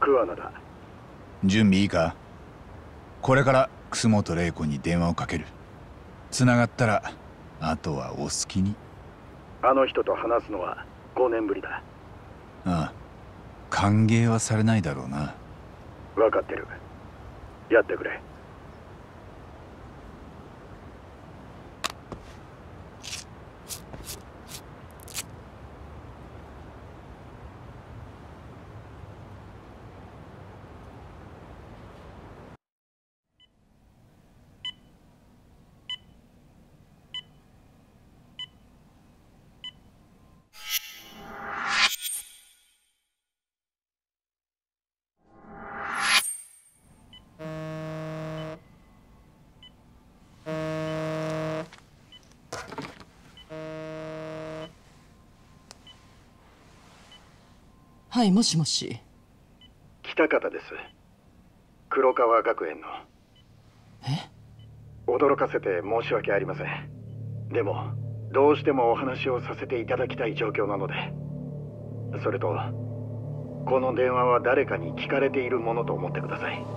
桑名だ。 準備いいか？これから楠本玲子に電話をかける。繋がったらあとはお好きに。 あの人と話すのはごねんぶりだ。 ああ、歓迎はされないだろうな。 分かってる。やってくれ。 はい、もしもし。 北方です。黒川学園の。 え？ 驚かせて申し訳ありません。でもどうしてもお話をさせていただきたい状況なので。それとこの電話は誰かに聞かれているものと思ってください。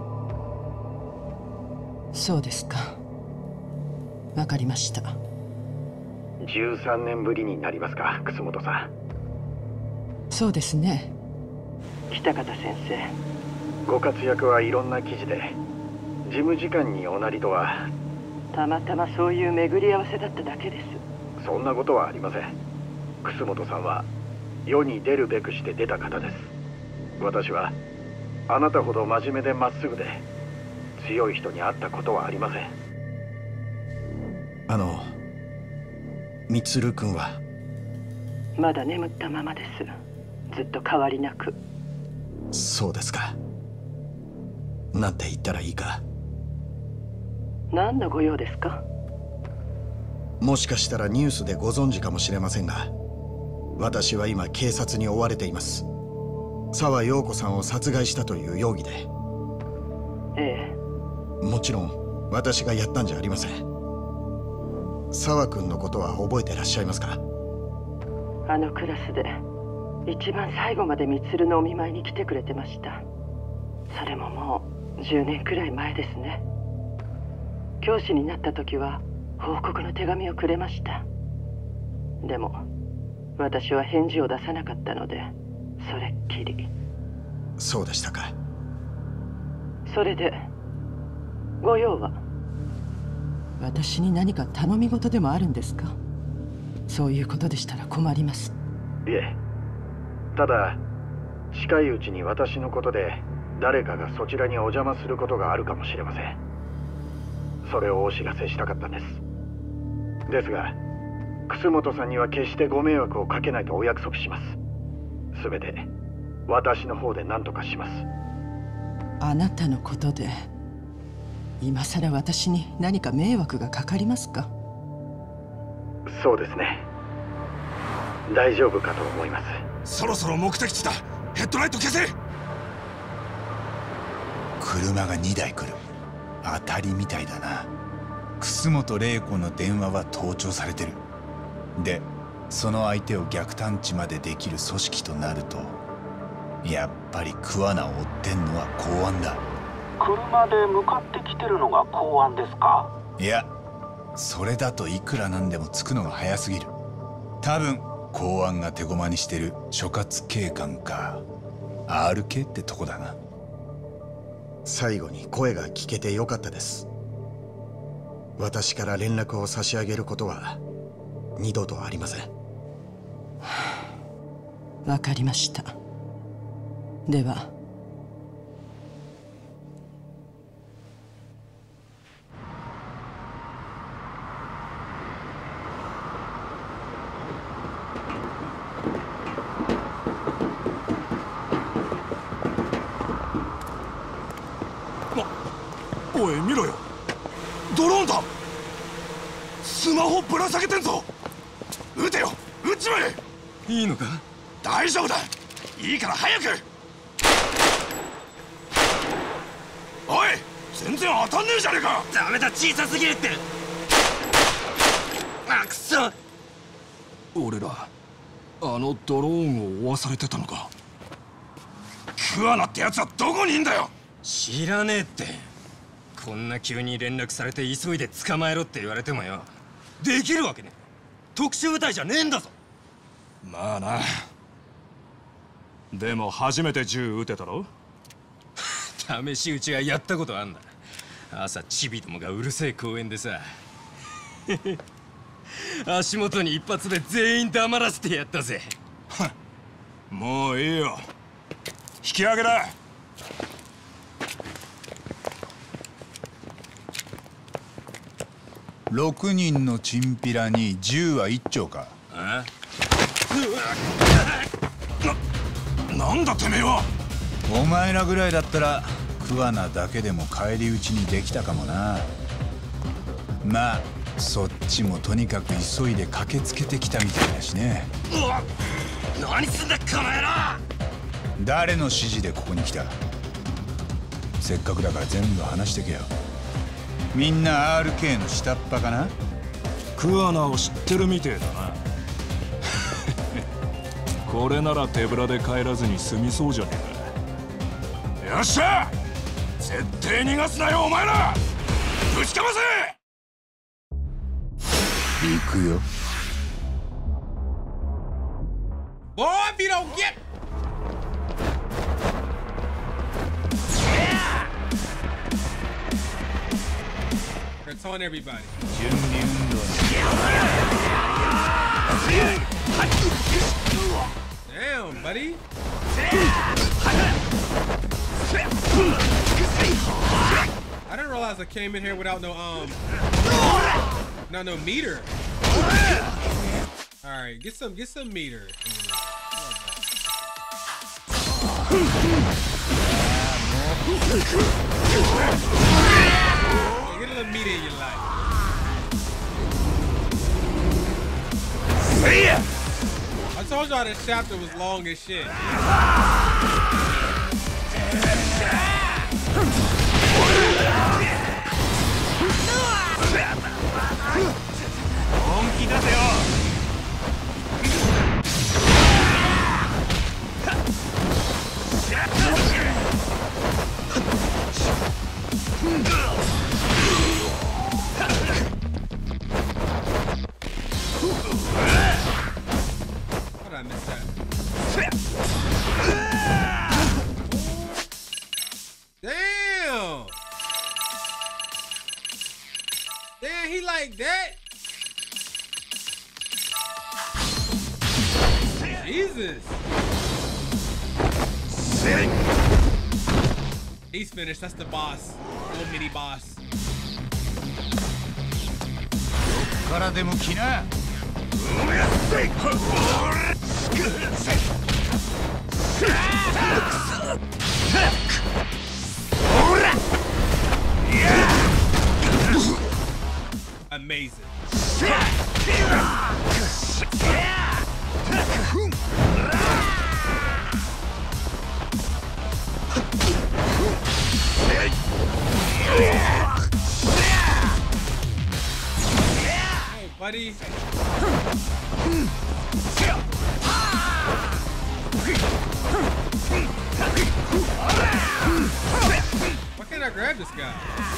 そうですか。わかりました。 じゅうさんねんぶりになりますか、楠本さん。 そうですね。 北方先生、ご活躍はいろんな記事で、事務次官におなりとはたまたまそういう巡り合わせだっただけです。 そんなことはありません。楠本さんは世に出るべくして出た方です。私はあなたほど真面目でまっすぐで強い人に会ったことはありません。 あの充君はまだ眠ったままです。ずっと変わりなく。 そうですか。なんて言ったらいいか。 何のご用ですか？ もしかしたらニュースでご存知かもしれませんが、私は今警察に追われています。沢陽子さんを殺害したという容疑で。 ええ。 もちろん私がやったんじゃありません。沢君のことは覚えてらっしゃいますか？ あのクラスで一番最後まで充のお見舞いに来てくれてました。それももうじゅうねんくらい前ですね。教師になった時は報告の手紙をくれました。でも私は返事を出さなかったので、それっきり。 そうでしたか。 それでご用は？ 私に何か頼み事でもあるんですか？そういうことでしたら困ります。 いえ、ただ近いうちに私のことで誰かがそちらにお邪魔することがあるかもしれません。それをお知らせしたかったんです。ですが楠本さんには決してご迷惑をかけないとお約束します。すべて私の方で何とかします。 あなたのことで今さら私に何か迷惑がかかりますか？ そうですね。大丈夫かと思います。 そろそろ目的地だ。ヘッドライト消せ。 車がにだい来る。当たりみたいだな。楠本玲子の電話は盗聴されてる。でその相手を逆探知までできる組織となると、やっぱり桑名を追ってんのは公安だ。 車で向かってきてるのが公安ですか？ いや、それだといくらなんでも着くのが早すぎる。多分公安が手駒にしてる所轄警官か アールケー ってとこだな。 最後に声が聞けてよかったです。私から連絡を差し上げることは二度とありません。 わかりました。では。 おい見ろよ、ドローンだ。スマホぶら下げてんぞ。撃てよ、撃っちまえ。いいのか？大丈夫だ、いいから早く。おい、全然当たんねえじゃねえか。 ダメだ、小さすぎるって。あ、くそ。 俺らあのドローンを追わされてたのか。く桑名ってやつはどこにいんだよ。 知らねえって。こんな急に連絡されて急いで捕まえろって言われてもよ、できるわけねえ。特殊部隊じゃねえんだぞ。 まあな。でも初めて銃撃てたろ。 試し撃ちはやったことあんだ。朝チビどもがうるせえ公園でさ足元に一発で全員黙らせてやったぜ。 もういいよ、引き上げだ。 ろくにんのチンピラに銃はいっ丁か。 あな、なんだてめえは。 お前らぐらいだったら桑名だけでも返り討ちにできたかもな。まあそっちもとにかく急いで駆けつけてきたみたいだしね。 うわ、何すんだこの野郎。 誰の指示でここに来た？せっかくだから全部話してけよ。みんな アールケー の下っ端かな？ 桑名を知ってるみてえだな。これなら手ぶらで帰らずに済みそうじゃねえか。よっしゃ、絶対逃がすなよお前ら。ぶちかませ。 行くよ。 Boy, if you don't get It's on everybody. Damn, buddy. I didn't realize I came in here without no um not no meter. All right, get some get some meter. Yeah, get a little meter in your life. I told y'all this chapter was long as shit. How did I miss that? Damn! Damn, he like that? Jesus! He's finished. That's the boss. Little mini boss. からでも来な。 Amazing. Hey, buddy. Why can't I grab this guy?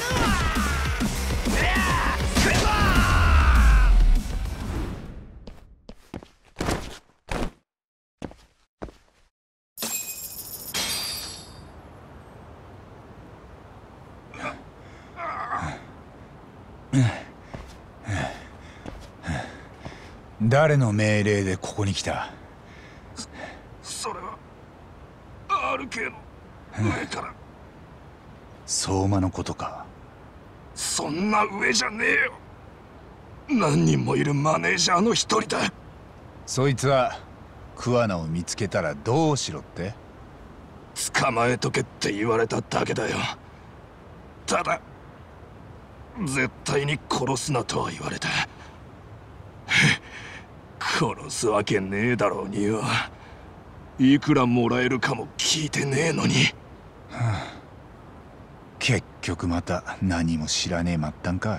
誰の命令でここに来た？ それは アールケー の上から。 相馬のことか。 そんな上じゃねえよ。何人もいるマネージャーの一人だ。 そいつは桑名を見つけたらどうしろって？ 捕まえとけって言われただけだよ。ただ絶対に殺すなとは言われた。殺すわけねえだろうによ。いくらもらえるかも聞いてねえのに。 はあ、結局また何も知らねえ末端か。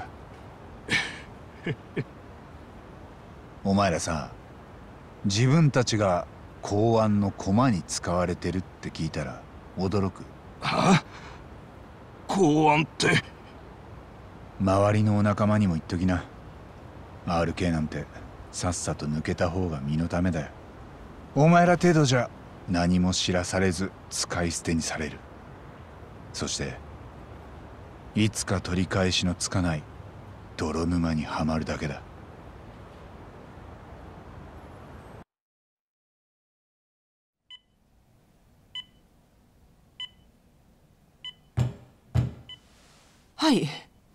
お前らさ、自分たちが公安の駒に使われてるって聞いたら驚く。 はあ、公安って。 周りのお仲間にも言っときな。 アールケー なんてさっさと抜けた方が身のためだよ。お前ら程度じゃ何も知らされず使い捨てにされる。そしていつか取り返しのつかない泥沼にはまるだけだ。 はい。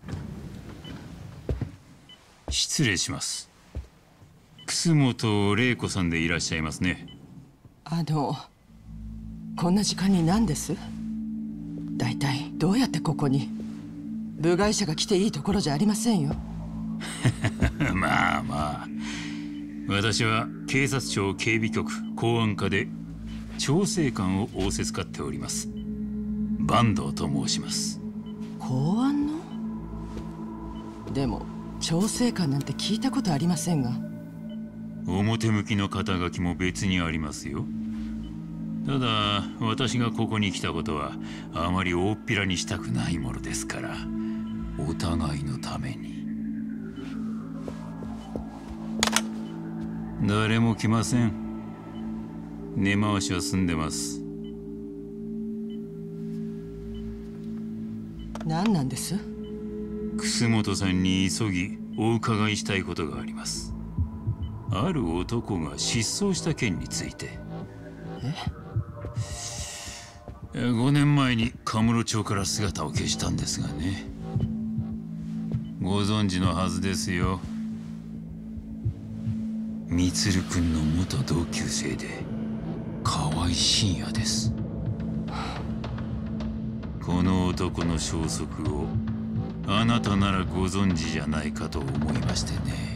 失礼します。楠本玲子さんでいらっしゃいますね。 あのこんな時間に何です？大体どうやってここに？部外者が来ていいところじゃありませんよ。 まあまあ、私は警察庁警備局公安課で調整官を仰せつかっております坂東と申します。 公安の？でも調整官なんて聞いたことありませんが。 表向きの肩書きも別にありますよ。ただ私がここに来たことはあまり大っぴらにしたくないものですから、お互いのために。誰も来ません。根回しは済んでます。 何なんです？ 楠本さんに急ぎお伺いしたいことがあります。ある男が失踪した件について。えごねんまえにカムロ町から姿を消したんですがね。ご存知のはずですよ。充君の元同級生で河合信也です。この男の消息をあなたならご存知じゃないかと思いましてね。